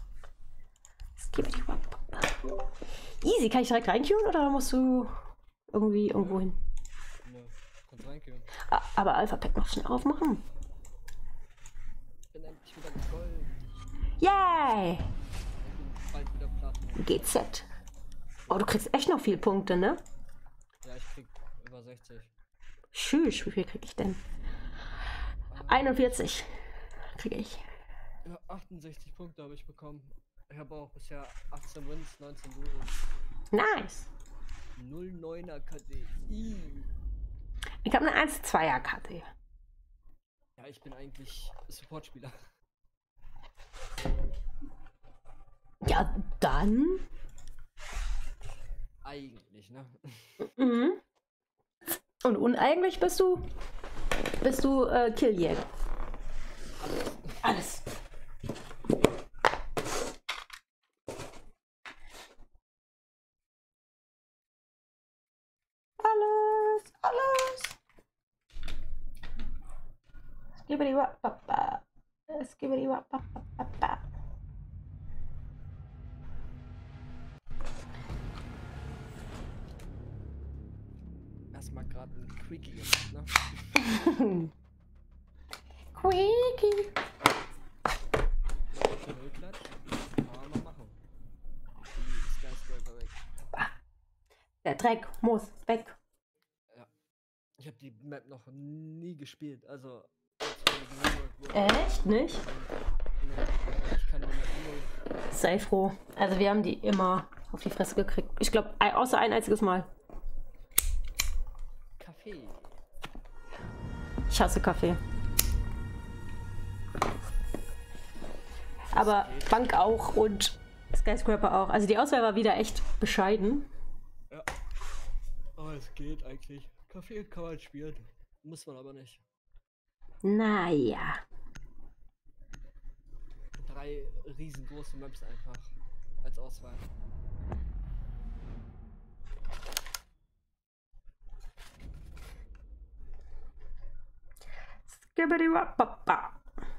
Speaker 13: Easy, kann ich direkt reinqueuen oder musst du irgendwie irgendwo hin?
Speaker 21: Ja, kannst reinqueuen.
Speaker 13: Ah, aber Alpha Pack noch schnell aufmachen.
Speaker 21: Ich bin endlich wieder Gold.
Speaker 13: Yay!
Speaker 21: Ich bin bald wieder Platin.
Speaker 13: G Z. Oh, du kriegst echt noch viele Punkte, ne?
Speaker 21: Ja, ich krieg über sechzig.
Speaker 13: Tschüss, wie viel krieg ich denn? einundvierzig kriege ich.
Speaker 21: Ja, achtundsechzig Punkte habe ich bekommen. Ich habe auch bisher achtzehn Wins, neunzehn Loses.
Speaker 13: Nice.
Speaker 21: null Komma neuner K D. I.
Speaker 13: Ich habe eine eins Komma zweier K D.
Speaker 21: Ja, ich bin eigentlich Supportspieler.
Speaker 13: Ja, dann.
Speaker 21: Eigentlich, ne?
Speaker 13: Mhm. Und uneigentlich bist du. Bist du äh, Killjäger. Alles. Alles. Alles. Skibbidi wap papa. Skibbidi wap papa.
Speaker 21: Erstmal gerade ein Quickie gemacht, ne?
Speaker 13: Quickie.
Speaker 21: Nullklatsch. Kann man mal machen. Die Skyscraper weg.
Speaker 13: Der Dreck muss weg.
Speaker 21: Ja. Ich habe die Map noch nie gespielt, also.
Speaker 13: Echt nicht?
Speaker 21: Ich kann die Map null.
Speaker 13: Sei froh. Also wir haben die immer auf die Fresse gekriegt. Ich glaube, außer ein einziges Mal.
Speaker 21: Kaffee.
Speaker 13: Ich hasse Kaffee. Aber Bank auch und Skyscraper auch. Also die Auswahl war wieder echt bescheiden.
Speaker 21: Ja. Aber es geht eigentlich. Kaffee kann man spielen. Muss man aber nicht.
Speaker 13: Naja.
Speaker 21: Drei riesengroße Maps einfach als Auswahl.
Speaker 13: Skibbidi-wap-papa.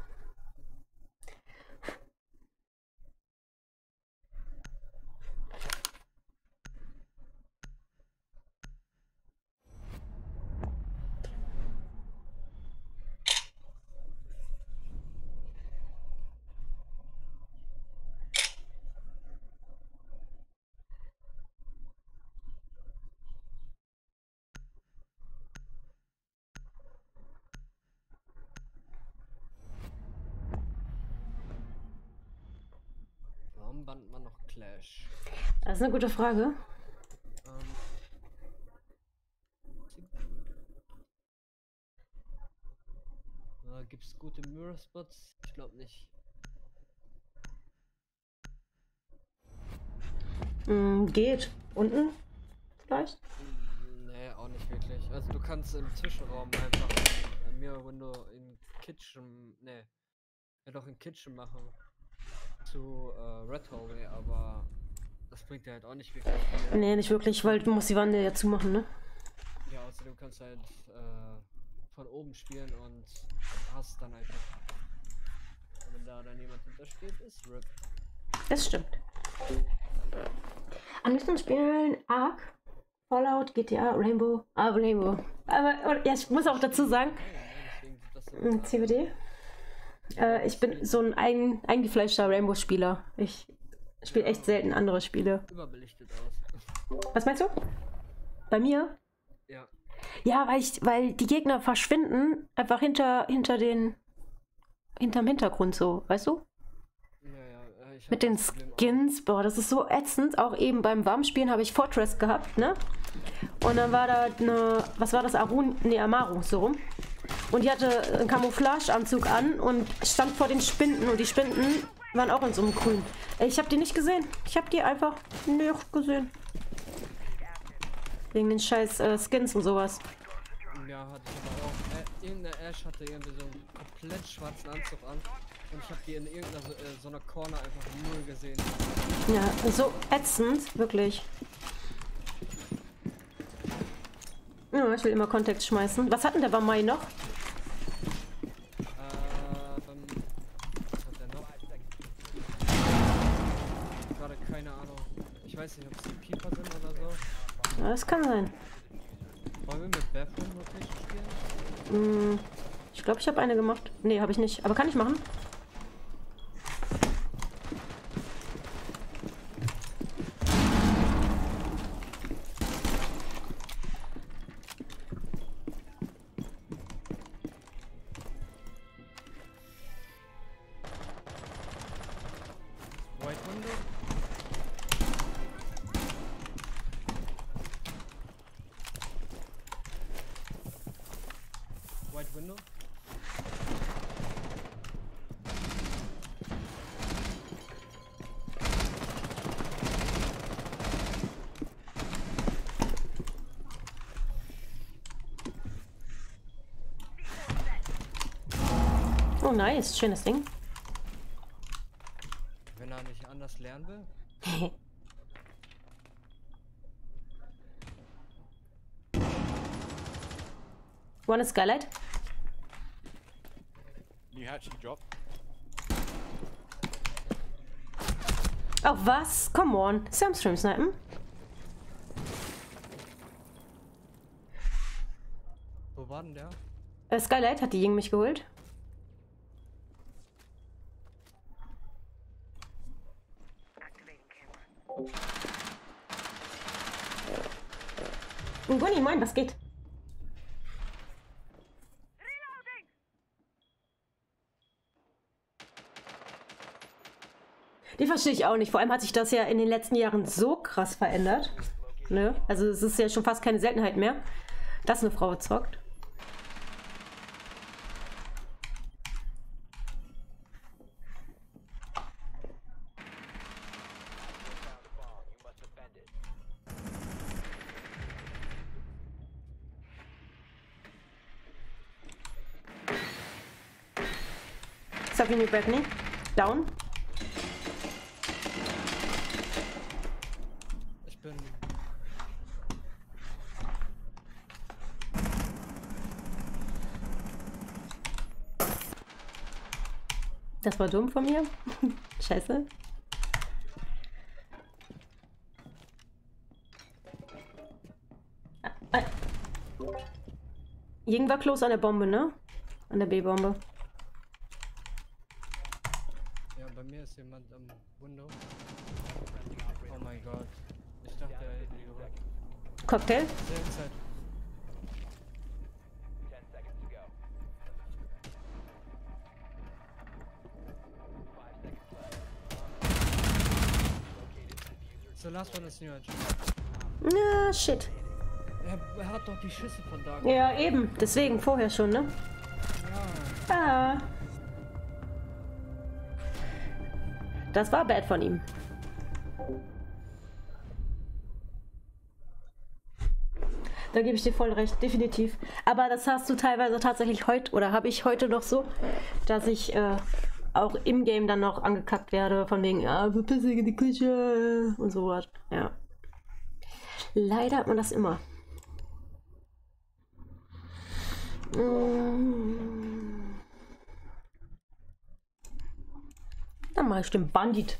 Speaker 21: Warum bannt man noch Clash?
Speaker 13: Das ist eine gute Frage.
Speaker 21: Ähm, äh, Gibt es gute Mirror Spots? Ich glaube nicht.
Speaker 13: Mm, geht. Unten? Vielleicht?
Speaker 21: Nee, auch nicht wirklich. Also du kannst im Zwischenraum einfach ein Mirror Window in Kitchen, nee, ja doch in Kitchen machen. Zu äh, Red Hole, aber das bringt dir halt auch nicht wirklich viel.
Speaker 13: Nee, nicht wirklich, weil du musst die Wände ja zumachen, ne?
Speaker 21: Ja, außerdem kannst du halt äh, von oben spielen und hast dann einfach. Und wenn da dann jemand hintersteht, ist R I P.
Speaker 13: Das stimmt. Am liebsten spielen Ark, Fallout, G T A, Rainbow, ah, Rainbow. Aber ja, ich muss auch dazu sagen, C B D, äh, ich bin so ein, ein eingefleischter Rainbow-Spieler. Ich spiele echt selten andere Spiele.
Speaker 21: Überbelichtet aus.
Speaker 13: Was meinst du? Bei mir?
Speaker 21: Ja.
Speaker 13: Ja, weil ich, weil die Gegner verschwinden einfach hinter, hinter den, hinterm Hintergrund so, weißt du? Mit den Skins, boah, das ist so ätzend. Auch eben beim Warmspielen habe ich Fortress gehabt, ne? Und dann war da eine, was war das, Arun, ne, Amaru, so rum. Und die hatte einen Camouflageanzug an und stand vor den Spinden und die Spinden waren auch in so einem Grün. Ich habe die nicht gesehen. Ich habe die einfach nicht gesehen. Wegen den scheiß äh, Skins und sowas.
Speaker 21: Ja, hatte ich aber auch. Äh, irgendeine Ash hatte irgendwie so einen komplett schwarzen Anzug an. Und ich habe die in irgendeiner so, äh, so einer Corner einfach null gesehen.
Speaker 13: Ja, so ätzend, wirklich. Ja, ich will immer Kontext schmeißen. Was hat denn der Bamai noch?
Speaker 21: Äh, beim... Was hat der noch? Gerade keine Ahnung. Ich weiß nicht, ob es die Keeper sind oder so.
Speaker 13: Ja, das kann sein.
Speaker 21: Wollen wir mit Bathroom Rotation spielen?
Speaker 13: Hm, ich glaube, ich habe eine gemacht. Nee, habe ich nicht. Aber kann ich machen?
Speaker 21: Window.
Speaker 13: Oh nice, schönes Ding.
Speaker 21: Wenn er nicht anders lernen will.
Speaker 13: One is Skylight.
Speaker 20: New hatching drop.
Speaker 13: Oh was? Come on. Samstream snipen.
Speaker 21: Wo war denn der?
Speaker 13: Äh, Skylight hat die gegen mich geholt. Und Gunny, moin, was geht? Die verstehe ich auch nicht. Vor allem hat sich das ja in den letzten Jahren so krass verändert. Ne? Also es ist ja schon fast keine Seltenheit mehr, dass eine Frau zockt. Savini Bradley, down.
Speaker 21: Ich bin...
Speaker 13: Das war dumm von mir. Scheiße. Ah, ah. Irgend war close an der Bombe, ne? An der B-Bombe.
Speaker 21: Ja, bei mir ist jemand am Window. Oh mein Gott. Ich dachte, er hätte die gerückt.
Speaker 13: Cocktail?
Speaker 21: Sehr inside. So, last one is New Age.
Speaker 13: Na, shit.
Speaker 21: Er, er hat doch die Schüsse von da.
Speaker 13: Ja, eben. Deswegen vorher schon, ne?
Speaker 21: Ja.
Speaker 13: Ah. Das war bad von ihm. Da gebe ich dir voll recht, definitiv. Aber das hast du teilweise tatsächlich heute, oder habe ich heute noch so, dass ich äh, auch im Game dann noch angekackt werde, von wegen, ja, verpiss dich in die Küche und sowas. Ja. Leider hat man das immer. Dann mache ich den Bandit.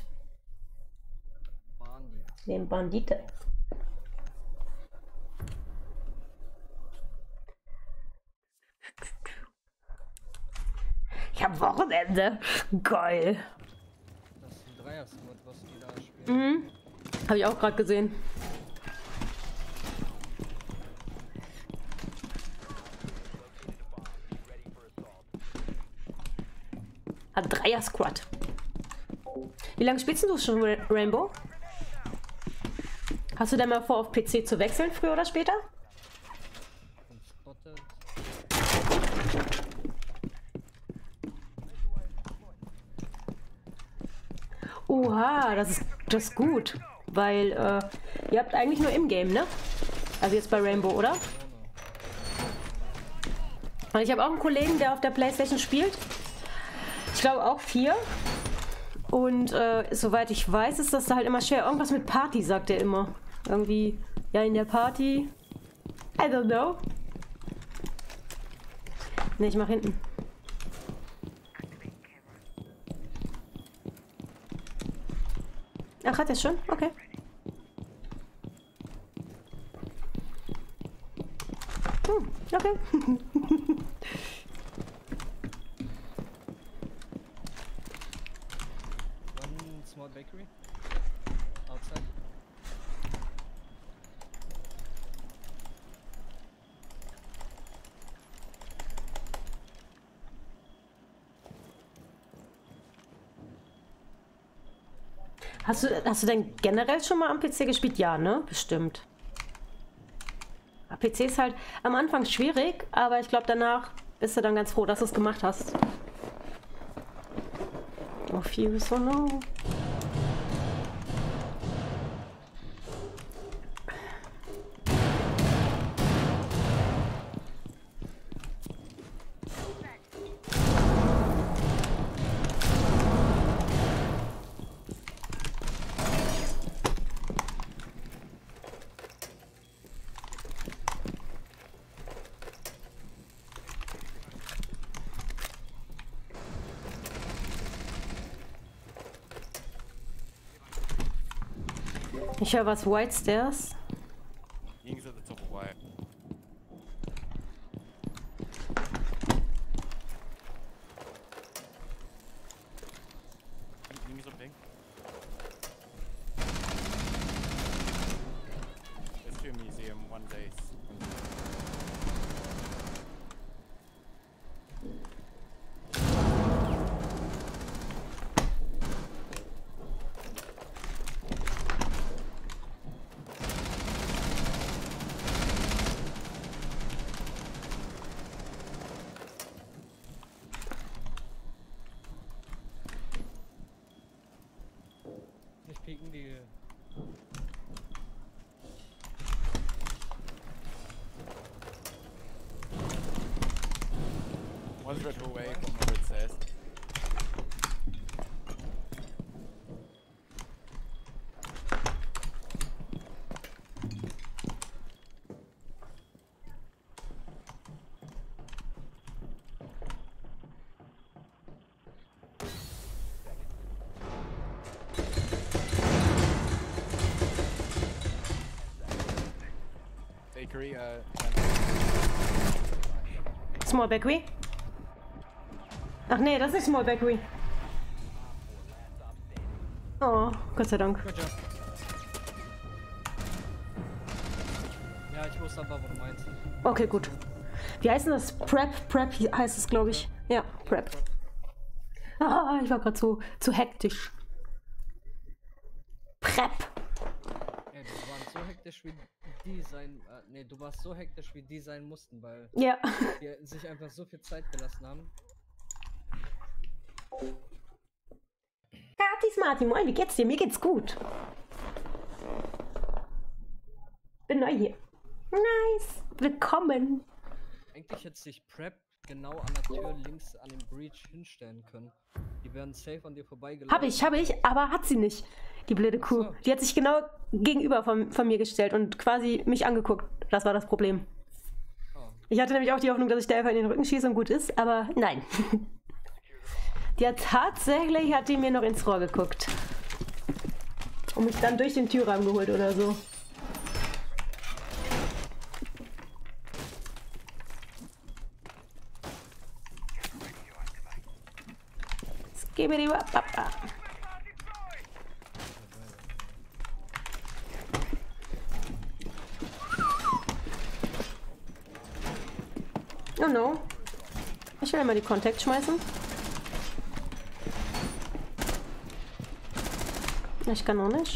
Speaker 13: Den Bandite. Ich hab Wochenende. Geil.
Speaker 21: Das ist ein Dreier-Squad, was die da spielen.
Speaker 13: Mhm. Habe ich auch gerade gesehen. Hat Dreier-Squad. Wie lange spielst du schon Rainbow? Hast du denn mal vor, auf P C zu wechseln, früher oder später? Oha, das ist, das ist gut. Weil, äh, ihr habt eigentlich nur im Game, ne? Also jetzt bei Rainbow, oder? Und ich habe auch einen Kollegen, der auf der PlayStation spielt. Ich glaube auch vier. Und äh, soweit ich weiß, ist das halt immer schwer. Irgendwas mit Party, sagt er immer. Irgendwie, ja, in der Party. I don't know. Ne, ich mach hinten. Ach, hat er schon? Okay. Hm, okay.
Speaker 21: One small bakery outside.
Speaker 13: Hast du, hast du denn generell schon mal am P C gespielt? Ja, ne? Bestimmt. P C ist halt am Anfang schwierig, aber ich glaube danach bist du dann ganz froh, dass du es gemacht hast. Oh, few so no. Ich höre was White Stairs.
Speaker 2: Ying's at the top of white. Ying's up pink. Let's do a museum one day.
Speaker 21: Pieken die.
Speaker 3: One's red away, what my red says. Bakery, uh,
Speaker 13: Small Bakery? Ach nee, das ist nicht Small Bakery. Oh, Gott sei Dank.
Speaker 21: Ja, ich wusste aber, was du meinst.
Speaker 13: Okay, gut. Wie heißt denn das? Prep? Prep heißt es, glaube ich. Ja, Prep. Ah, ich war gerade so zu hektisch. Prep.
Speaker 21: Ey, du warst so hektisch wie die sein. Äh, nee, du warst so hektisch wie die sein mussten, weil
Speaker 13: ja.
Speaker 21: die sich einfach so viel Zeit gelassen haben.
Speaker 13: Kati Smarty, moin, wie geht's dir? Mir geht's gut. Bin neu hier. Nice. Willkommen.
Speaker 21: Eigentlich hätte sich Prep genau an der Tür links an dem Breach hinstellen können. Die werden safe an dir vorbeigelaufen.
Speaker 13: Hab ich, hab ich, aber hat sie nicht. Die blöde Kuh.
Speaker 21: So.
Speaker 13: Die hat sich genau gegenüber von, von mir gestellt und quasi mich angeguckt. Das war das Problem.
Speaker 21: Oh.
Speaker 13: Ich hatte nämlich auch die Hoffnung, dass ich da einfach in den Rücken schieße und gut ist, aber nein. Die hat tatsächlich, hat die mir noch ins Rohr geguckt. Und mich dann durch den Türrahmen geholt oder so. Skibbidi wap wap wap. Oh no. Ich will mal die Kontakt schmeißen. Ich kann auch nicht.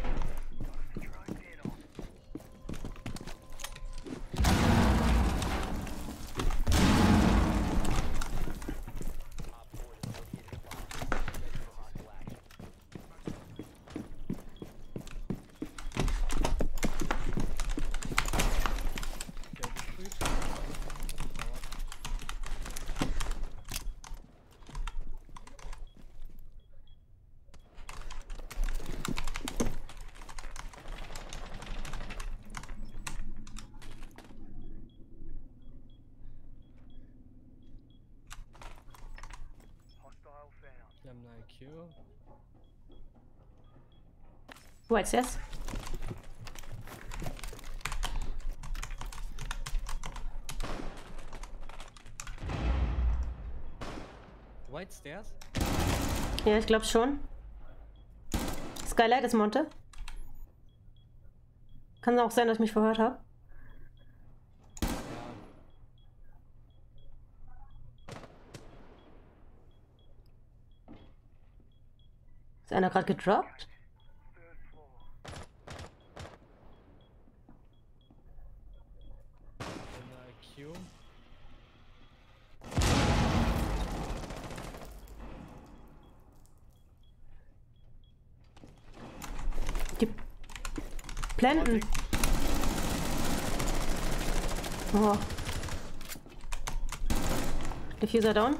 Speaker 21: Wir haben eine I Q.
Speaker 13: Wo ist das?
Speaker 21: White Stairs?
Speaker 13: Ja, ich glaube schon. Skylight ist Monte. Kann auch sein, dass ich mich verhört habe. Ist einer gerade gedroppt?
Speaker 21: I Q.
Speaker 13: Die Blenden. Oh. Diffuser down.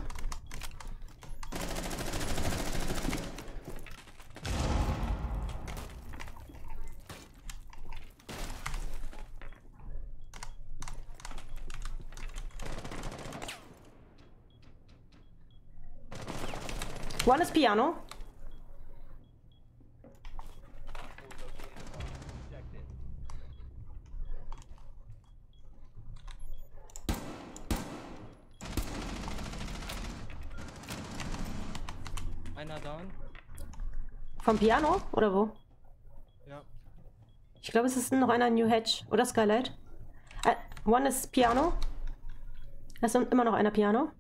Speaker 13: One is piano.
Speaker 21: Einer down.
Speaker 13: Vom Piano oder wo?
Speaker 21: Ja.
Speaker 13: Ich glaube, es ist noch einer New Hedge oder Skylight. Uh, one ist Piano. Es ist immer noch einer Piano.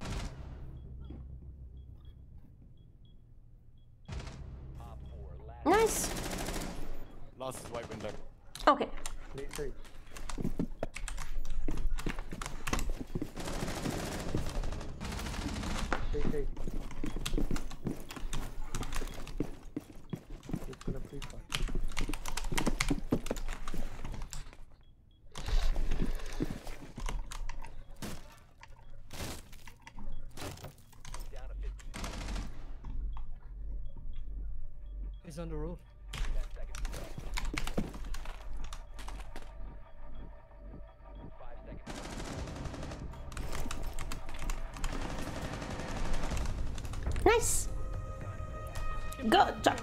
Speaker 13: Nice.
Speaker 2: Last is white window.
Speaker 13: Okay.
Speaker 19: Hey, hey. It's gonna pre-fire.
Speaker 21: He's on the roof.
Speaker 13: Nice. Good job.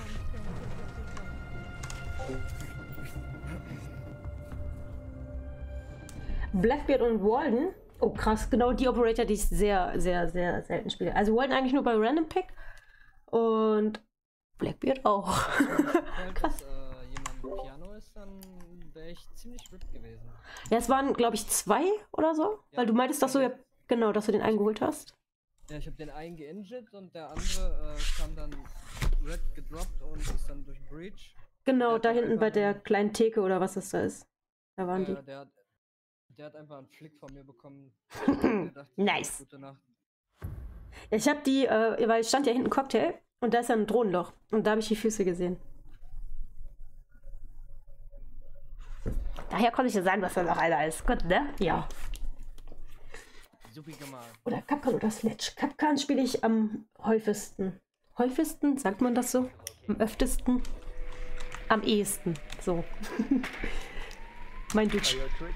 Speaker 13: Blackbeard und Walden. Oh krass, genau die Operator, die ich sehr, sehr, sehr selten spiele. Also Walden eigentlich nur bei Random Pick und Blackbeard auch.
Speaker 21: Krass. Dass äh, jemand Piano ist, dann wäre ich ziemlich ripped gewesen.
Speaker 13: Ja, es waren, glaube ich, zwei oder so. Ja, weil du meintest, dass du ja, genau, dass du den eingeholt hast.
Speaker 21: Ja, ich habe den einen geinjured und der andere äh, kam dann red gedroppt und ist dann durch Breach.
Speaker 13: Genau, da hinten bei der kleinen Theke oder was das da ist. Da waren
Speaker 21: äh,
Speaker 13: die.
Speaker 21: Der hat, der hat einfach einen Flick von mir bekommen. dachte,
Speaker 13: nice.
Speaker 21: Gute Nacht.
Speaker 13: Ich habe die, äh, weil ich stand ja hinten Cocktail und da ist ja ein Drohnenloch und da habe ich die Füße gesehen. Daher konnte ich ja sagen, dass da noch einer ist. Gut, ne? Ja.
Speaker 21: Supi gemacht.
Speaker 13: Oder Kapkan oder Sledge. Kapkan spiele ich am häufigsten. Häufigsten, sagt man das so? Am öftesten? Am ehesten. So. Mein Deutsch.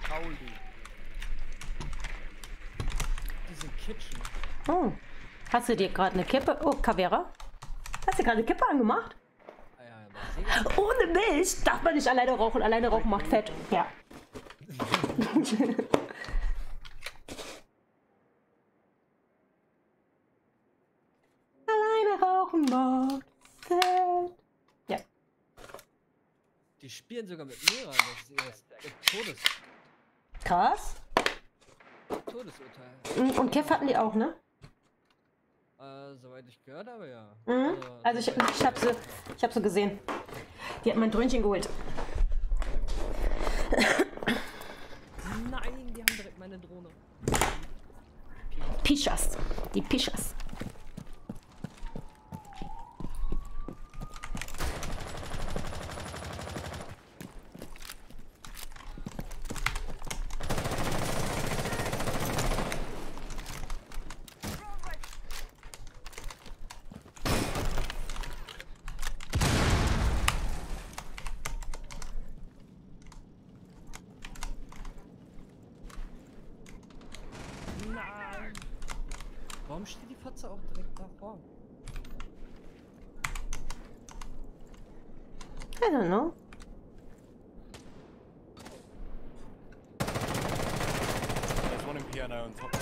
Speaker 21: Diese Kitchen.
Speaker 13: Oh. Hast du dir gerade eine Kippe? Oh, Kavera? Hast du gerade eine Kippe angemacht? Ohne Milch darf man nicht alleine rauchen. Alleine rauchen macht fett. Ja. Alleine rauchen macht fett. Ja.
Speaker 21: Die spielen sogar mit Mira. Das ist das Todes
Speaker 13: Krass.
Speaker 21: Todesurteil.
Speaker 13: Und Kev hatten die auch, ne?
Speaker 21: Äh, soweit ich gehört habe, ja.
Speaker 13: Mhm. Also ich, ich habe sie, ich hab sie gesehen. Die hat mein Dröhnchen geholt.
Speaker 21: Nein, die haben direkt meine Drohne.
Speaker 13: Pischas. Die Pischas.
Speaker 21: Warum steht die Fotze auch direkt davor?
Speaker 13: I don't know.
Speaker 2: There's one in piano on top.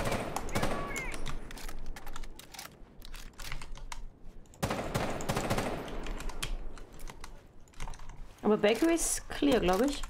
Speaker 13: Aber Bakery ist clear, glaube ich.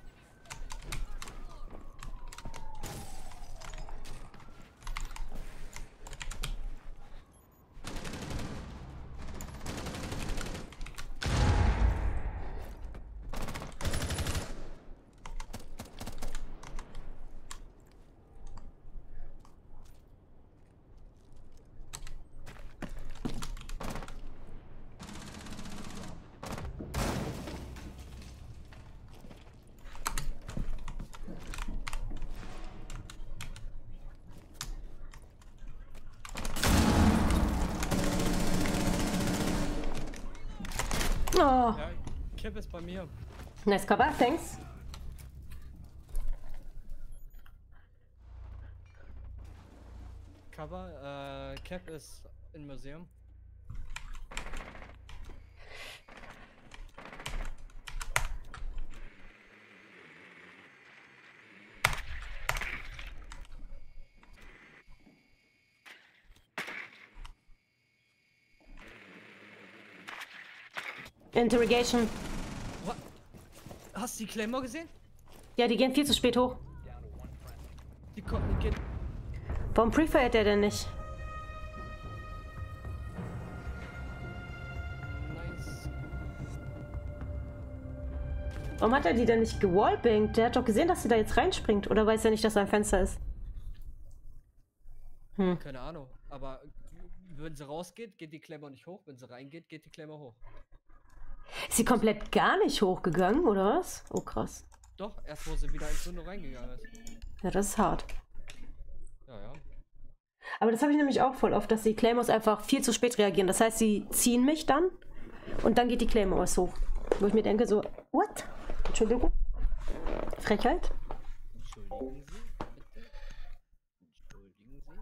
Speaker 13: Oh.
Speaker 21: Ja, Cap ist bei mir.
Speaker 13: Nice cover, thanks.
Speaker 21: Cover, äh, Cap ist im Museum.
Speaker 13: Interrogation.
Speaker 21: What? Hast du die Claymore gesehen?
Speaker 13: Ja, die gehen viel zu spät hoch.
Speaker 21: Die kommen, die gehen.
Speaker 13: Warum prefeiert der denn nicht?
Speaker 21: Nice.
Speaker 13: Warum hat er die denn nicht gewallbankt? Der hat doch gesehen, dass sie da jetzt reinspringt. Oder weiß er nicht, dass da ein Fenster ist? Hm.
Speaker 21: Keine Ahnung. Aber wenn sie rausgeht, geht die Claymore nicht hoch. Wenn sie reingeht, geht die Claymore hoch.
Speaker 13: Ist sie komplett gar nicht hochgegangen, oder was? Oh, krass.
Speaker 21: Doch, erst wo sie wieder ins Tunnel reingegangen ist.
Speaker 13: Ja, das ist hart.
Speaker 21: Ja, ja.
Speaker 13: Aber das habe ich nämlich auch voll oft, dass die Claymores einfach viel zu spät reagieren. Das heißt, sie ziehen mich dann und dann geht die Claymore erst hoch. Wo ich mir denke so, what? Entschuldigung? Frechheit?
Speaker 21: Entschuldigen Sie, bitte? Entschuldigen Sie?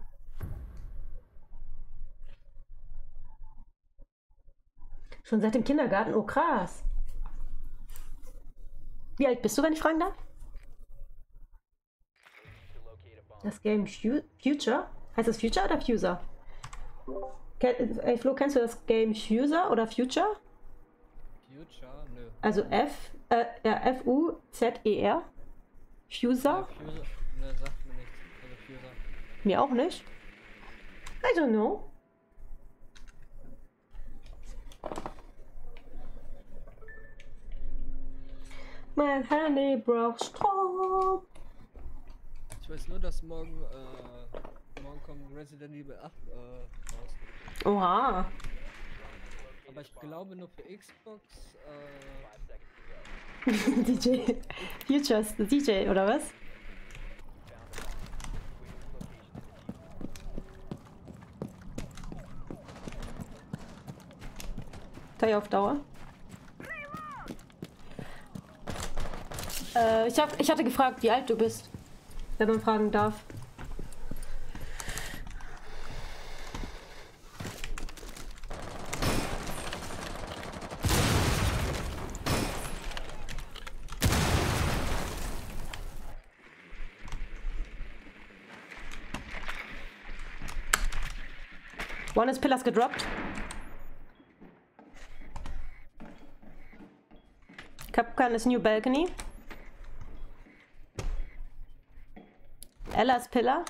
Speaker 13: Schon seit dem Kindergarten? Oh, krass. Wie alt bist du, wenn ich fragen darf? Das Game Future? Heißt das Future oder Fuser? Ken, ey Flo, kennst du das Game Fuser oder Future?
Speaker 21: Future? Nö.
Speaker 13: Also F, äh, ja, F U Z E R? Fuser?
Speaker 21: Ja, Fuser? Ne, sagt mir nichts. Also Fuser.
Speaker 13: Mir auch nicht. I don't know. Mein Handy braucht Strom.
Speaker 21: Ich weiß nur, dass morgen, äh, morgen kommt Resident Evil acht äh, raus.
Speaker 13: Oha.
Speaker 21: Aber ich glaube nur für Xbox, äh...
Speaker 13: D J. Futures, D J, oder was? Pay auf Dauer. Äh, ich, hab, ich hatte gefragt, wie alt du bist. Wenn man fragen darf. One is Pillars gedroppt. Kapkan ist New Balcony. Ella's Pillar.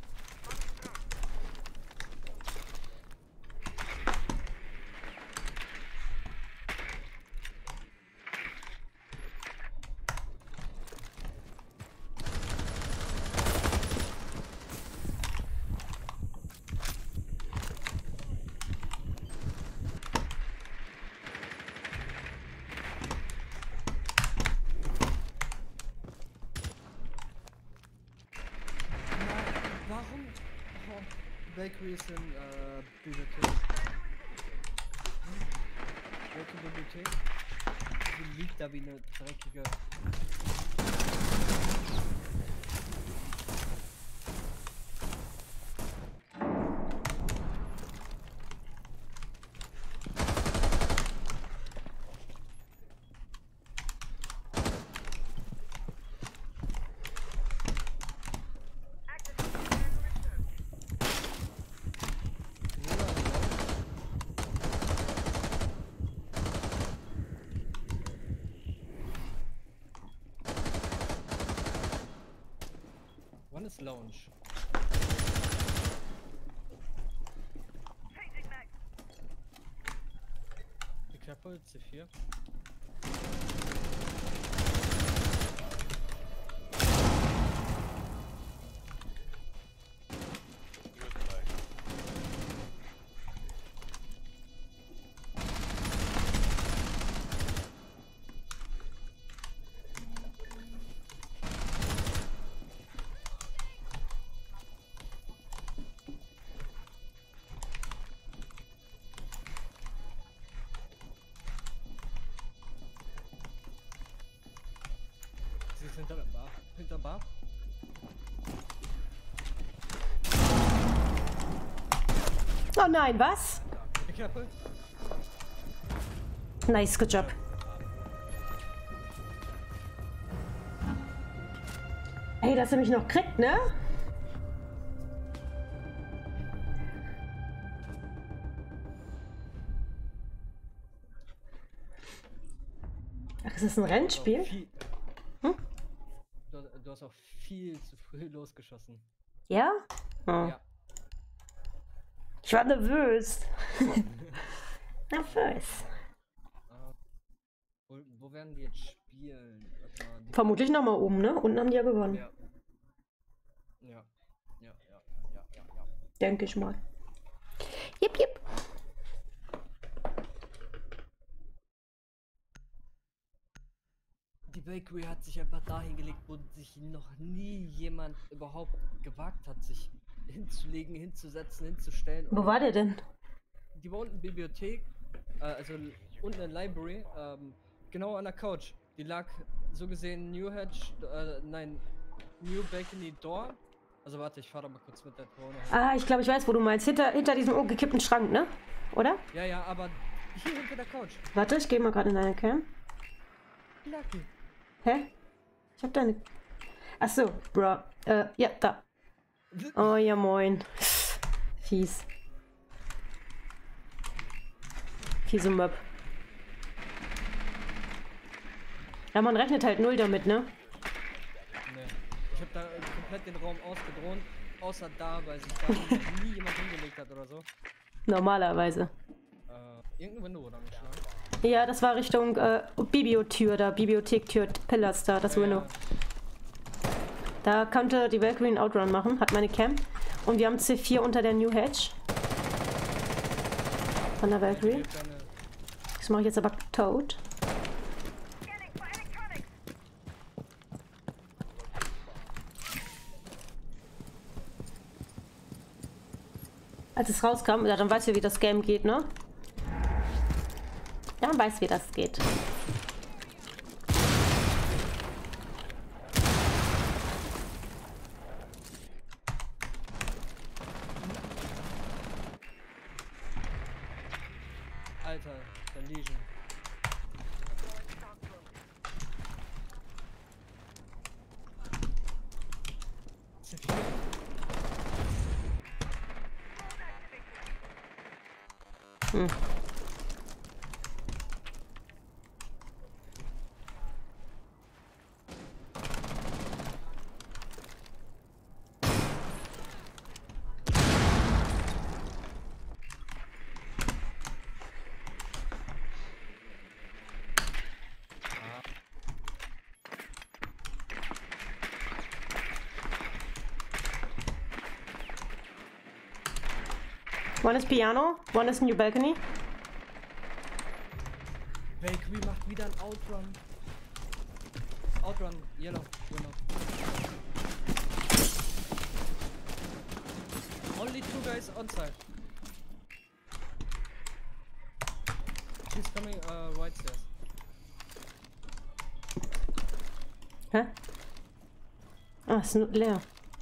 Speaker 21: Bakery ist in äh, Bibliothek. Welche Bibliothek? Die liegt da wie eine dreckige. One is Lounge. Be careful, C vier. Sie ist hinter der Bar. Hinter Bar.
Speaker 13: Oh nein, was?
Speaker 21: Be careful.
Speaker 13: Nice, good job. Hey, dass er mich noch kriegt, ne? Ach, ist das ein Rennspiel? Hm?
Speaker 21: Du, du hast auch viel zu früh losgeschossen.
Speaker 13: Ja? Oh.
Speaker 21: Ja.
Speaker 13: Ich war nervös. Nervös.
Speaker 21: Uh, wo, wo werden die jetzt spielen? Die
Speaker 13: Vermutlich nochmal oben, ne? Unten haben die ja gewonnen.
Speaker 21: Ja. Ja. Ja, ja, ja, ja, ja.
Speaker 13: Denke ich mal. Jip, jip.
Speaker 21: Die Bakery hat sich einfach dahin gelegt, wo sich noch nie jemand überhaupt gewagt hat, sich hinzulegen, hinzusetzen, hinzustellen.
Speaker 13: Wo war der denn?
Speaker 21: Die war unten Bibliothek, äh, also unten in Library, ähm, genau an der Couch. Die lag so gesehen New Hedge, äh, nein, New Balcony Door. Also warte, ich fahr da mal kurz mit der Drohne.
Speaker 13: Ah, ich glaube, ich weiß, wo du meinst. Hinter, hinter diesem umgekippten Schrank, ne? Oder?
Speaker 21: Ja, ja, aber hier hinter der Couch.
Speaker 13: Warte, ich gehe mal gerade in deine Cam.
Speaker 21: Lucky.
Speaker 13: Hä? Ich hab deine... Achso, bro. Äh, ja, da. Oh ja, moin. Fies. Fiese Mob. Ja, man rechnet halt null damit, ne?
Speaker 21: Nee. Ich hab da komplett den Raum ausgedroht, außer da, weil sich da nie jemand hingelegt hat oder so.
Speaker 13: Normalerweise.
Speaker 21: Äh, irgendein Window oder nicht, ne?
Speaker 13: Ja, das war Richtung äh, Bibliotür da, Bibliothektür, Pillars da, das ja, Window. Ja. Da konnte die Valkyrie einen Outrun machen, hat meine Cam. Und wir haben C vier unter der New Hedge. Von der Valkyrie. Das mache ich jetzt aber tot. Als es rauskam, ja, dann weißt du, wie das Game geht, ne? Ja, man weiß, wie das geht.
Speaker 21: Alter, der Legion.
Speaker 13: Hm. One is piano, one is new balcony.
Speaker 21: Bakery macht wieder ein Outrun. Outrun, yellow, yellow. Only two guys on side. She's coming uh, right stairs.
Speaker 13: Hä? Ah, ist nur leer.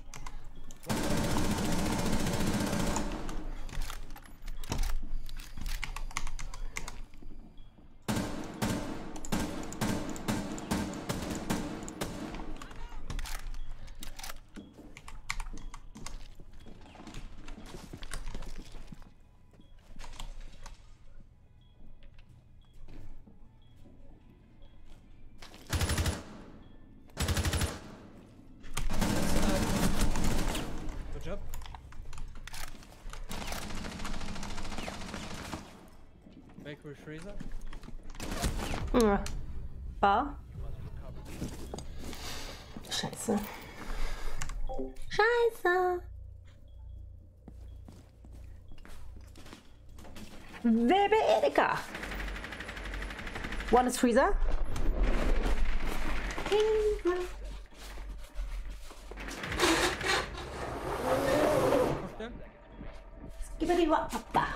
Speaker 21: Bakery Freezer.
Speaker 13: Ja. Bar. Scheiße. Scheiße. W B Edeka. One is Freezer. Gib mir die Papa.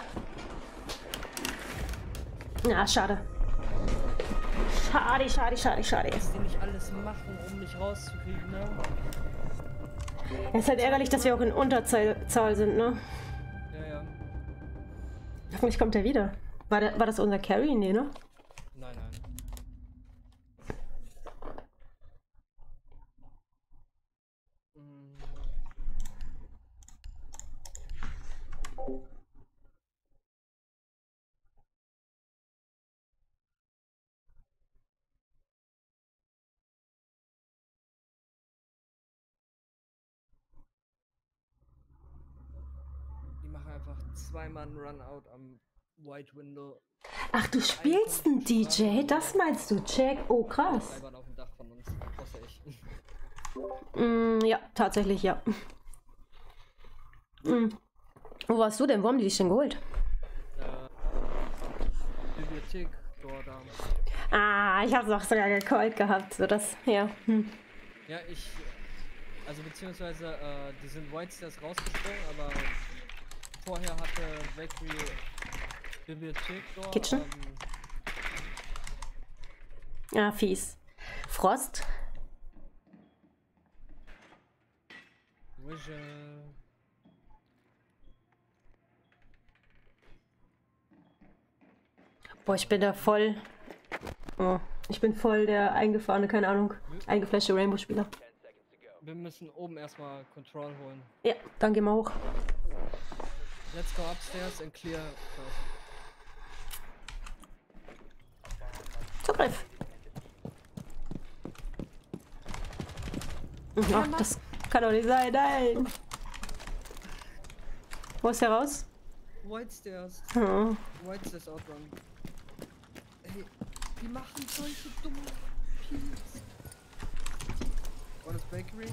Speaker 13: Ja, schade. Schade, schade, schade, schade.
Speaker 21: Dass die nicht alles machen, um mich rauszukriegen, ne?
Speaker 13: Es ist halt ärgerlich, dass wir auch in Unterzahl sind, ne?
Speaker 21: Ja, ja.
Speaker 13: Hoffentlich kommt er wieder. War, der, war das unser Carry? Nee, ne?
Speaker 21: Nein, nein. Einfach zweimal ein Runout am White Window.
Speaker 13: Ach, du spielst einen D J? Das meinst du, Check? Oh, krass.
Speaker 21: Auf dem Dach von uns, außer ich.
Speaker 13: Mm, ja, tatsächlich, ja. Mm. Wo warst du denn? Wo haben die dich denn geholt?
Speaker 21: Äh, Bibliothek, dort da.
Speaker 13: Ah, ich hab's auch sogar gecallt gehabt, so das, ja. Hm.
Speaker 21: Ja, ich, also beziehungsweise, äh, die sind White Stairs rausgesprungen, aber vorher hatte Bakery Bibliothek dort.
Speaker 13: Kitchen? Ähm, ah, fies. Frost?
Speaker 21: Visual.
Speaker 13: Boah, ich bin da voll. Oh, ich bin voll der eingefahrene, keine Ahnung, eingefleischte Rainbow-Spieler.
Speaker 21: Wir müssen oben erstmal Control holen.
Speaker 13: Ja, dann gehen wir hoch.
Speaker 21: Let's go upstairs and clear first.
Speaker 13: Zugriff! Ach, das kann doch nicht sein, nein! Wo ist der raus?
Speaker 21: White Stairs.
Speaker 13: Oh.
Speaker 21: White Stairs outrun. Ey, die machen solche dummen Peaks. What is Bakery?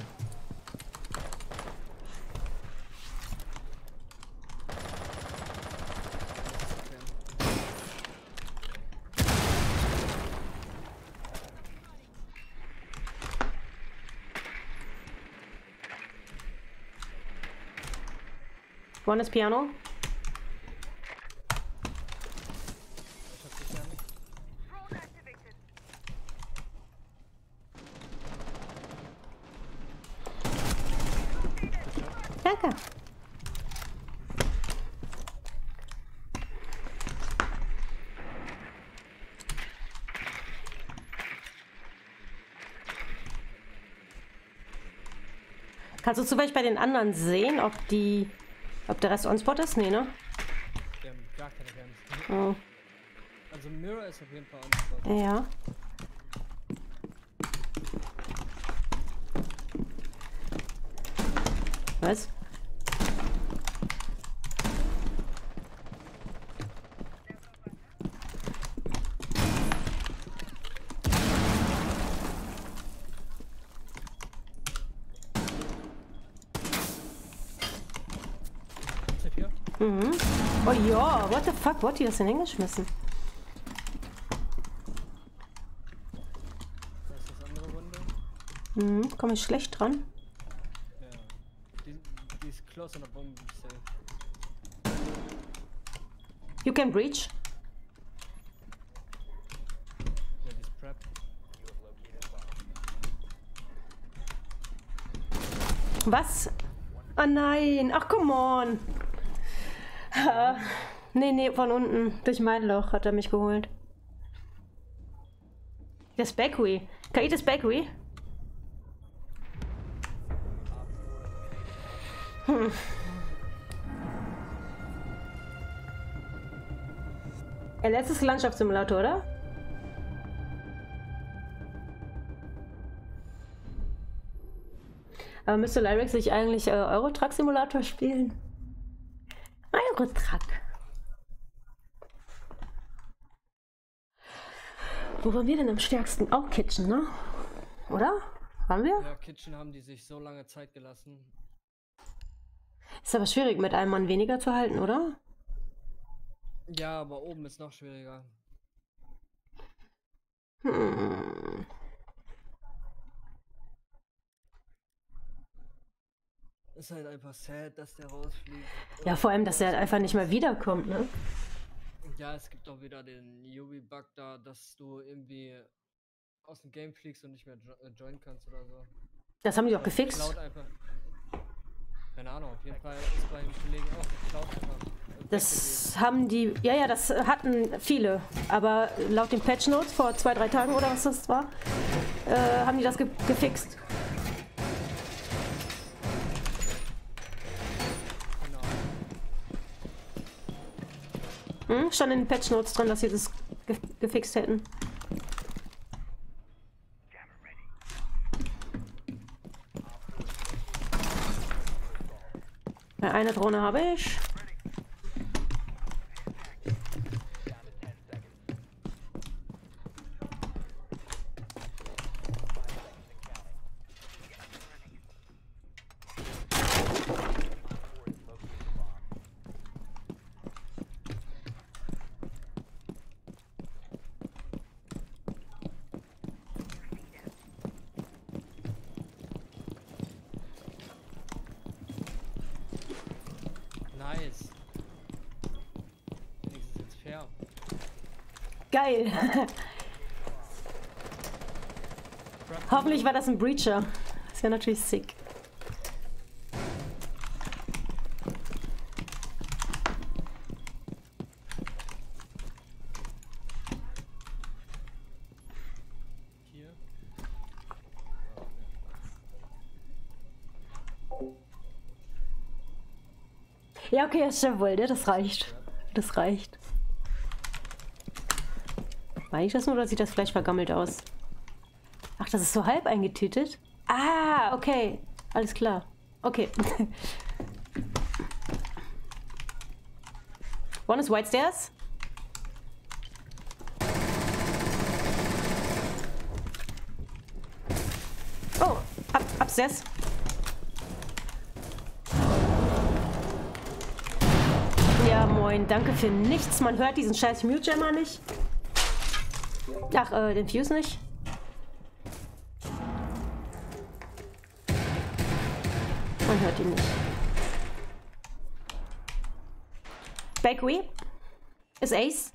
Speaker 13: One is Piano.
Speaker 21: Ich hab die Piano.
Speaker 13: her. Kannst du zufällig bei den anderen sehen, ob die, ob der Rest on-spot ist? Nee, ne?
Speaker 21: Wir haben gar keine Camps.
Speaker 13: Oh.
Speaker 21: Also Mirror ist auf jeden Fall on-spot.
Speaker 13: Ja. Was? Mhm. Oh ja, what the fuck, wo hat die das denn hingeschmissen?
Speaker 21: Das ist das andere Runde.
Speaker 13: Mhm, komm ich schlecht dran.
Speaker 21: Ja. Die, die ist close an der Bombe safe.
Speaker 13: You can breach.
Speaker 21: Ja, die ist prep.
Speaker 13: Was? Oh nein, ach come on. Ha. Nee, nee, von unten. Durch mein Loch hat er mich geholt. Das Bakery. Kann ich das Bakery? Hm. Ein letztes Landschaftssimulator, oder? Aber müsste Lyrex sich eigentlich äh, Eurotruck-Simulator spielen? Eurotruck. Wo waren wir denn am stärksten? Auch Kitchen, ne? Oder? Waren wir?
Speaker 21: Ja, Kitchen haben die sich so lange Zeit gelassen.
Speaker 13: Ist aber schwierig, mit einem Mann weniger zu halten, oder?
Speaker 21: Ja, aber oben ist noch schwieriger.
Speaker 13: Hm.
Speaker 21: Ist halt einfach sad, dass der rausfliegt.
Speaker 13: Ja, vor allem, dass er halt einfach nicht mehr wiederkommt, ne?
Speaker 21: Ja, es gibt auch wieder den Yubi-Bug da, dass du irgendwie aus dem Game fliegst und nicht mehr jo äh, joinen kannst oder so.
Speaker 13: Das haben die doch
Speaker 21: Also
Speaker 13: gefixt.
Speaker 21: Cloud einfach. Keine Ahnung, auf jeden Fall ist bei den Kollegen auch Cloud einfach.
Speaker 13: Das haben die, ja, ja, das hatten viele, aber laut den Patch Notes vor zwei, drei Tagen oder was das war, äh, haben die das ge gefixt. Hm, stand in den Patch Notes drin, dass sie das ge gefixt hätten. Ja, eine Drohne habe ich.
Speaker 21: Nice. Wenigstens jetzt fair.
Speaker 13: Geil. Hoffentlich war das ein Breacher. Das wäre natürlich sick.
Speaker 21: Hier.
Speaker 13: Ja, okay, ja, stimmt wohl, ne? Das reicht. Das reicht. War ich das nur oder sieht das Fleisch vergammelt aus? Ach, das ist so halb eingetütet? Ah, okay. Alles klar. Okay. One is White Stairs. Oh, up, upstairs. Ja, moin, danke für nichts. Man hört diesen scheiß Mute-Jammer nicht. Ach, äh, den Fuse nicht. Man hört ihn nicht. Bakery ist Ace.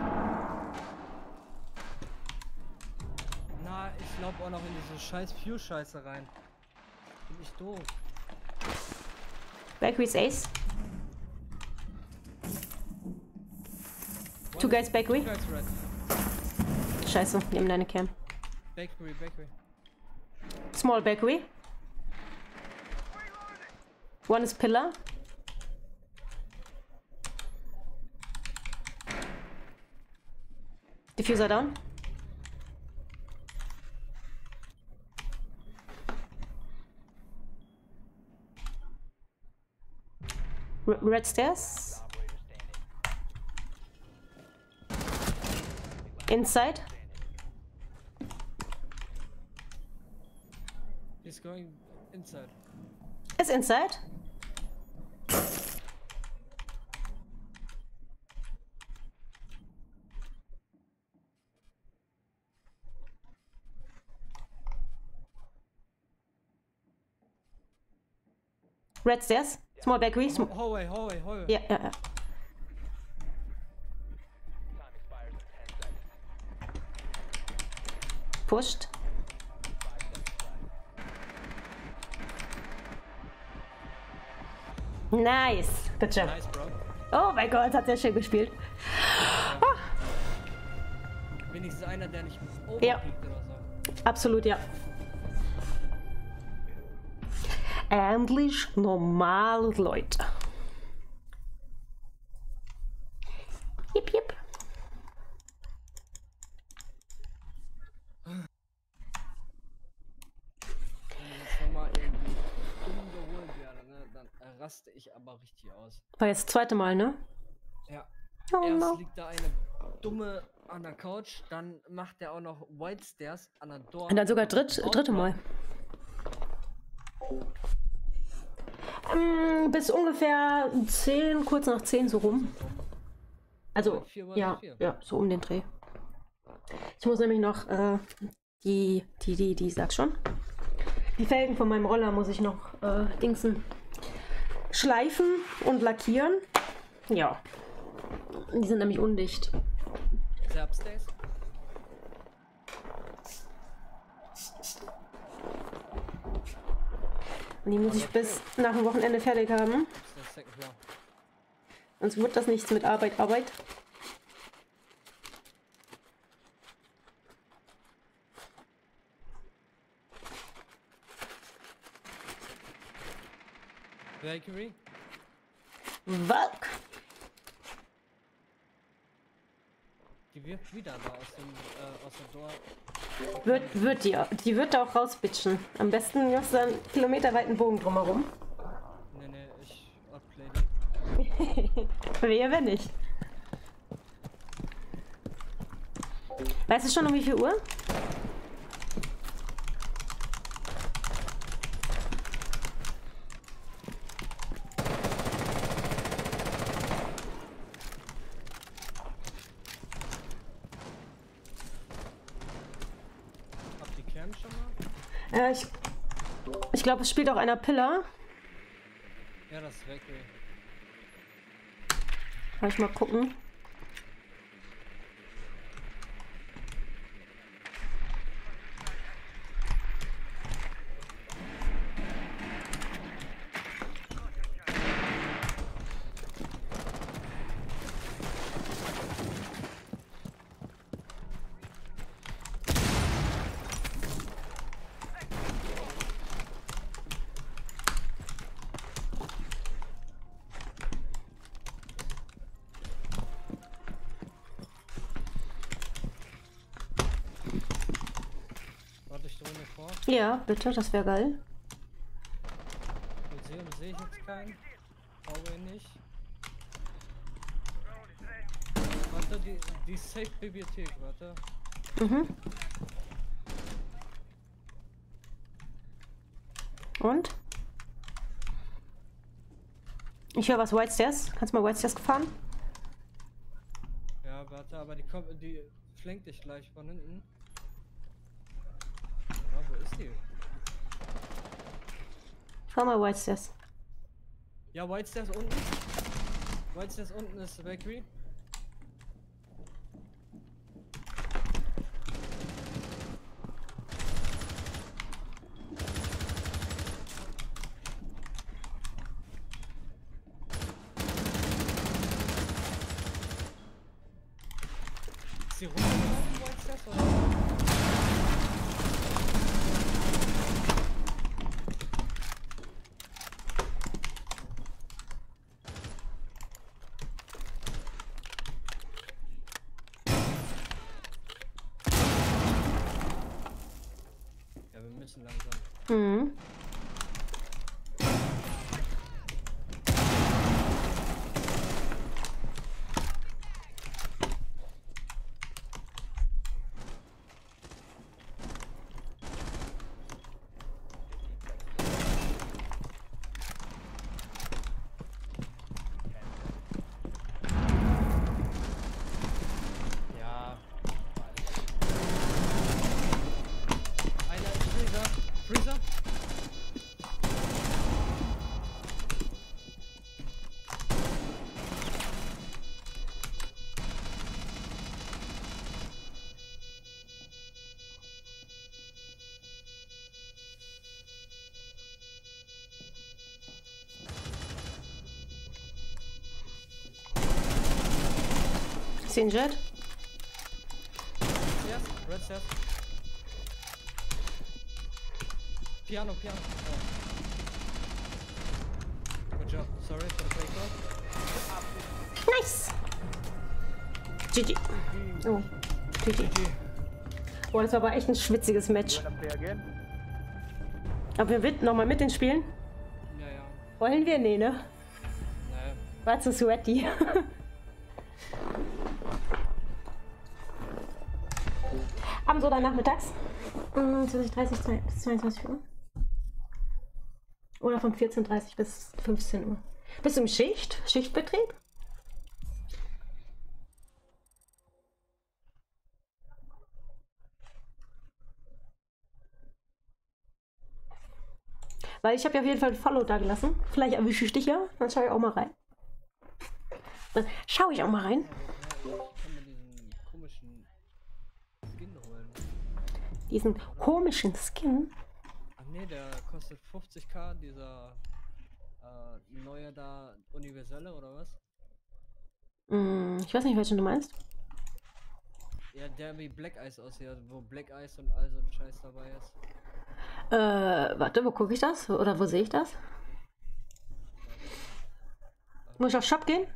Speaker 21: Na, ich glaub auch noch in diese scheiß Fuse-Scheiße rein. Bin ich doof.
Speaker 13: Bakery's Ace. Two guys Bakery.
Speaker 21: Two guys red.
Speaker 13: Scheiße, die haben deine Cam.
Speaker 21: Bakery, Bakery.
Speaker 13: Small Bakery. One is Pillar. Diffuser down. R red stairs. Inside.
Speaker 21: He's going inside.
Speaker 13: It's inside. Red stairs. Small bakery. Sm
Speaker 21: Hallway, hallway, hallway.
Speaker 13: Yeah, yeah, yeah. Pushed. Nice. Good job.
Speaker 21: Nice, bro.
Speaker 13: Oh mein Gott, hat sehr schön gespielt. Ah.
Speaker 21: Wenigstens einer, der nicht oben
Speaker 13: Ja.
Speaker 21: liegt oder so.
Speaker 13: Absolut, ja. Endlich normal, Leute. Jip, jip.
Speaker 21: Wenn jetzt nochmal irgendwie dumm geholt werde, ne, dann raste ich aber richtig aus.
Speaker 13: War jetzt das zweite Mal, ne?
Speaker 21: Ja.
Speaker 13: Oh
Speaker 21: Erst
Speaker 13: no.
Speaker 21: liegt da eine dumme an der Couch, dann macht er auch noch White Stairs an der Door.
Speaker 13: Und dann sogar dritt, dritte Mal. Ähm, bis ungefähr zehn, kurz nach zehn so rum. Also, ja, ja, so um den Dreh. Ich muss nämlich noch äh, die, die, die, die, sag schon. Die Felgen von meinem Roller muss ich noch äh, dingsen. Schleifen und lackieren. Ja. Die sind nämlich undicht.
Speaker 21: Ist er upstairs?
Speaker 13: Und die muss ich bis nach dem Wochenende fertig haben. Sonst wird das nichts mit Arbeit, Arbeit.
Speaker 21: Bakery?
Speaker 13: Walk!
Speaker 21: Die wirft wieder da aus dem, äh, aus der Door.
Speaker 13: Wird, wird die, die wird da auch rausbitchen. Am besten machst du einen kilometerweiten Bogen drumherum.
Speaker 21: Nee, nee, ich outplay die.
Speaker 13: Wer, wenn nicht. Weißt du schon um wie viel Uhr?
Speaker 21: Habt ihr Cam schon mal?
Speaker 13: Äh, ich ich glaube, es spielt auch einer Pillar.
Speaker 21: Ja, das ist Bakery.
Speaker 13: Kann ich mal gucken.
Speaker 21: Warte, ich drücke mir vor.
Speaker 13: Ja, bitte, das wäre geil.
Speaker 21: Museum sehe ich jetzt keinen. Hallway nicht. Warte, die, die Safe-Bibliothek, warte.
Speaker 13: Mhm. Und? Ich höre was White Stairs. Kannst du mal White Stairs fahren?
Speaker 21: Ja, warte, aber die kommt, die flankt dich gleich von hinten. Ja, wo ist die?
Speaker 13: Fahr mal White Stairs.
Speaker 21: Ja, White Stairs unten. White Stairs unten ist Bakery. Ist die runtergelaufen, wo ist das, oder? Ja, wir müssen langsam.
Speaker 13: Mhm.
Speaker 21: Ja. Einer ist Freezer. Freezer?
Speaker 13: Ist ein Jet?
Speaker 21: Stairs, red stairs. Piano, piano. Oh. Good job. Sorry for the play call.
Speaker 13: Nice! G G. Oh, G G. Boah, das war aber echt ein schwitziges Match. Aber wir wird nochmal mit den Spielen?
Speaker 21: Ja, ja.
Speaker 13: Wollen wir? Nee, ne?
Speaker 21: Naja.
Speaker 13: War zu sweaty. Abends oder nachmittags? zwanzig dreißig bis zweiundzwanzig Uhr. Oder von vierzehn Uhr dreißig bis fünfzehn Uhr. Bist du im Schicht? Schichtbetrieb? Weil ich habe ja auf jeden Fall ein Follow da gelassen. Vielleicht erwische ich dich ja. Dann schaue ich auch mal rein. Dann schaue ich auch mal rein. Diesen komischen Skin.
Speaker 21: Ach nee, der kostet fünfzigtausend, dieser äh, neue da, universelle oder was?
Speaker 13: Mm, ich weiß nicht, welchen du meinst.
Speaker 21: Ja, der wie Black Ice aussieht, wo Black Ice und all so ein Scheiß dabei ist.
Speaker 13: Äh, warte, wo gucke ich das? Oder wo sehe ich das? Muss ich auf Shop gehen?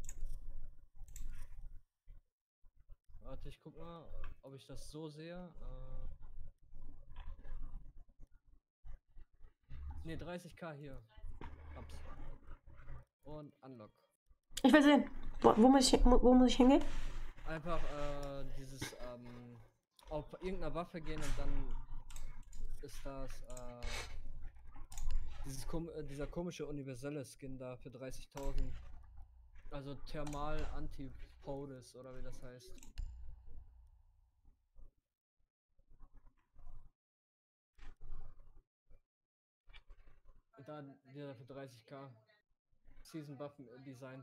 Speaker 21: Warte, ich guck mal, ob ich das so sehe. Äh, Ne, dreißigtausend hier. Hab's. Und Unlock.
Speaker 13: Ich will sehen. Wo, wo, muss, ich, wo, wo muss ich hingehen?
Speaker 21: Einfach äh, dieses ähm, auf irgendeiner Waffe gehen und dann ist das äh, dieses kom äh, dieser komische universelle Skin da für dreißigtausend. Also Thermal Antipodes oder wie das heißt. Da der für dreißigtausend. Season Buff Design.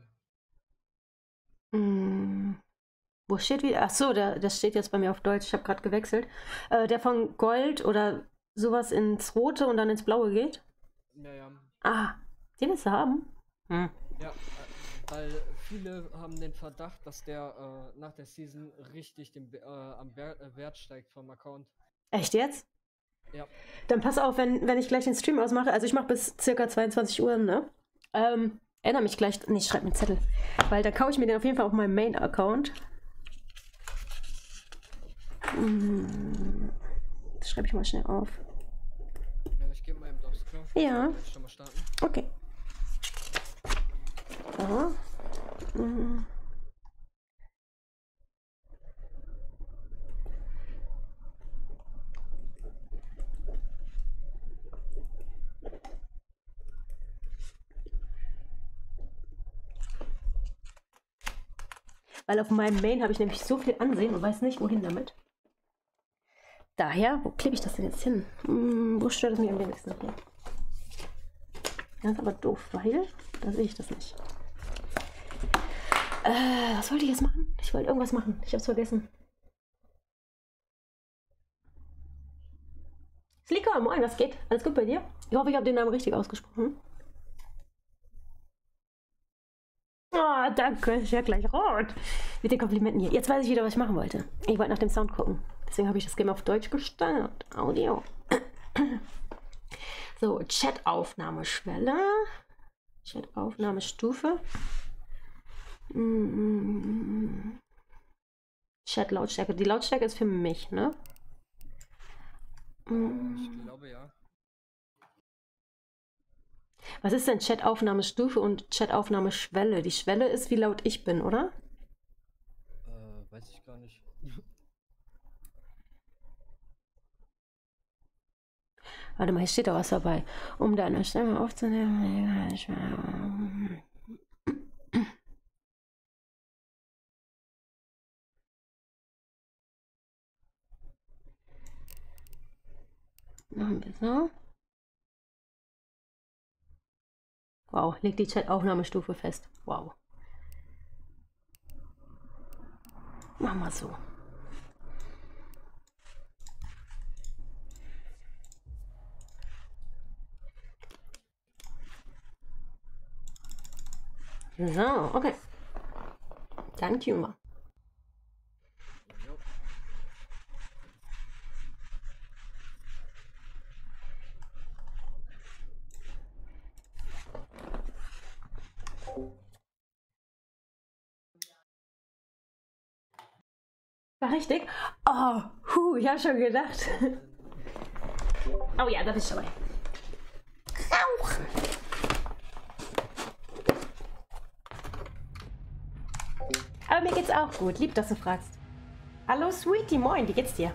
Speaker 13: Mm, wo steht wieder? Achso, der, das steht jetzt bei mir auf Deutsch. Ich habe gerade gewechselt. Äh, der von Gold oder sowas ins Rote und dann ins Blaue geht?
Speaker 21: Ja, ja.
Speaker 13: Ah, den willst du haben? Hm.
Speaker 21: Ja, äh, weil viele haben den Verdacht, dass der äh, nach der Season richtig den, äh, am Wer äh, Wert steigt vom Account.
Speaker 13: Echt jetzt?
Speaker 21: Ja.
Speaker 13: Dann pass auf, wenn, wenn ich gleich den Stream ausmache. Also ich mache bis circa zweiundzwanzig Uhr, ne? Ähm, erinnere mich gleich. Nee, ich schreibe einen Zettel. Weil dann kaufe ich mir den auf jeden Fall auf meinem Main-Account. Hm, das schreibe ich mal schnell auf.
Speaker 21: Ja, ich gehe mal eben aufs Klo.
Speaker 13: Ja.
Speaker 21: Ich schon mal starten.
Speaker 13: Okay. Ja. Mhm. Weil auf meinem Main habe ich nämlich so viel Ansehen und weiß nicht, wohin damit. Daher, wo klebe ich das denn jetzt hin? Hm, wo stört es mich am wenigsten? Hier. Das ist aber doof, weil da sehe ich das nicht. Äh, was wollte ich jetzt machen? Ich wollte irgendwas machen. Ich habe es vergessen. Slicker, moin, was geht? Alles gut bei dir? Ich hoffe, ich habe den Namen richtig ausgesprochen. Ah, oh, danke. Ist ja gleich rot. Mit den Komplimenten hier. Jetzt weiß ich wieder, was ich machen wollte. Ich wollte nach dem Sound gucken. Deswegen habe ich das Game auf Deutsch gestartet. Audio. So, Chat-Aufnahmeschwelle. Chat-Aufnahmestufe. Chat-Lautstärke. Die Lautstärke ist für mich, ne?
Speaker 21: Ich glaube ja.
Speaker 13: Was ist denn Chat-Aufnahmestufe und Chat-Aufnahmeschwelle? Die Schwelle ist, wie laut ich bin, oder?
Speaker 21: Äh, weiß ich gar nicht.
Speaker 13: Warte mal, hier steht doch was dabei. Um deine Stimme aufzunehmen. Machen wir so. Wow, legt die Chat-Aufnahmestufe fest. Wow. Machen wir so. So, okay. Dann tun wir. War richtig? Oh, hu, ich habe schon gedacht. Oh ja, da bist du dabei. Rauch! Aber mir geht's auch gut. Lieb, dass du fragst. Hallo, Sweetie, moin, wie geht's dir?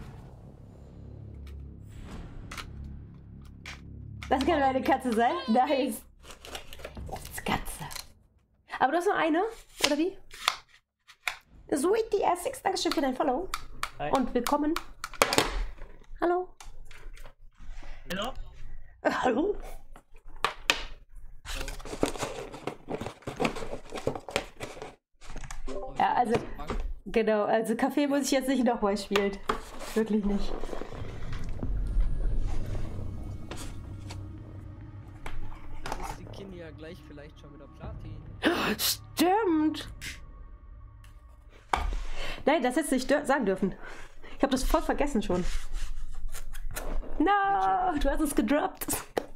Speaker 13: Das kann eine Katze sein? Nice. Das ist Katze. Aber du hast nur eine, oder wie? Sweetie S sechs, Dankeschön für dein Follow. Hi. Und willkommen. Hallo.
Speaker 5: Hallo.
Speaker 13: Äh, hallo. Ja, also, genau, also Kaffee muss ich jetzt nicht nochmal spielen. Wirklich nicht.
Speaker 21: Dann ist die Kini ja gleich vielleicht schon wieder Platin.
Speaker 13: Stimmt. Nein, das hättest du nicht sagen dürfen. Ich habe das voll vergessen schon. No, du hast es gedroppt.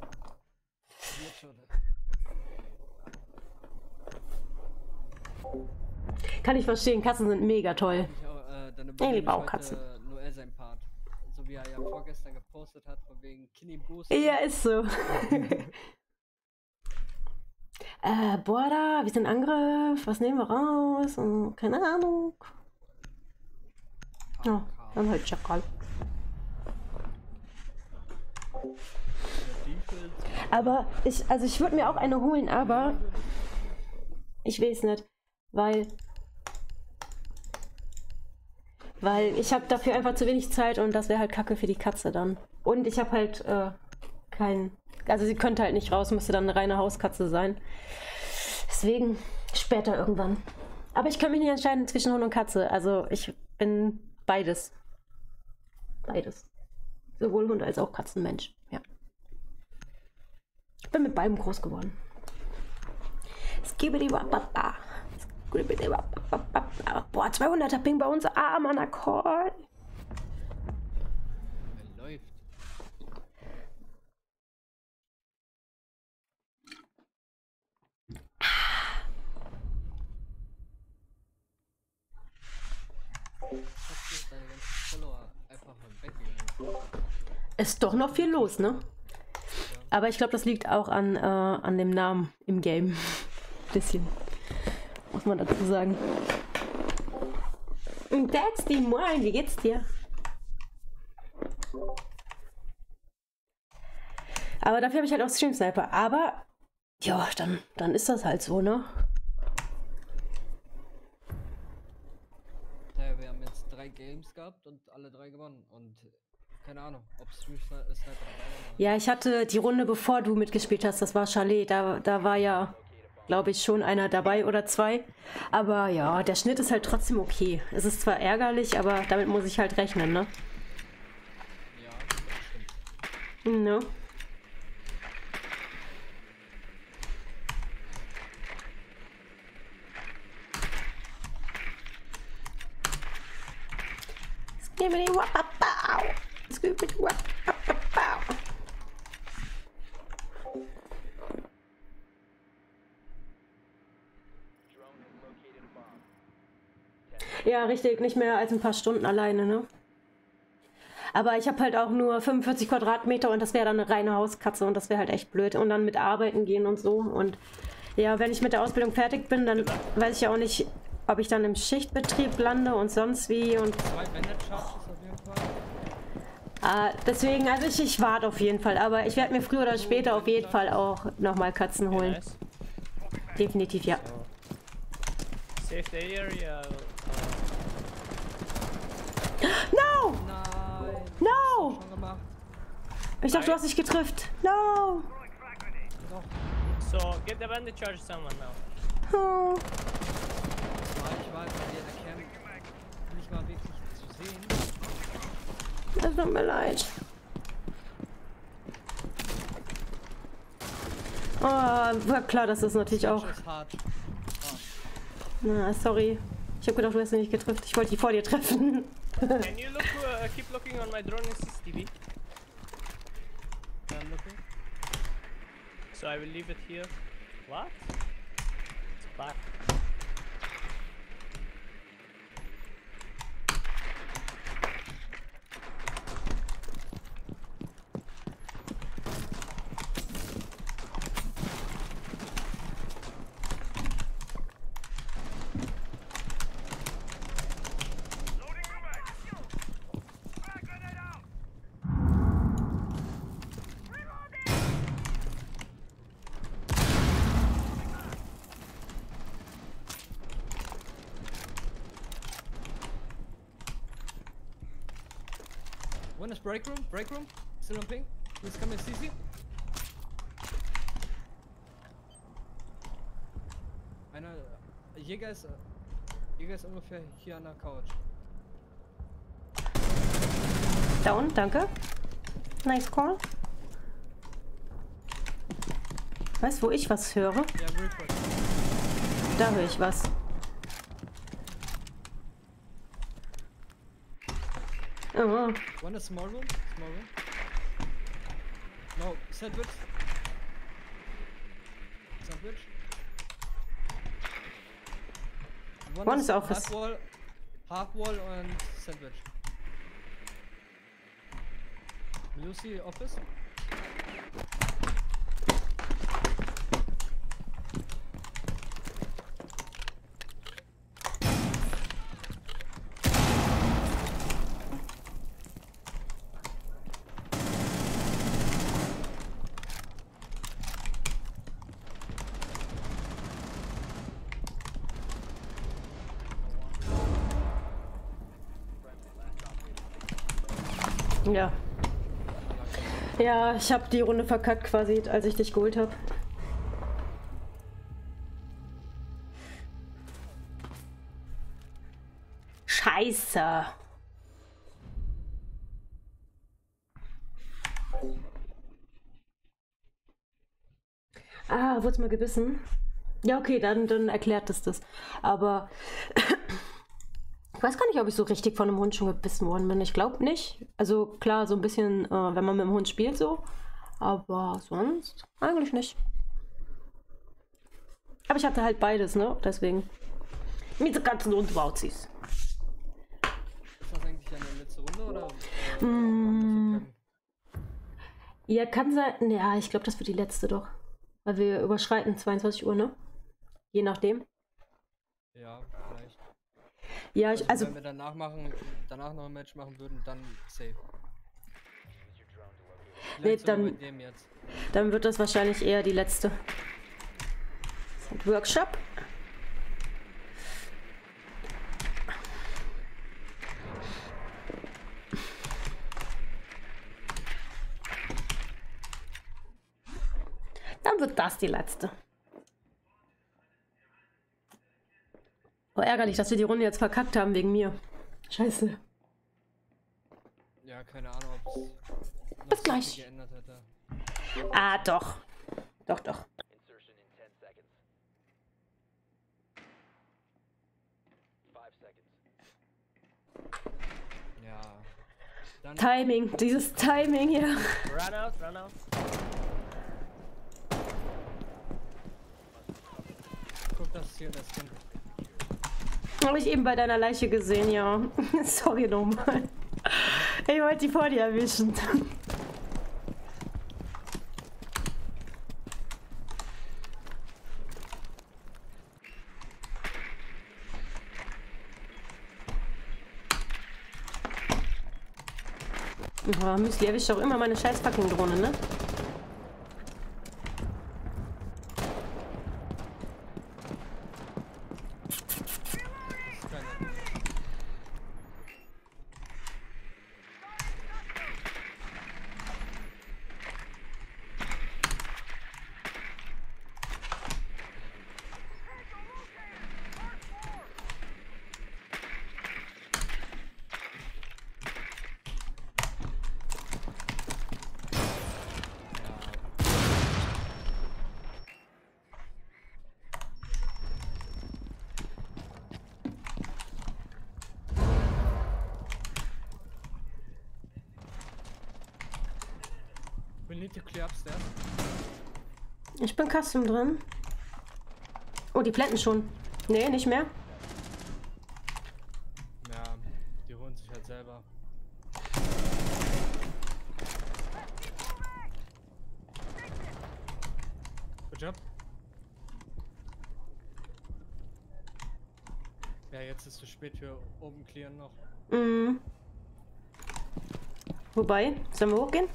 Speaker 13: Kann ich verstehen, Katzen sind mega toll.
Speaker 21: Ich, auch, äh, dann
Speaker 13: ich liebe auch Katzen.
Speaker 21: Noel sein Part. So wie er ja vorgestern gepostet hat, von wegen Kini Boost.
Speaker 13: Ja, ist so. äh, Border, wir sind Angriff. Was nehmen wir raus? Oh, keine Ahnung. Ja, dann halt Chakal. Aber ich, also ich würde mir auch eine holen, aber ich weiß nicht, weil weil ich habe dafür einfach zu wenig Zeit und das wäre halt Kacke für die Katze dann. Und ich habe halt äh, kein, also sie könnte halt nicht raus, müsste dann eine reine Hauskatze sein. Deswegen später irgendwann. Aber ich kann mich nicht entscheiden zwischen Hund und Katze. Also ich bin beides. Beides. Sowohl Hund als auch Katzenmensch. Ja. Ich bin mit beidem groß geworden. Skibidi-wap-wap-wap. Skibidi-wap-wap-wap. Boah, zweihunderter Ping bei uns. Ah, Mann, Akkord.
Speaker 21: Läuft.
Speaker 13: Ist doch noch viel los, ne? Aber ich glaube, das liegt auch an, äh, an dem Namen im Game. Bisschen. Muss man dazu sagen. That's die Moin, wie geht's dir? Aber dafür habe ich halt auch Stream Sniper. Aber, ja, dann, dann ist das halt so, ne?
Speaker 21: Naja, wir haben jetzt drei Games gehabt und alle drei gewonnen. Und keine Ahnung, ob Stream Sniper dabei war.
Speaker 13: Ja, ich hatte die Runde, bevor du mitgespielt hast, das war Chalet. Da, da war ja, glaube ich, schon einer dabei oder zwei. Aber ja, der Schnitt ist halt trotzdem okay. Es ist zwar ärgerlich, aber damit muss ich halt rechnen, ne?
Speaker 21: Ja, das stimmt.
Speaker 13: No. Skibbity wapapau. Skibbity wapapau. Ja, richtig, nicht mehr als ein paar Stunden alleine, ne? Aber ich habe halt auch nur fünfundvierzig Quadratmeter und das wäre dann eine reine Hauskatze und das wäre halt echt blöd. Und dann mit Arbeiten gehen und so. Und ja, wenn ich mit der Ausbildung fertig bin, dann weiß ich ja auch nicht, ob ich dann im Schichtbetrieb lande und sonst wie. Und ah, deswegen, also ich, ich warte auf jeden Fall. Aber ich werde mir früher oder später auf jeden Fall auch nochmal Katzen holen. Definitiv, ja.
Speaker 6: Save the area.
Speaker 13: No!
Speaker 21: Nein!
Speaker 13: No!
Speaker 21: Schon gemacht.
Speaker 13: Ich dachte, du hast dich getrifft. No!
Speaker 21: Doch.
Speaker 6: So, get the bandit charge someone now.
Speaker 13: Oh.
Speaker 21: Ich war bei dir in der Camp nicht mal wirklich zu sehen.
Speaker 13: Das tut mir leid. Oh, war klar, dass das natürlich auch...
Speaker 21: Das ist hart.
Speaker 13: Na, sorry. Ich habe gedacht, du hast mich nicht getroffen. Ich wollte die vor dir treffen.
Speaker 6: Can you look, uh, keep looking on my drone in C C T V? I'm looking. So I will leave it here. What? It's back.
Speaker 21: One is break room, break room, still on ping. Please come in C C. Einer, Jäger ist, Jäger ist ungefähr hier an der Couch.
Speaker 13: Down, danke. Nice call. Weißt du, wo ich was höre?
Speaker 21: Ja, Report.
Speaker 13: Da höre ich was. Oh.
Speaker 21: One is small room, small room. No, sandwich. Sandwich. One,
Speaker 13: One
Speaker 21: is
Speaker 13: is office.
Speaker 21: Half wall, half wall and sandwich. Lucy office.
Speaker 13: Ja. Ja, ich habe die Runde verkackt quasi, als ich dich geholt habe. Scheiße. Ah, wurd's mal gebissen? Ja, okay, dann, dann erklärt es das. Aber ich weiß gar nicht, ob ich so richtig von einem Hund schon gebissen worden bin. Ich glaube nicht. Also klar, so ein bisschen, äh, wenn man mit dem Hund spielt so. Aber sonst eigentlich nicht. Aber ich hatte halt beides, ne? Deswegen. Mit Katzen und Wauzis.
Speaker 21: Ist das eigentlich eine letzte Runde oder? Äh,
Speaker 13: Mm. Ja, kann sein. Ja, ich glaube, das wird die letzte doch. Weil wir überschreiten zweiundzwanzig Uhr, ne? Je nachdem.
Speaker 21: Ja, vielleicht.
Speaker 13: Ja, ich, also.
Speaker 21: Wenn wir danach machen, danach noch ein Match machen würden, dann safe.
Speaker 13: Nee,
Speaker 21: Vielleicht sogar
Speaker 13: dann,
Speaker 21: bei dem jetzt.
Speaker 13: dann wird das wahrscheinlich eher die letzte. Workshop. Dann wird das die letzte. Oh, ärgerlich, dass wir die Runde jetzt verkackt haben wegen mir. Scheiße.
Speaker 21: Ja, keine Ahnung, ob es
Speaker 13: Bis gleich.
Speaker 21: geändert hätte.
Speaker 13: Ah, doch. Doch, doch.
Speaker 21: Ja, Dann
Speaker 13: Timing, dieses Timing hier.
Speaker 6: Run out, run out.
Speaker 21: Guck, das hier, das Kind.
Speaker 13: Habe ich eben bei deiner Leiche gesehen, ja. Sorry nochmal. Ich wollte die vor dir erwischen. Oh, Müsli erwischt doch immer meine scheiß fucking Drohne, ne?
Speaker 21: We need to clear upstairs.
Speaker 13: Ich bin Custom drin. Oh, die planten schon. Nee, nicht mehr.
Speaker 21: Ja, die holen sich halt selber. Good job. Ja, jetzt ist es zu spät für oben clearen noch.
Speaker 13: Mhm. Wobei, sollen wir hochgehen?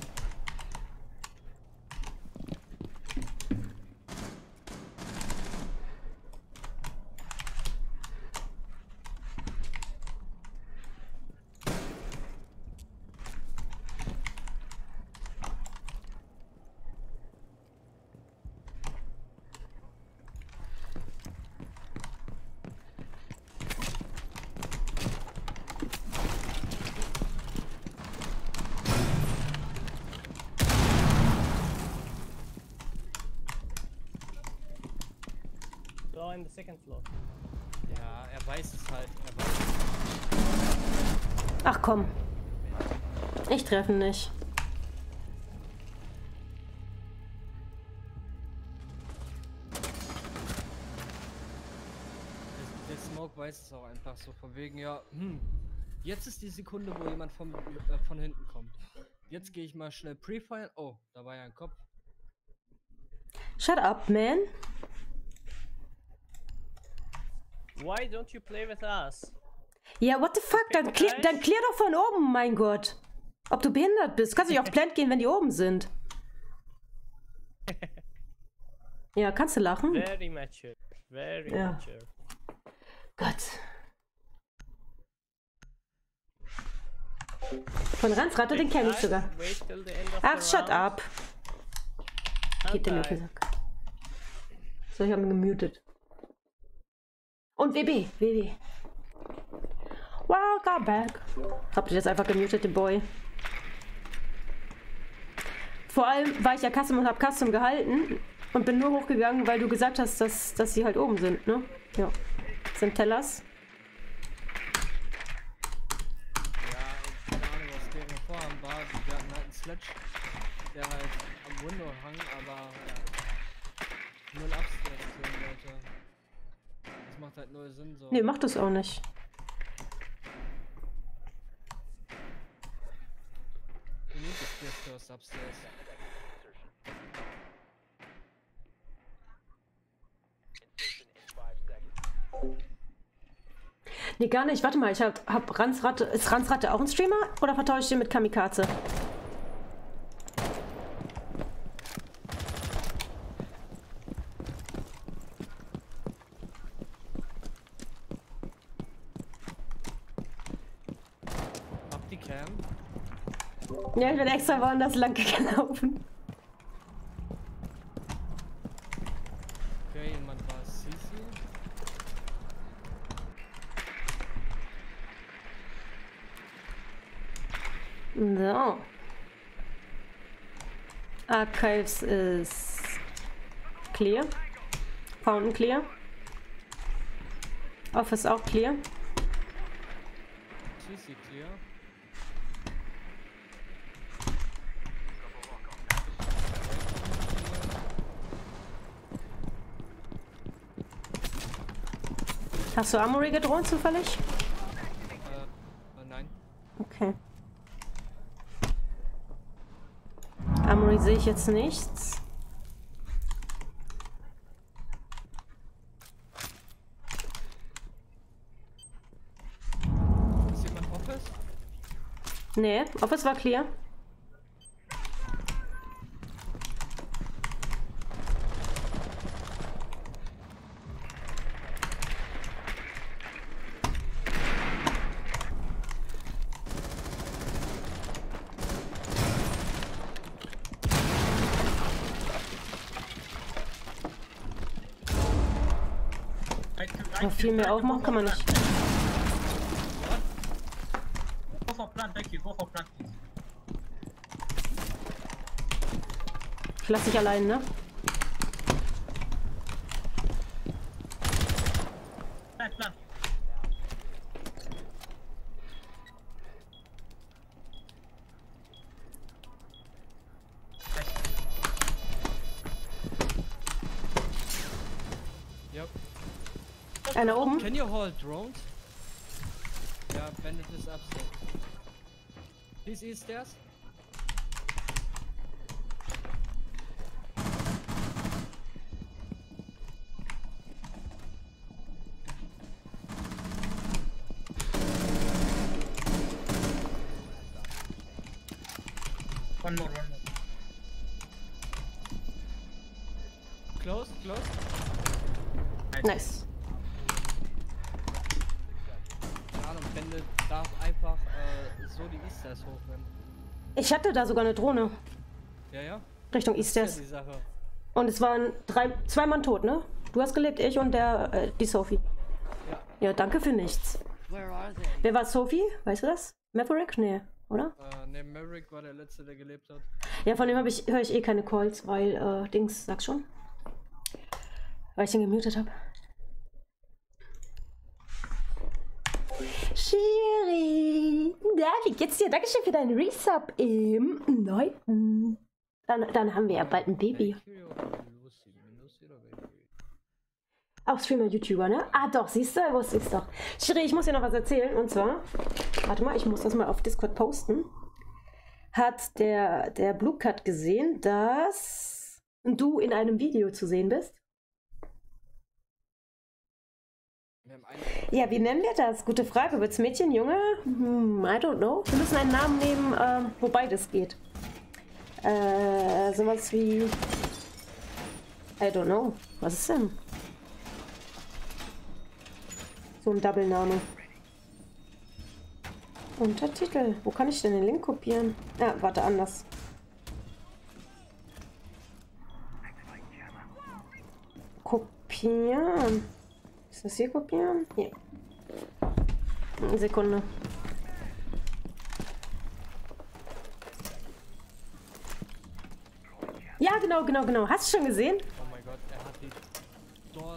Speaker 6: On the second floor.
Speaker 21: Ja, er weiß es halt. Er weiß es.
Speaker 13: Ach komm. Ich treffe nicht.
Speaker 21: Der, der Smoke weiß es auch einfach so von wegen, ja, hm, jetzt ist die Sekunde, wo jemand vom, äh, von hinten kommt. Jetzt gehe ich mal schnell pre-fire. Oh, da war ja ein Kopf.
Speaker 13: Shut up, man.
Speaker 6: Why don't you play with us?
Speaker 13: Ja, what the fuck? Dann clear, dann clear doch von oben, mein Gott. Ob du behindert bist. Kannst du nicht auf Plant gehen, wenn die oben sind. Ja, kannst du lachen?
Speaker 6: Very mature. Very
Speaker 13: Ja.
Speaker 6: mature.
Speaker 13: Gott. Von Ransratte, den kenne ich sogar.
Speaker 6: Wait till the end of
Speaker 13: Ach,
Speaker 6: the
Speaker 13: shut
Speaker 6: round.
Speaker 13: up. Geht dir mir auf den
Speaker 6: Okay.
Speaker 13: Sack. So, ich habe ihn gemutet. Und W B, W B. Welcome back. Habt ihr das einfach gemutet, den Boy? Vor allem war ich ja Custom und hab Custom gehalten und bin nur hochgegangen, weil du gesagt hast, dass, dass sie halt oben sind, ne? Ja. Das sind Tellers.
Speaker 21: Ja, keine Ahnung, was deren Vorhaben war. Wir hatten halt einen Sledge, der halt am Window hang, aber ja, null Abstraktion, Leute. Das macht halt null Sinn so.
Speaker 13: Nee, macht das auch nicht.
Speaker 21: We need to clear first upstairs.
Speaker 13: Nee, gar nicht. Warte mal, ich hab, hab Ransratte. Ist Ransratte auch ein Streamer? Oder vertausche ich den mit Kamikaze?
Speaker 21: Hab die Cam.
Speaker 13: Ja, ich bin extra woanders lang gelaufen.
Speaker 21: Okay, jemand war Sisi.
Speaker 13: So. Archives ist clear. Fountain clear. Office auch clear.
Speaker 21: Sisi clear.
Speaker 13: Hast du Armory gedroht zufällig?
Speaker 21: Äh, nein.
Speaker 13: Okay. Armory sehe ich jetzt nichts.
Speaker 21: Ist jemand Office?
Speaker 13: Nee, Office war clear. Aber viel mehr aufmachen kann man nicht.
Speaker 5: Go for plant, thank you. Go for plant, please.
Speaker 13: Ich lasse dich allein, ne?
Speaker 5: Plant, plant.
Speaker 21: Yep.
Speaker 13: Einer oben.
Speaker 21: Can you hold drones? Ja, Bandit ist upstairs. Please east stairs.
Speaker 5: One more, one more.
Speaker 21: Close, close.
Speaker 13: Nice.
Speaker 21: Keine Ahnung, Bandit darf einfach äh, so die East Stairs hochrennen.
Speaker 13: Ich hatte da sogar eine Drohne.
Speaker 21: Ja, ja.
Speaker 13: Richtung
Speaker 21: Das
Speaker 13: East
Speaker 21: ist ja
Speaker 13: Stairs.
Speaker 21: die Sache.
Speaker 13: Und es waren drei, zwei Mann tot, ne? Du hast gelebt, ich und der, äh, die Sophie.
Speaker 21: Ja.
Speaker 13: Ja, danke für nichts.
Speaker 17: Where are they?
Speaker 13: Wer war Sophie? Weißt du das? Maverick? Nee, oder?
Speaker 21: Äh, ne, Maverick war der letzte, der gelebt hat.
Speaker 13: Ja, von dem habe ich, höre ich eh keine Calls, weil, äh, Dings, sag schon. Weil ich den gemutet habe. Shiri! Ja, wie geht's dir? Dankeschön für deinen Resub im neunten Dann, dann haben wir ja bald ein Baby. Auch Streamer, YouTuber, ne? Ah doch, siehst du, wusste ich's doch. Shiri, ich muss dir noch was erzählen. Und zwar, warte mal, ich muss das mal auf Discord posten. Hat der, der Blue Cut gesehen, dass du in einem Video zu sehen bist? Ja, wie nennen wir das? Gute Frage. Wird's Mädchen, Junge? Hm, I don't know. Wir müssen einen Namen nehmen, äh, wo beides geht. Äh, sowas wie... I don't know. Was ist denn? So ein Double-Name. Untertitel. Wo kann ich denn den Link kopieren? Ja, warte, anders. Kopieren. Ist das hier kopieren? Hier. Eine Sekunde. Ja, genau, genau, genau. Hast du schon gesehen?
Speaker 21: Oh mein Gott, er hat die dort.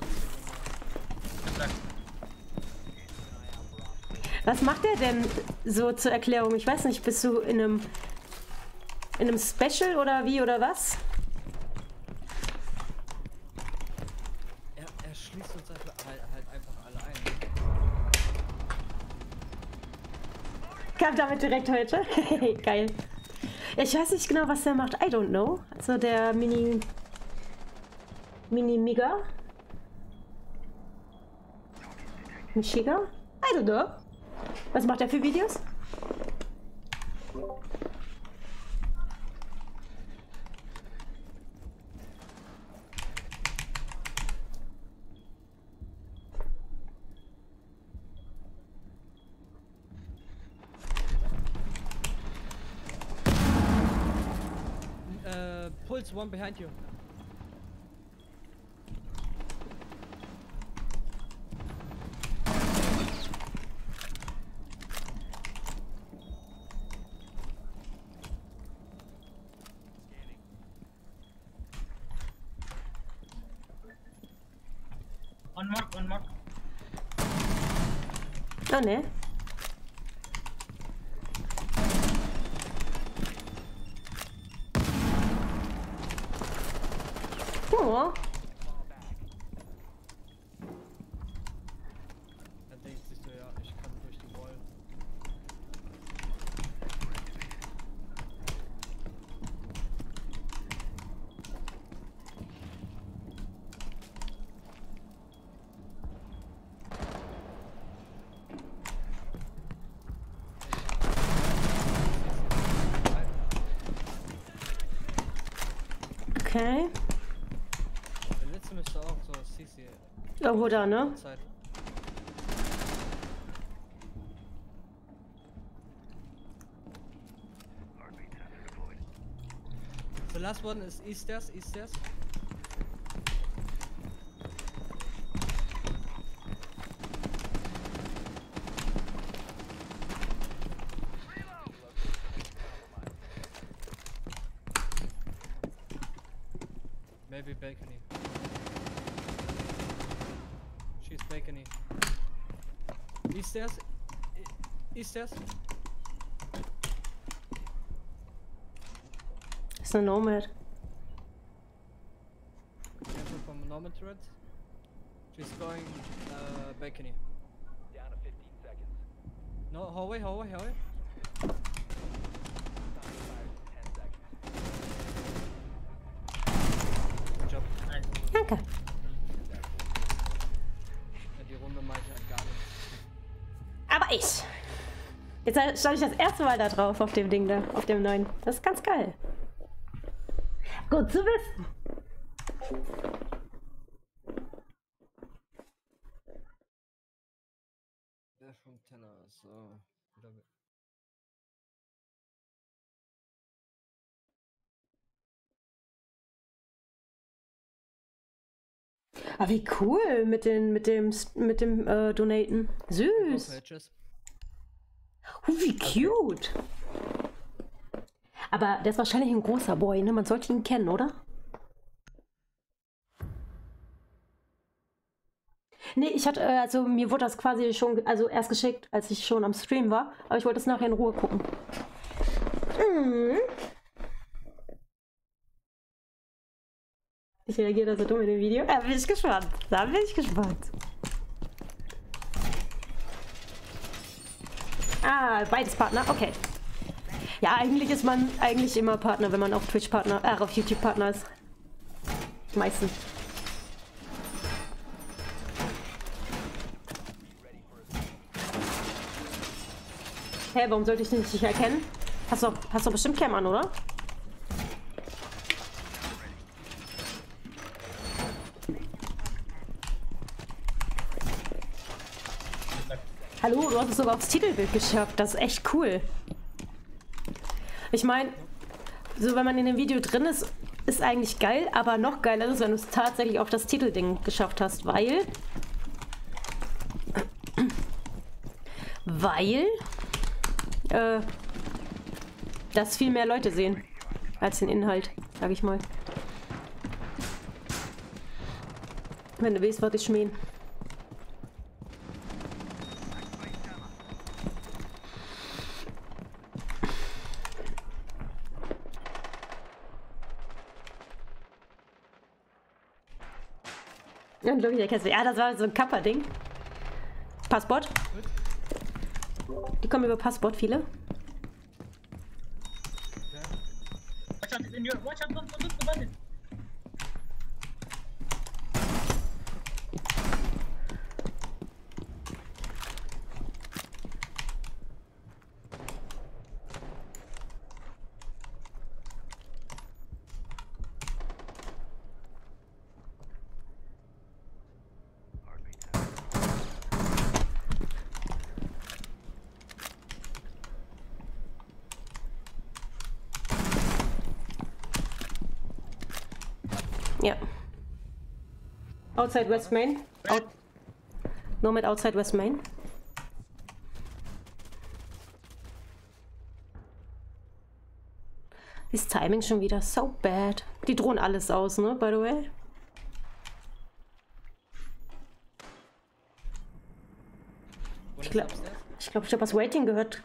Speaker 13: Was macht er denn so zur Erklärung? Ich weiß nicht, bist du in einem in einem Special oder wie oder was?
Speaker 21: Er, er schließt uns einfach, halt, halt einfach alle ein.
Speaker 13: Kam damit direkt heute. Geil. Ja, ich weiß nicht genau, was der macht. I don't know. Also der Mini... Mini-Miga? Michiga? I don't know. Was macht er für Videos?
Speaker 21: Uh, Pulse one behind you.
Speaker 5: One more, one more.
Speaker 13: Oh ne. Oh. Okay.
Speaker 21: Der letzte müsste auch so C C.
Speaker 13: Irgendwo da, ne?
Speaker 21: Zeit. The last one is east stairs, east stairs. Maybe balcony. She's balcony. East stairs. E- East stairs.
Speaker 13: Ist eine Nomad.
Speaker 21: Careful from normal turret. She's going uh, balcony.
Speaker 9: Down to fifteen seconds.
Speaker 21: No, hallway, hallway, hallway. Good job.
Speaker 13: Danke.
Speaker 21: Ja, die Runde mache ich halt gar nicht.
Speaker 13: Aber ich. Jetzt stand ich das erste Mal da drauf, auf dem Ding da, auf dem neuen. Das ist ganz geil. Gut zu wissen.
Speaker 21: Der ist vom Tenor, so.
Speaker 13: Ah, wie cool mit den, mit dem, mit dem äh, Donaten. Süß. Oh, wie cute. Aber der ist wahrscheinlich ein großer Boy, ne? Man sollte ihn kennen, oder? Nee, ich hatte, äh, also mir wurde das quasi schon, also erst geschickt, als ich schon am Stream war. Aber ich wollte es nachher in Ruhe gucken. Mhm. Ich reagiere da so dumm in dem Video. Da bin ich gespannt. Da bin ich gespannt. Ah, beides Partner. Okay. Ja, eigentlich ist man eigentlich immer Partner, wenn man auf Twitch Partner, äh, auf YouTube Partner ist. Meistens. Hä, hey, warum sollte ich dich nicht erkennen? Hast du, hast du bestimmt Cam an, oder? Hallo, du hast es sogar aufs Titelbild geschafft. Das ist echt cool. Ich meine, so wenn man in dem Video drin ist, ist eigentlich geil, aber noch geiler ist es, wenn du es tatsächlich auf das Titelding geschafft hast, weil... Weil... Äh... das viel mehr Leute sehen als den Inhalt, sag ich mal. Wenn du weißt, was ich meine. Ja, glaube ich, erkennst du. Ja, das war so ein Kappa-Ding. Passport. Die kommen über Passport, viele.
Speaker 5: Watch out, in your, watch out, don't, don't, don't, don't, don't.
Speaker 13: Ja. Outside West Main. Out Nomad outside West Main. This Timing schon wieder so bad. Die drohen alles aus, ne? By the way. Ich glaube, ich, glaub, ich habe was Waiting gehört.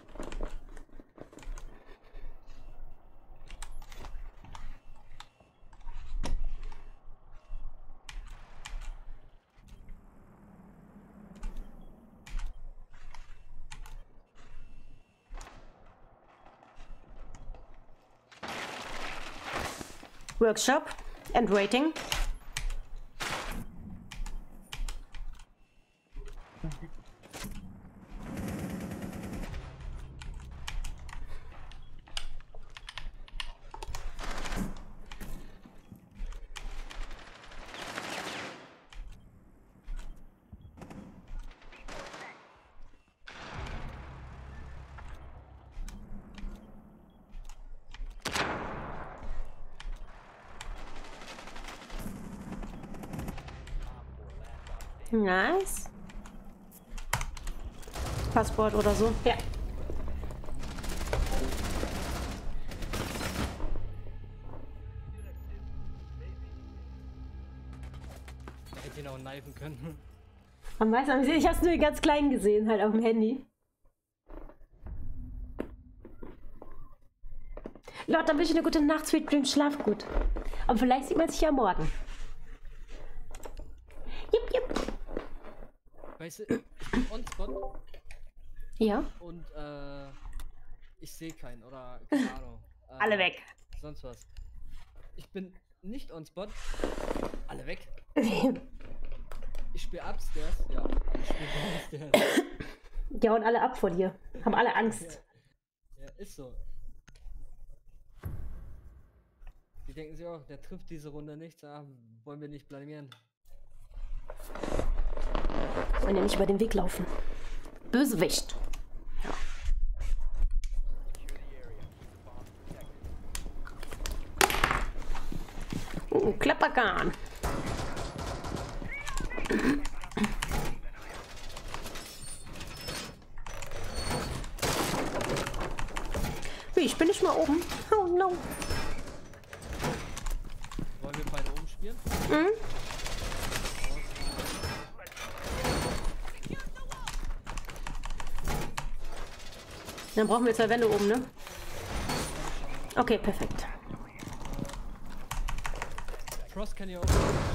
Speaker 13: Workshop and waiting. Nice. Passport oder so. Ja.
Speaker 21: Ich hätte ihn auch knifen können.
Speaker 13: Am meisten, ich hab's nur ganz klein gesehen, halt auf dem Handy. Leute, dann wünsche ich eine gute Nacht, Sweet Dream, schlaf gut. Und vielleicht sieht man sich ja morgen. Jupp, jupp.
Speaker 21: Weißt du, ich bin on spot.
Speaker 13: Ja.
Speaker 21: Und äh, ich sehe keinen oder keine Ahnung. Äh,
Speaker 13: Alle weg.
Speaker 21: Sonst was. Ich bin nicht on spot. Alle weg. Ich spiele upstairs. Ja, ich spiele downstairs.
Speaker 13: Ja, und alle ab vor dir. Haben alle Angst.
Speaker 21: Ja, ja, ist so. Die denken sich auch, der trifft diese Runde nichts, ah, wollen wir nicht blamieren.
Speaker 13: Wollen ja nicht über den Weg laufen. Bösewicht. Ja. Oh, Klappergarn. Wie, ich bin nicht mal oben. Oh no.
Speaker 21: Wollen wir beide oben spielen?
Speaker 13: Mhm. Dann brauchen wir zwei Wände oben, ne? Okay, perfekt.
Speaker 21: Frost kann ja auch.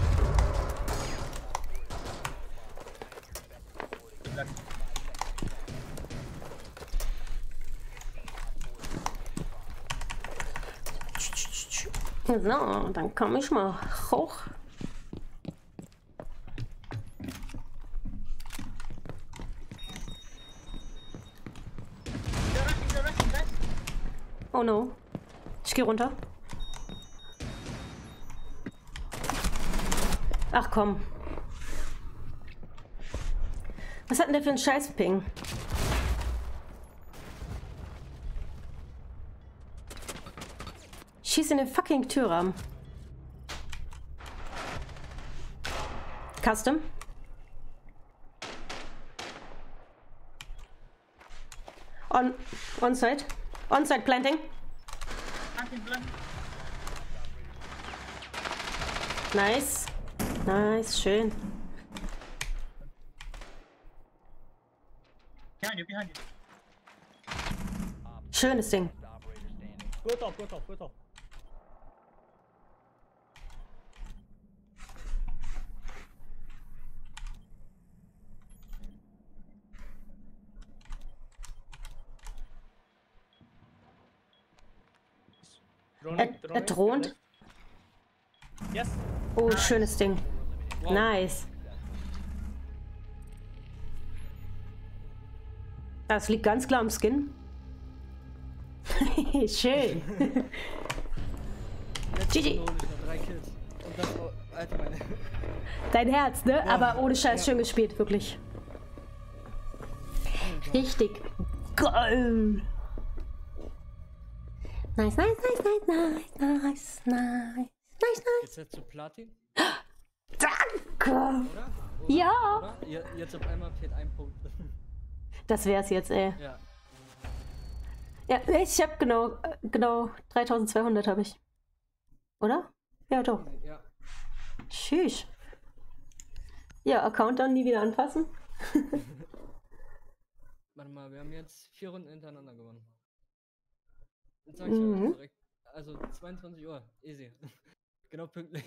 Speaker 13: So, dann komme ich mal hoch. Oh no. Ich gehe runter. Ach komm. Was hat denn der für einen Scheiß-Ping? Schieß in den fucking Türrahmen. Custom. On, on-site. On-site planting. Nice. Nice, schön.
Speaker 5: Behind you, behind you.
Speaker 13: Schönes Ding.
Speaker 6: Go top, go top, go top.
Speaker 13: Er, er droht.
Speaker 6: Yes.
Speaker 13: Oh, schönes Ding.
Speaker 21: Wow.
Speaker 13: Nice. Das liegt ganz klar am Skin. Schön. G G.
Speaker 21: Drei Kills. Und das, oh, Alter, meine.
Speaker 13: Dein Herz, ne?
Speaker 21: Ja.
Speaker 13: Aber ohne Scheiß
Speaker 21: Ja.
Speaker 13: schön gespielt, wirklich. Richtig geil. Nice, nice, nice, nice, nice, nice, nice, nice, nice.
Speaker 21: Jetzt jetzt zu Platin?
Speaker 13: Danke.
Speaker 21: Oder? Oder?
Speaker 13: Ja.
Speaker 21: Oder? Je- Jetzt auf einmal fehlt ein Punkt.
Speaker 13: Das wär's jetzt, ey.
Speaker 21: Ja.
Speaker 13: Ja, ich hab genau, äh, genau dreitausendzweihundert habe ich. Oder? Ja, doch.
Speaker 21: Ja.
Speaker 13: Tschüss. Ja, Account dann nie wieder anfassen.
Speaker 21: Warte mal, wir haben jetzt vier Runden hintereinander gewonnen. Jetzt sag ich
Speaker 13: Mhm.
Speaker 21: ja direkt. Also zweiundzwanzig Uhr. Easy. Genau pünktlich.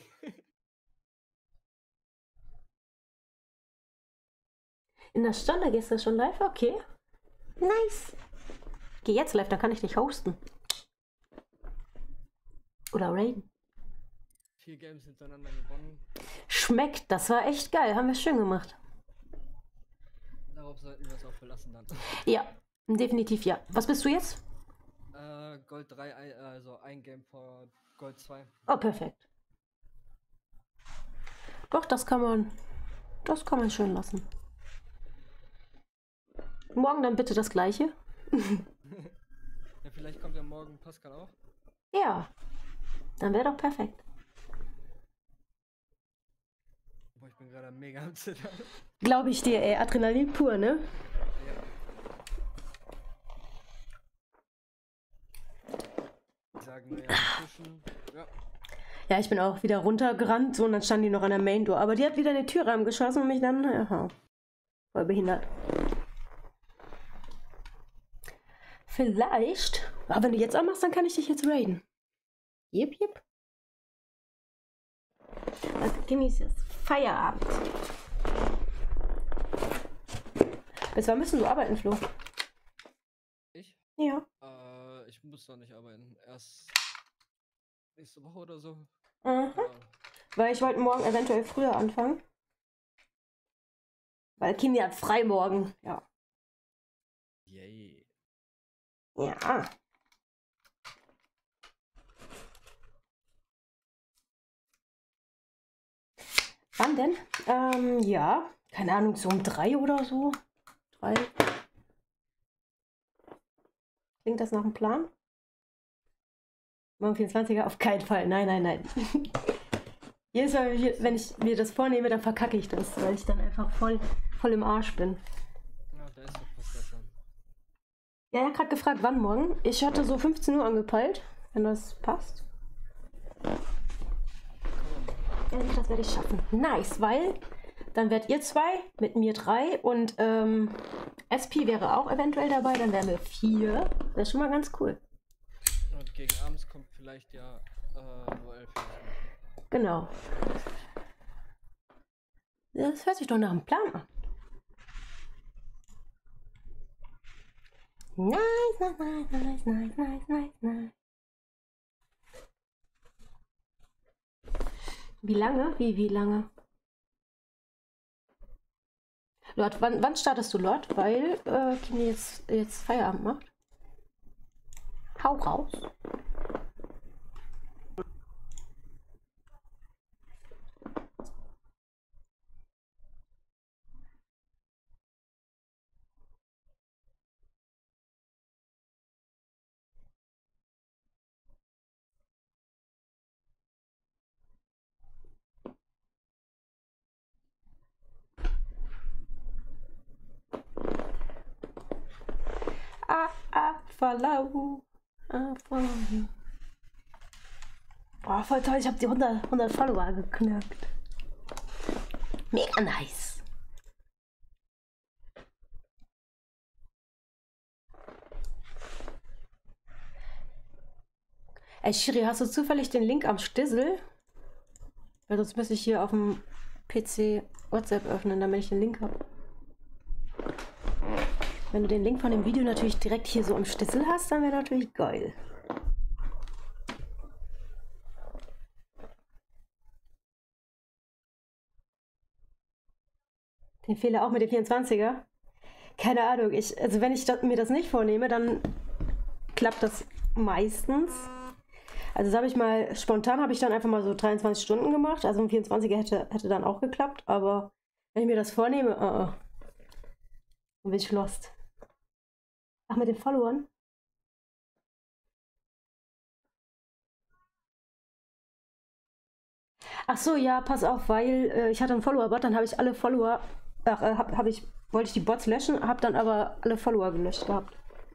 Speaker 13: In einer Stunde gehst du schon live? Okay. Nice. Geh jetzt live, dann kann ich dich hosten. Oder raiden.
Speaker 21: Vier Games hintereinander gewonnen.
Speaker 13: Schmeckt, das war echt geil. Haben wir schön gemacht.
Speaker 21: Darauf sollten wir es auch verlassen dann.
Speaker 13: Ja, definitiv ja. Was bist du jetzt?
Speaker 21: Äh, Gold drei, ein- also ein Game vor Gold zwei.
Speaker 13: Oh, perfekt. Doch, das kann man. Das kann man schön lassen. Morgen dann bitte das gleiche.
Speaker 21: Ja, vielleicht kommt ja morgen Pascal auch.
Speaker 13: Ja. Dann wäre doch perfekt.
Speaker 21: Wobei ich bin gerade mega am Zittern.
Speaker 13: Glaube ich dir, ey. Adrenalin pur, ne?
Speaker 21: Die sagen mir ja, pushen. Ja.
Speaker 13: Ja, ich bin auch wieder runtergerannt so, und dann stand die noch an der Main Door. Aber die hat wieder eine Türrahmen geschossen und mich dann, aha, voll behindert. Vielleicht, aber wenn du jetzt anmachst, dann kann ich dich jetzt raiden. Jip, jip. Also genieß es. Feierabend. Bis wann müssen du arbeiten, Flo?
Speaker 21: Ich?
Speaker 13: Ja.
Speaker 21: Äh, ich muss noch nicht arbeiten. Erst nächste Woche oder so.
Speaker 13: Mhm.
Speaker 21: Ja.
Speaker 13: Weil ich wollte morgen eventuell früher anfangen. Weil Kimi hat frei morgen. Ja.
Speaker 21: Yay.
Speaker 13: Ja. Wann denn? Ähm, ja. Keine Ahnung, so um drei oder so. Drei. Klingt das nach einem Plan? Morgen vierundzwanziger? Auf keinen Fall. Nein, nein, nein. Jedes Mal, wenn ich mir das vornehme, dann verkacke ich das, weil ich dann einfach voll, voll im Arsch bin.
Speaker 21: Ja, da ist doch was besser.
Speaker 13: Ja, er hat gerade gefragt, wann morgen. Ich hatte so fünfzehn Uhr angepeilt, wenn das passt. Ja, das werde ich schaffen. Nice, weil dann werdet ihr zwei, mit mir drei und ähm, S P wäre auch eventuell dabei, dann wären wir vier. Das ist schon mal ganz cool.
Speaker 21: Und gegen abends kommt vielleicht ja äh, nur elf.
Speaker 13: Genau. Das hört sich doch nach einem Plan an. Nice, nice, nice, nice, nice, nice, nice, nice. Wie lange? Wie, wie lange? Lord, wann, wann startest du, Lord? Weil äh, Kimi jetzt, jetzt Feierabend macht. Hau raus. Ah, ah, follow. Ah, follow you. Boah, voll toll, ich habe die hundert, hundert Follower geknackt. Mega nice. Ey, Shiri, hast du zufällig den Link am Stissel? Weil sonst müsste ich hier auf dem P C WhatsApp öffnen, damit ich den Link habe. Wenn du den Link von dem Video natürlich direkt hier so am Stissel hast, dann wäre natürlich geil. Den Fehler auch mit dem vierundzwanziger? Keine Ahnung, ich, also wenn ich das, mir das nicht vornehme, dann klappt das meistens. Also das habe ich mal, spontan habe ich dann einfach mal so dreiundzwanzig Stunden gemacht, also ein vierundzwanziger hätte, hätte dann auch geklappt, aber wenn ich mir das vornehme, uh, uh, dann bin ich lost. Ach, mit den Followern? Ach so, ja, pass auf, weil äh, ich hatte einen Follower-Bot, dann habe ich alle Follower, ach, äh, hab, hab ich, wollte ich die Bots löschen, habe dann aber alle Follower gelöscht gehabt.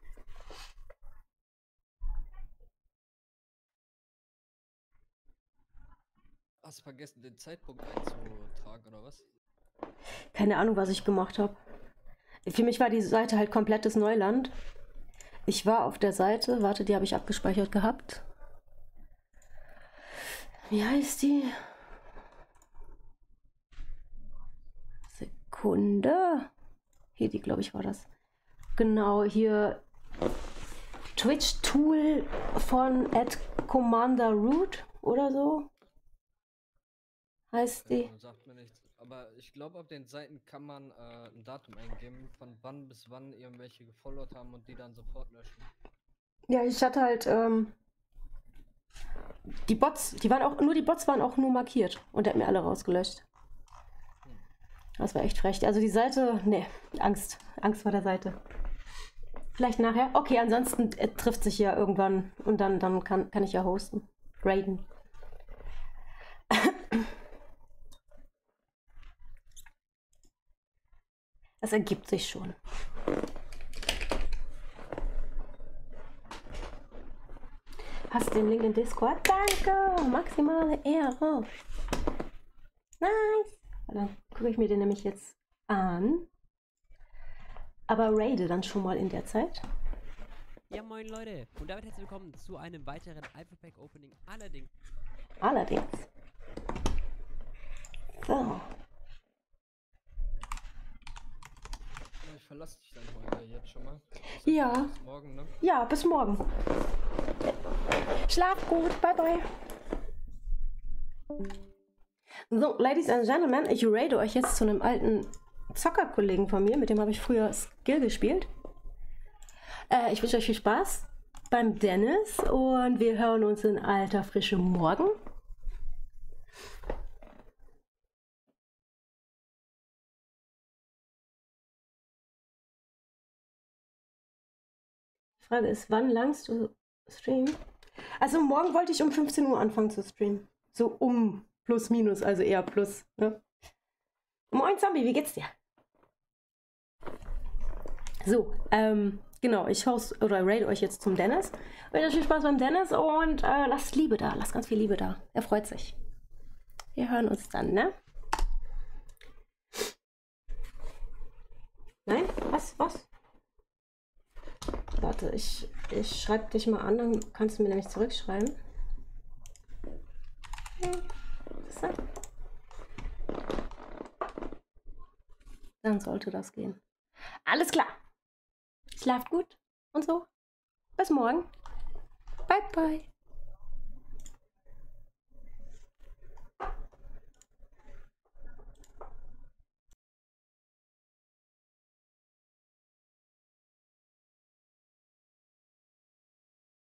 Speaker 21: Hast du vergessen, den Zeitpunkt einzutragen, oder was?
Speaker 13: Keine Ahnung, was ich gemacht habe. Für mich war die Seite halt komplettes Neuland. Ich war auf der Seite, warte, die habe ich abgespeichert gehabt. Wie heißt die? Sekunde. Hier, die glaube ich war das. Genau, hier Twitch-Tool von at Commander Root oder so. Heißt die.
Speaker 21: Ja, sagt mir nichts. Aber ich glaube, auf den Seiten kann man äh, ein Datum eingeben, von wann bis wann irgendwelche gefollowt haben und die dann sofort löschen.
Speaker 13: Ja, ich hatte halt, ähm, die Bots, die waren auch, nur die Bots waren auch nur markiert und der hat mir alle rausgelöscht. Das war echt frech. Also die Seite, ne, Angst. Angst vor der Seite. Vielleicht nachher. Okay, ansonsten äh, trifft sich ja irgendwann und dann, dann kann, kann ich ja hosten. Raiden. Das ergibt sich schon. Hast du den Link in Discord? Danke! Maximale Ehre! Nice! Dann gucke ich mir den nämlich jetzt an. Aber raide dann schon mal in der Zeit.
Speaker 7: Ja, moin Leute. Und damit herzlich willkommen zu einem weiteren Alpha Pack Opening. Allerdings.
Speaker 13: Allerdings. So.
Speaker 21: Ich verlasse dich dann heute jetzt schon mal.
Speaker 13: Ja.
Speaker 21: Bis morgen, ne?
Speaker 13: Ja, bis morgen. Schlaf gut. Bye, bye. So, Ladies and Gentlemen, ich raide euch jetzt zu einem alten Zockerkollegen von mir, mit dem habe ich früher Skill gespielt. Äh, ich wünsche euch viel Spaß beim Dennis und wir hören uns in alter Frische morgen. Die Frage ist, wann langst du streamen? Also morgen wollte ich um fünfzehn Uhr anfangen zu streamen. So um plus minus, also eher plus. Ne? Moin Zombie, wie geht's dir? So, ähm, genau, ich host oder raid euch jetzt zum Dennis. Ich wünsche euch viel Spaß beim Dennis und äh, lasst Liebe da, lasst ganz viel Liebe da. Er freut sich. Wir hören uns dann, ne? Nein? Was? Was? Warte, ich, ich schreibe dich mal an, dann kannst du mir nämlich zurückschreiben. So. Dann sollte das gehen. Alles klar. Schlaft gut und so. Bis morgen. Bye, bye.